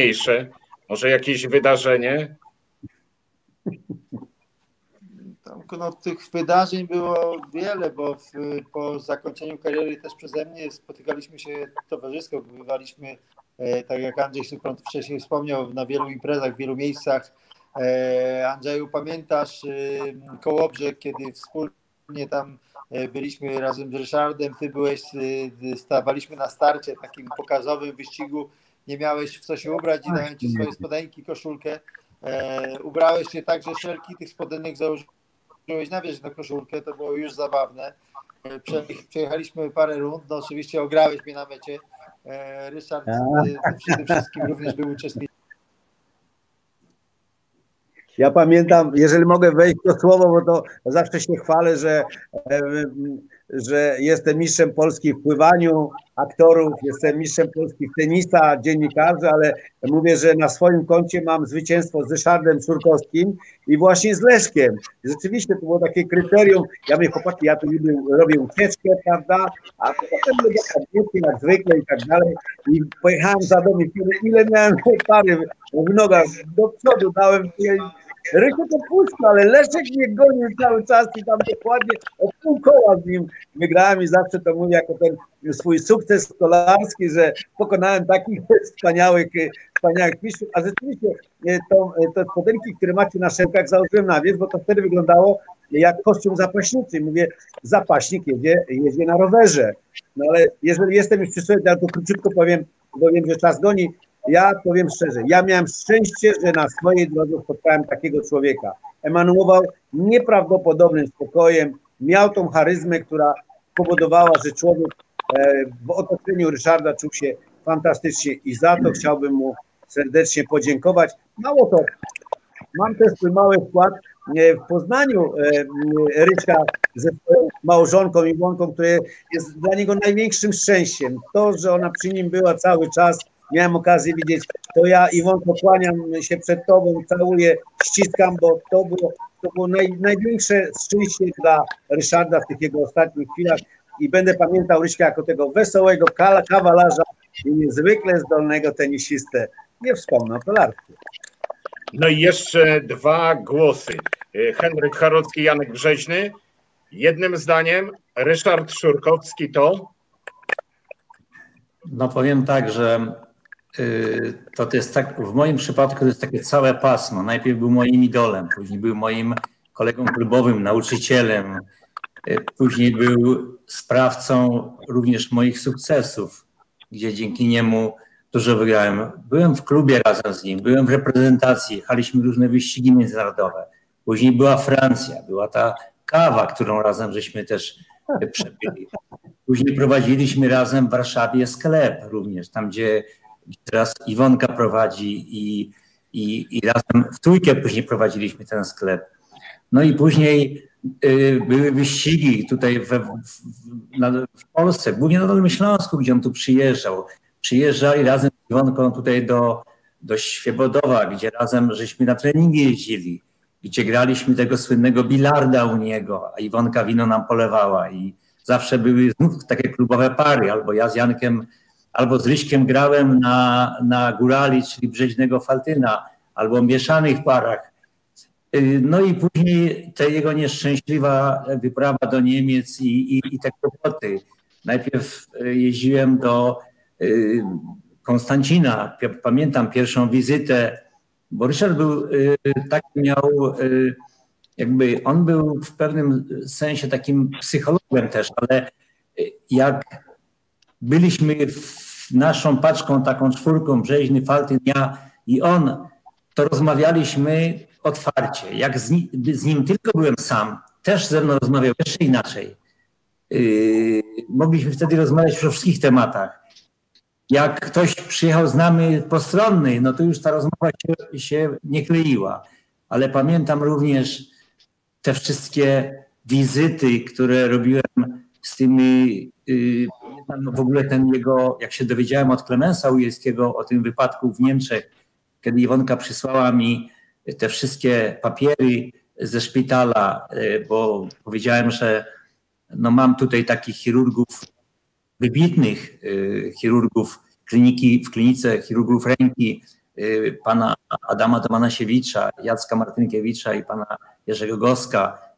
Najśmieszniejsze, może jakieś wydarzenie? Tam no, tych wydarzeń było wiele, bo w, po zakończeniu kariery też przeze mnie spotykaliśmy się towarzysko, bywaliśmy, e, tak jak Andrzej Supron wcześniej wspomniał, na wielu imprezach, w wielu miejscach. E, Andrzeju, pamiętasz e, Kołobrzeg, kiedy wspólnie tam e, byliśmy razem z Ryszardem, ty byłeś, e, stawaliśmy na starcie takim pokazowym wyścigu, nie miałeś w co się ubrać i dałem ci swoje spodenki, koszulkę. E, ubrałeś się tak, że szelki tych spodenek założyłeś na wierzch na koszulkę, to było już zabawne. E, prze, przejechaliśmy parę rund, no oczywiście ograłeś mnie na mecie. E, Ryszard e, przy tym wszystkim również był uczestnikiem. Ja pamiętam, jeżeli mogę wejść w to słowo, bo to zawsze się chwalę, że, że jestem mistrzem Polski w pływaniu aktorów, jestem mistrzem Polski w tenisa, dziennikarzy, ale mówię, że na swoim koncie mam zwycięstwo z Ryszardem Szurkowskim i właśnie z Leszkiem. Rzeczywiście to było takie kryterium. Ja mówię, chłopaki, ja tu niby robię ucieczkę, prawda, a potem były takie jak zwykle i tak dalej. I pojechałem za dom i ile miałem pary w nogach do przodu, dałem Rysiu to puszcza, ale Leszek mnie gonił cały czas i tam dokładnie o pół koła z nim wygrałem i zawsze to mówię jako ten swój sukces stolarski, że pokonałem takich wspaniałych, wspaniałych mistrzów, a rzeczywiście to, to spodenki, które macie na szelkach, założyłem na wierzch, bo to wtedy wyglądało jak kostium zapaśniczy. Mówię, zapaśnik jedzie, jedzie na rowerze. No ale jeżeli jestem już przy sobie, to ja króciutko powiem, bo wiem, że czas goni. Ja powiem szczerze, ja miałem szczęście, że na swojej drodze spotkałem takiego człowieka. Emanuował nieprawdopodobnym spokojem, miał tą charyzmę, która powodowała, że człowiek w otoczeniu Ryszarda czuł się fantastycznie i za to chciałbym mu serdecznie podziękować. Mało to, mam też swój mały wkład w Poznaniu Ryśka ze swoją małżonką Iwonką, które jest dla niego największym szczęściem. To, że ona przy nim była cały czas, miałem okazję widzieć, to ja Iwonko kłaniam się przed tobą, całuję, ściskam, bo to było, to było naj, największe szczęście dla Ryszarda w tych jego ostatnich chwilach i będę pamiętał Ryśka jako tego wesołego kawalarza i niezwykle zdolnego tenisistę. Nie wspomnę o kolarstwie. No i jeszcze dwa głosy. Henryk Charocki, Janek Brzeźny. Jednym zdaniem Ryszard Szurkowski to? No powiem tak, że yy, to, to jest tak, w moim przypadku to jest takie całe pasmo. Najpierw był moim idolem, później był moim kolegą klubowym, nauczycielem, yy, później był sprawcą również moich sukcesów, gdzie dzięki niemu dużo wygrałem. Byłem w klubie razem z nim, byłem w reprezentacji, jechaliśmy różne wyścigi międzynarodowe. Później była Francja, była ta kawa, którą razem żeśmy też przepili. Później prowadziliśmy razem w Warszawie sklep również, tam gdzie teraz Iwonka prowadzi i, i, i razem w trójkę później prowadziliśmy ten sklep. No i później y, były wyścigi tutaj we, w, na, w Polsce, głównie na Dolnym Śląsku, gdzie on tu przyjeżdżał. Przyjeżdżali razem z Iwonką tutaj do, do Świebodowa, gdzie razem żeśmy na treningi jeździli, gdzie graliśmy tego słynnego bilarda u niego, a Iwonka wino nam polewała i zawsze były znów takie klubowe pary, albo ja z Jankiem, albo z Ryśkiem grałem na, na górali, czyli Brzeźnego Faltyna, albo w mieszanych parach. No i później ta jego nieszczęśliwa wyprawa do Niemiec i, i, i te kłopoty. Najpierw jeździłem do Konstancina, pamiętam pierwszą wizytę, bo Ryszard był taki, miał jakby, on był w pewnym sensie takim psychologiem też, ale jak byliśmy w naszą paczką, taką czwórką, Brzeźny, Faltyn, ja i on, to rozmawialiśmy otwarcie. Jak z nim, z nim tylko byłem sam, też ze mną rozmawiał jeszcze inaczej. Yy, mogliśmy wtedy rozmawiać o wszystkich tematach. Jak ktoś przyjechał z nami postronny, no to już ta rozmowa się, się nie kleiła. Ale pamiętam również te wszystkie wizyty, które robiłem z tymi, yy, w ogóle ten jego, jak się dowiedziałem od Klemensa Ujejskiego o tym wypadku w Niemczech, kiedy Iwonka przysłała mi te wszystkie papiery ze szpitala, yy, bo powiedziałem, że no mam tutaj takich chirurgów, wybitnych yy, chirurgów kliniki, w klinice chirurgów ręki, yy, pana Adama Domanasiewicza, Jacka Martynkiewicza i pana Jerzego Goska,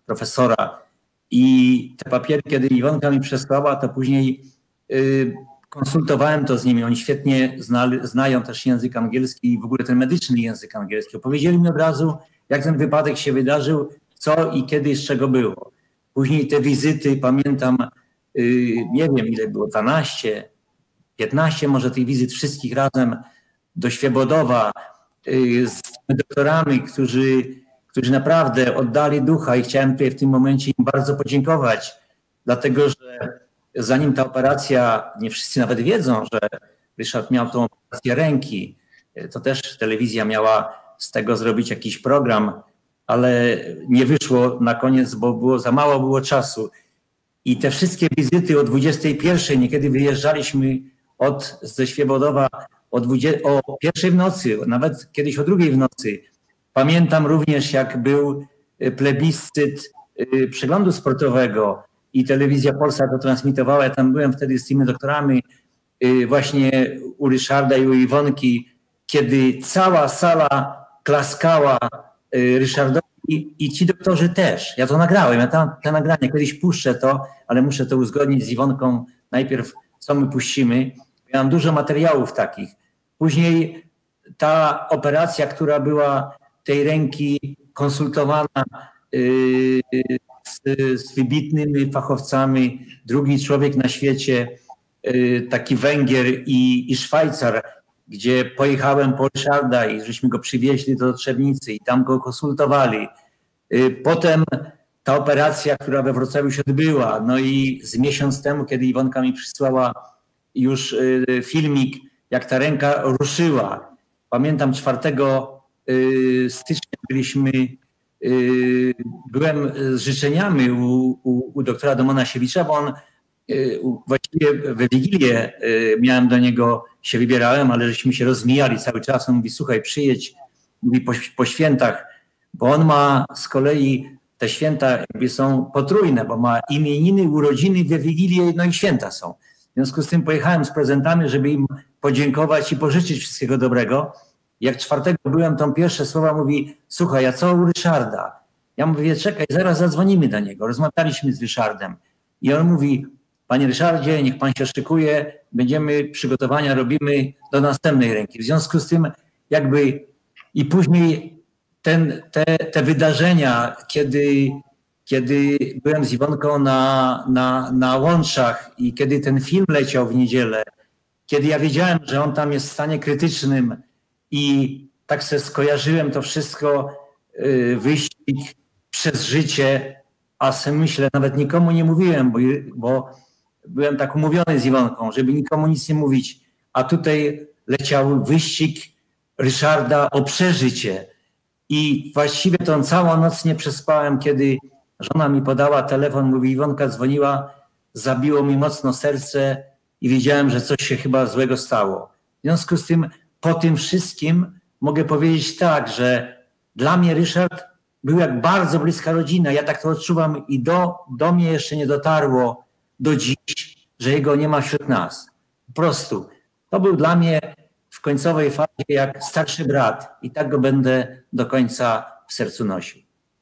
profesora. I te papiery, kiedy Iwonka mi przesłała, to później y, konsultowałem to z nimi. Oni świetnie znali, znają też język angielski i w ogóle ten medyczny język angielski. Opowiedzieli mi od razu, jak ten wypadek się wydarzył, co i kiedy i z czego było. Później te wizyty, pamiętam, y, nie wiem ile było, dwanaście, piętnaście może tych wizyt wszystkich razem do Świebodowa y, z doktorami, którzy, którzy naprawdę oddali ducha i chciałem tutaj w tym momencie im bardzo podziękować, dlatego że zanim ta operacja, nie wszyscy nawet wiedzą, że Ryszard miał tą operację ręki, to też telewizja miała z tego zrobić jakiś program, ale nie wyszło na koniec, bo było za mało było czasu. I te wszystkie wizyty o dwudziestej pierwszej, niekiedy wyjeżdżaliśmy od, ze Świebodowa o, dwudziestej, o pierwszej w nocy, nawet kiedyś o drugiej w nocy. Pamiętam również, jak był plebiscyt przeglądu sportowego i telewizja Polska to transmitowała. Ja tam byłem wtedy z tymi doktorami właśnie u Ryszarda i u Iwonki, kiedy cała sala klaskała Ryszardowi i ci doktorzy też. Ja to nagrałem, ja tam te nagrania kiedyś puszczę to, ale muszę to uzgodnić z Iwonką najpierw, co my puścimy. Ja mam dużo materiałów takich. Później ta operacja, która była tej ręki konsultowana yy, z, z wybitnymi fachowcami, drugi człowiek na świecie, yy, taki Węgier i, i Szwajcar, gdzie pojechałem po Ryszarda i żeśmy go przywieźli do Trzebnicy i tam go konsultowali. Potem ta operacja, która we Wrocławiu się odbyła, no i z miesiąc temu, kiedy Iwonka mi przysłała już filmik, jak ta ręka ruszyła. Pamiętam czwartego stycznia byliśmy, byłem z życzeniami u, u, u doktora Domonasiewicza, bo on właściwie we Wigilię miałem do niego, się wybierałem, ale żeśmy się rozmijali cały czas. On mówi, słuchaj, przyjedź, mówi po, po świętach, bo on ma z kolei, te święta jakby są potrójne, bo ma imieniny, urodziny, we Wigilię, no i święta są. W związku z tym pojechałem z prezentami, żeby im podziękować i pożyczyć wszystkiego dobrego. Jak czwartego byłem, to pierwsze słowa mówi, słuchaj, a co u Ryszarda? Ja mówię, czekaj, zaraz zadzwonimy do niego. Rozmawialiśmy z Ryszardem i on mówi, panie Ryszardzie, niech pan się szykuje, będziemy, przygotowania robimy do następnej ręki. W związku z tym jakby i później ten, te, te wydarzenia, kiedy, kiedy byłem z Iwonką na, na, na Łączach i kiedy ten film leciał w niedzielę, kiedy ja wiedziałem, że on tam jest w stanie krytycznym i tak sobie skojarzyłem to wszystko, yy, wyścig przez życie, a sobie myślę, nawet nikomu nie mówiłem, bo, bo byłem tak umówiony z Iwonką, żeby nikomu nic nie mówić, a tutaj leciał wyścig Ryszarda o przeżycie i właściwie tą całą noc nie przespałem, kiedy żona mi podała telefon, mówi, Iwonka dzwoniła, zabiło mi mocno serce i wiedziałem, że coś się chyba złego stało. W związku z tym, po tym wszystkim mogę powiedzieć tak, że dla mnie Ryszard był jak bardzo bliska rodzina. Ja tak to odczuwam i do, do mnie jeszcze nie dotarło do dziś, że jego nie ma wśród nas. Po prostu. To był dla mnie w końcowej fazie jak starszy brat i tak go będę do końca w sercu nosił.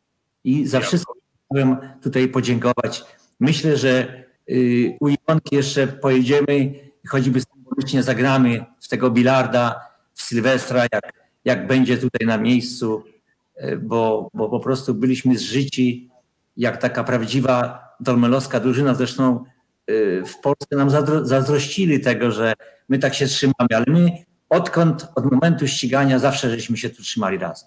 I za wszystko chciałem tutaj podziękować. Myślę, że y, u Iwonki jeszcze pojedziemy, choćby symbolicznie zagramy w tego bilarda, w Sylwestra, jak, jak będzie tutaj na miejscu, y, bo, bo po prostu byliśmy zżyci jak taka prawdziwa dolmelowska drużyna. Zresztą y, w Polsce nam zazdro, zazdrościli tego, że my tak się trzymamy, ale my odkąd, od momentu ścigania zawsze żeśmy się tu trzymali razem.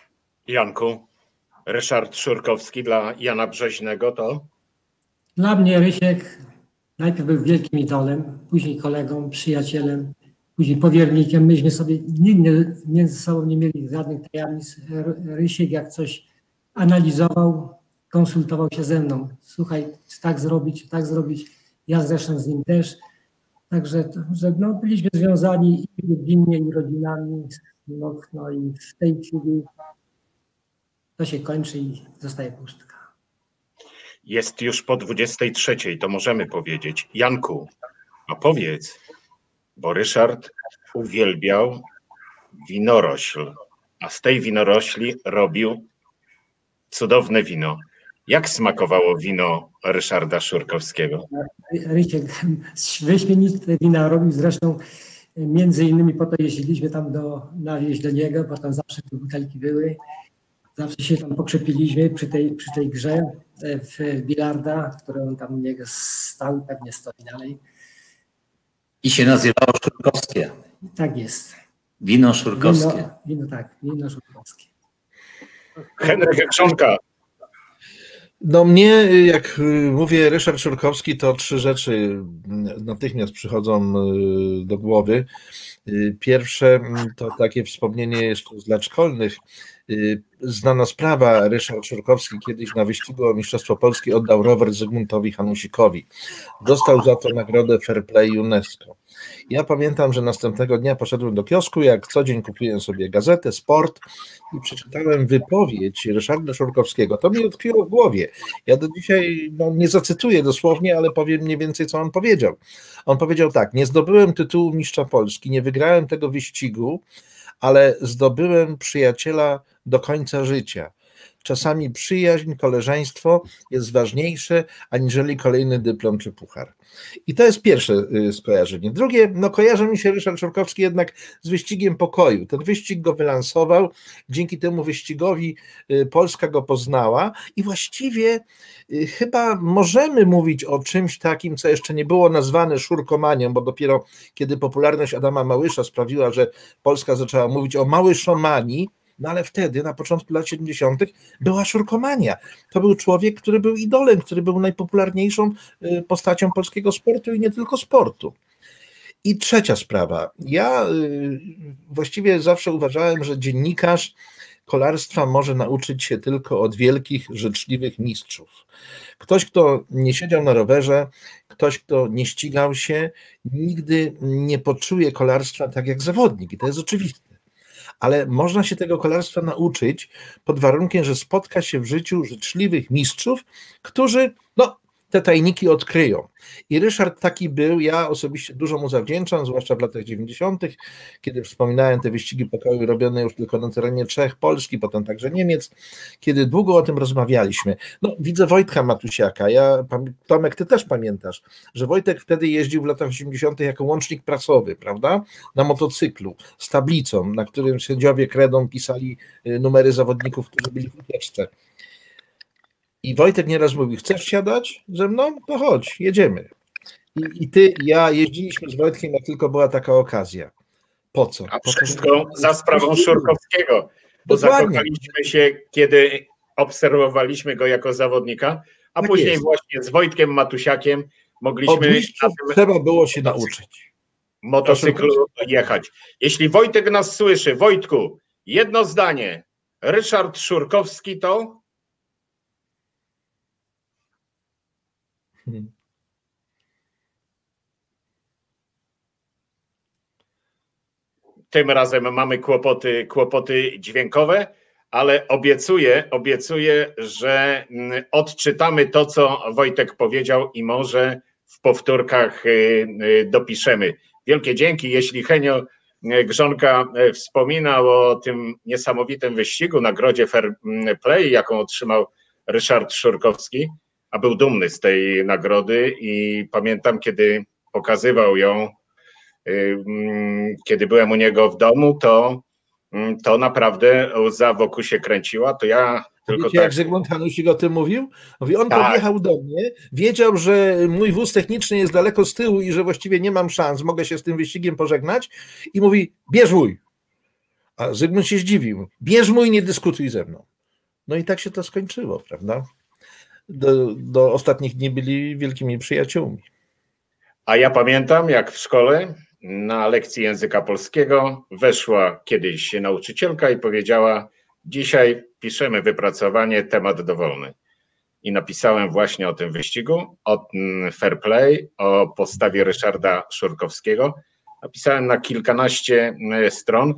Janku, Ryszard Szurkowski dla Jana Brzeźnego to? Dla mnie Rysiek najpierw był wielkim idolem, później kolegą, przyjacielem, później powiernikiem. Myśmy sobie nigdy między sobą nie mieli żadnych tajemnic. Rysiek jak coś analizował, konsultował się ze mną. Słuchaj, czy tak zrobić, czy tak zrobić. Ja zresztą z nim też. Także że no, byliśmy związani i rodzinnie, i rodzinami. No, no i w tej chwili to się kończy i zostaje pustka. Jest już po dwudziestej trzeciej, to możemy powiedzieć. Janku, a powiedz, bo Ryszard uwielbiał winorośl, a z tej winorośli robił cudowne wino. Jak smakowało wino Ryszarda Szurkowskiego? Rysiek wyśmienite wina robił, zresztą między innymi po to jeździliśmy tam do, nawieźć do niego, bo tam zawsze te butelki były. Zawsze się tam pokrzepiliśmy przy tej, przy tej grze w bilarda, które on tam u niego stał, pewnie stoi dalej. I się nazywało Szurkowskie. Tak jest. Wino szurkowskie. Wino, wino tak, wino szurkowskie. Henryk Grzonka. No mnie, jak mówię Ryszard Szurkowski, to trzy rzeczy natychmiast przychodzą do głowy. Pierwsze to takie wspomnienie jeszcze z lat szkolnych. Znana sprawa, Ryszard Szurkowski kiedyś na wyścigu o Mistrzostwo Polski oddał rower Zygmuntowi Hanusikowi. Dostał za to nagrodę Fair Play UNESCO. Ja pamiętam, że następnego dnia poszedłem do kiosku, jak co dzień kupiłem sobie gazetę, sport i przeczytałem wypowiedź Ryszarda Szurkowskiego. To mi utkwiło w głowie. Ja do dzisiaj no, nie zacytuję dosłownie, ale powiem mniej więcej, co on powiedział. On powiedział tak: nie zdobyłem tytułu mistrza Polski, nie wygrałem tego wyścigu, ale zdobyłem przyjaciela do końca życia. Czasami przyjaźń, koleżeństwo jest ważniejsze aniżeli kolejny dyplom czy puchar. I to jest pierwsze skojarzenie. Drugie, no kojarzy mi się Ryszard Szurkowski jednak z wyścigiem pokoju. Ten wyścig go wylansował, dzięki temu wyścigowi Polska go poznała i właściwie chyba możemy mówić o czymś takim, co jeszcze nie było nazwane szurkomanią, bo dopiero kiedy popularność Adama Małysza sprawiła, że Polska zaczęła mówić o małyszomanii, no ale wtedy, na początku lat siedemdziesiątych była szurkomania. To był człowiek, który był idolem, który był najpopularniejszą postacią polskiego sportu i nie tylko sportu. I trzecia sprawa. Ja właściwie zawsze uważałem, że dziennikarz kolarstwa może nauczyć się tylko od wielkich, życzliwych mistrzów. Ktoś, kto nie siedział na rowerze, ktoś, kto nie ścigał się, nigdy nie poczuje kolarstwa tak jak zawodnik. I to jest oczywiste. Ale można się tego kolarstwa nauczyć pod warunkiem, że spotka się w życiu życzliwych mistrzów, którzy no, te tajniki odkryją. I Ryszard taki był, ja osobiście dużo mu zawdzięczam, zwłaszcza w latach dziewięćdziesiątych, kiedy wspominałem te wyścigi pokoju robione już tylko na terenie Czech, Polski, potem także Niemiec, kiedy długo o tym rozmawialiśmy. No, widzę Wojtka Matusiaka, ja, Tomek, ty też pamiętasz, że Wojtek wtedy jeździł w latach osiemdziesiątych jako łącznik prasowy, prawda, na motocyklu, z tablicą, na którym sędziowie kredą pisali numery zawodników, którzy byli w ucieczce. I Wojtek nieraz mówił: chcesz siadać ze mną? To chodź, jedziemy. I, i ty, ja jeździliśmy z Wojtkiem, jak tylko była taka okazja. Po co? A wszystko za sprawą Szurkowskiego, bo Dokładnie. zakochaliśmy się, kiedy obserwowaliśmy go jako zawodnika, a Tak później jest. właśnie z Wojtkiem Matusiakiem mogliśmy Od mistrzów trzeba było się nauczyć. motocyklu jechać. Jeśli Wojtek nas słyszy, Wojtku, jedno zdanie. Ryszard Szurkowski to? Hmm. Tym razem mamy kłopoty, kłopoty dźwiękowe, ale obiecuję, obiecuję, że odczytamy to, co Wojtek powiedział i może w powtórkach dopiszemy. Wielkie dzięki. Jeśli Henio Grzonka wspominał o tym niesamowitym wyścigu, nagrodzie Fair Play, jaką otrzymał Ryszard Szurkowski, a był dumny z tej nagrody i pamiętam, kiedy pokazywał ją, kiedy byłem u niego w domu, to, to naprawdę łza wokół się kręciła, to ja tylko Wiecie, tak... jak Zygmunt Hanusik o tym mówił? Mówi, on Tak. podjechał do mnie, wiedział, że mój wóz techniczny jest daleko z tyłu i że właściwie nie mam szans, mogę się z tym wyścigiem pożegnać i mówi: bierz mój. A Zygmunt się zdziwił: bierz mój, nie dyskutuj ze mną. No i tak się to skończyło, prawda? Do, do ostatnich dni byli wielkimi przyjaciółmi. A ja pamiętam, jak w szkole na lekcji języka polskiego weszła kiedyś nauczycielka i powiedziała: dzisiaj piszemy wypracowanie, temat dowolny. I napisałem właśnie o tym wyścigu, o Fair Play, o postawie Ryszarda Szurkowskiego. Napisałem na kilkanaście stron,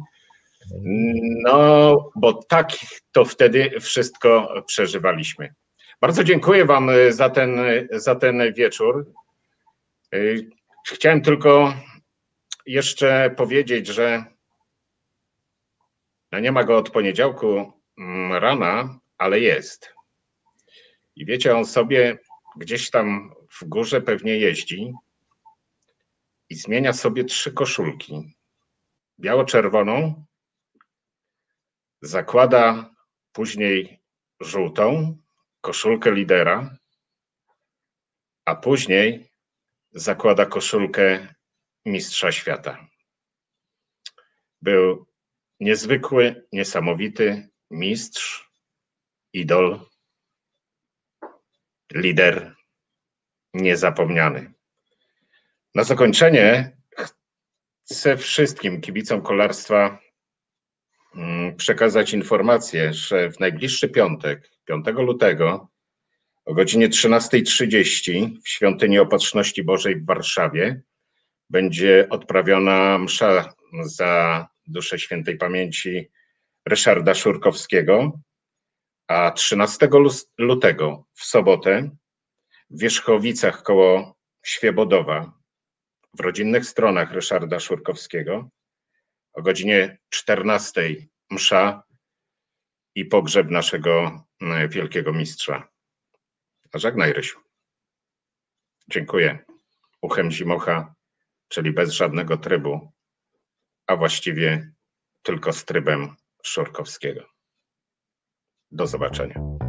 no bo tak to wtedy wszystko przeżywaliśmy. Bardzo dziękuję wam za ten, za ten wieczór. Chciałem tylko jeszcze powiedzieć, że no nie ma go od poniedziałku rana, ale jest. I wiecie, on sobie gdzieś tam w górze pewnie jeździ i zmienia sobie trzy koszulki. Biało-czerwoną, zakłada później żółtą, koszulkę lidera, a później zakłada koszulkę mistrza świata. Był niezwykły, niesamowity mistrz, idol, lider niezapomniany. Na zakończenie chcę wszystkim kibicom kolarstwa przekazać informację, że w najbliższy piątek, piątego lutego o godzinie trzynastej trzydzieści w Świątyni Opatrzności Bożej w Warszawie będzie odprawiona msza za duszę świętej pamięci Ryszarda Szurkowskiego, a trzynastego lutego w sobotę w Wierzchowicach koło Świebodowa w rodzinnych stronach Ryszarda Szurkowskiego o godzinie czternastej msza i pogrzeb naszego wielkiego mistrza. A żegnaj, Rysiu. Dziękuję. Uchem Zimocha, czyli bez żadnego trybu, a właściwie tylko z trybem Szurkowskiego. Do zobaczenia.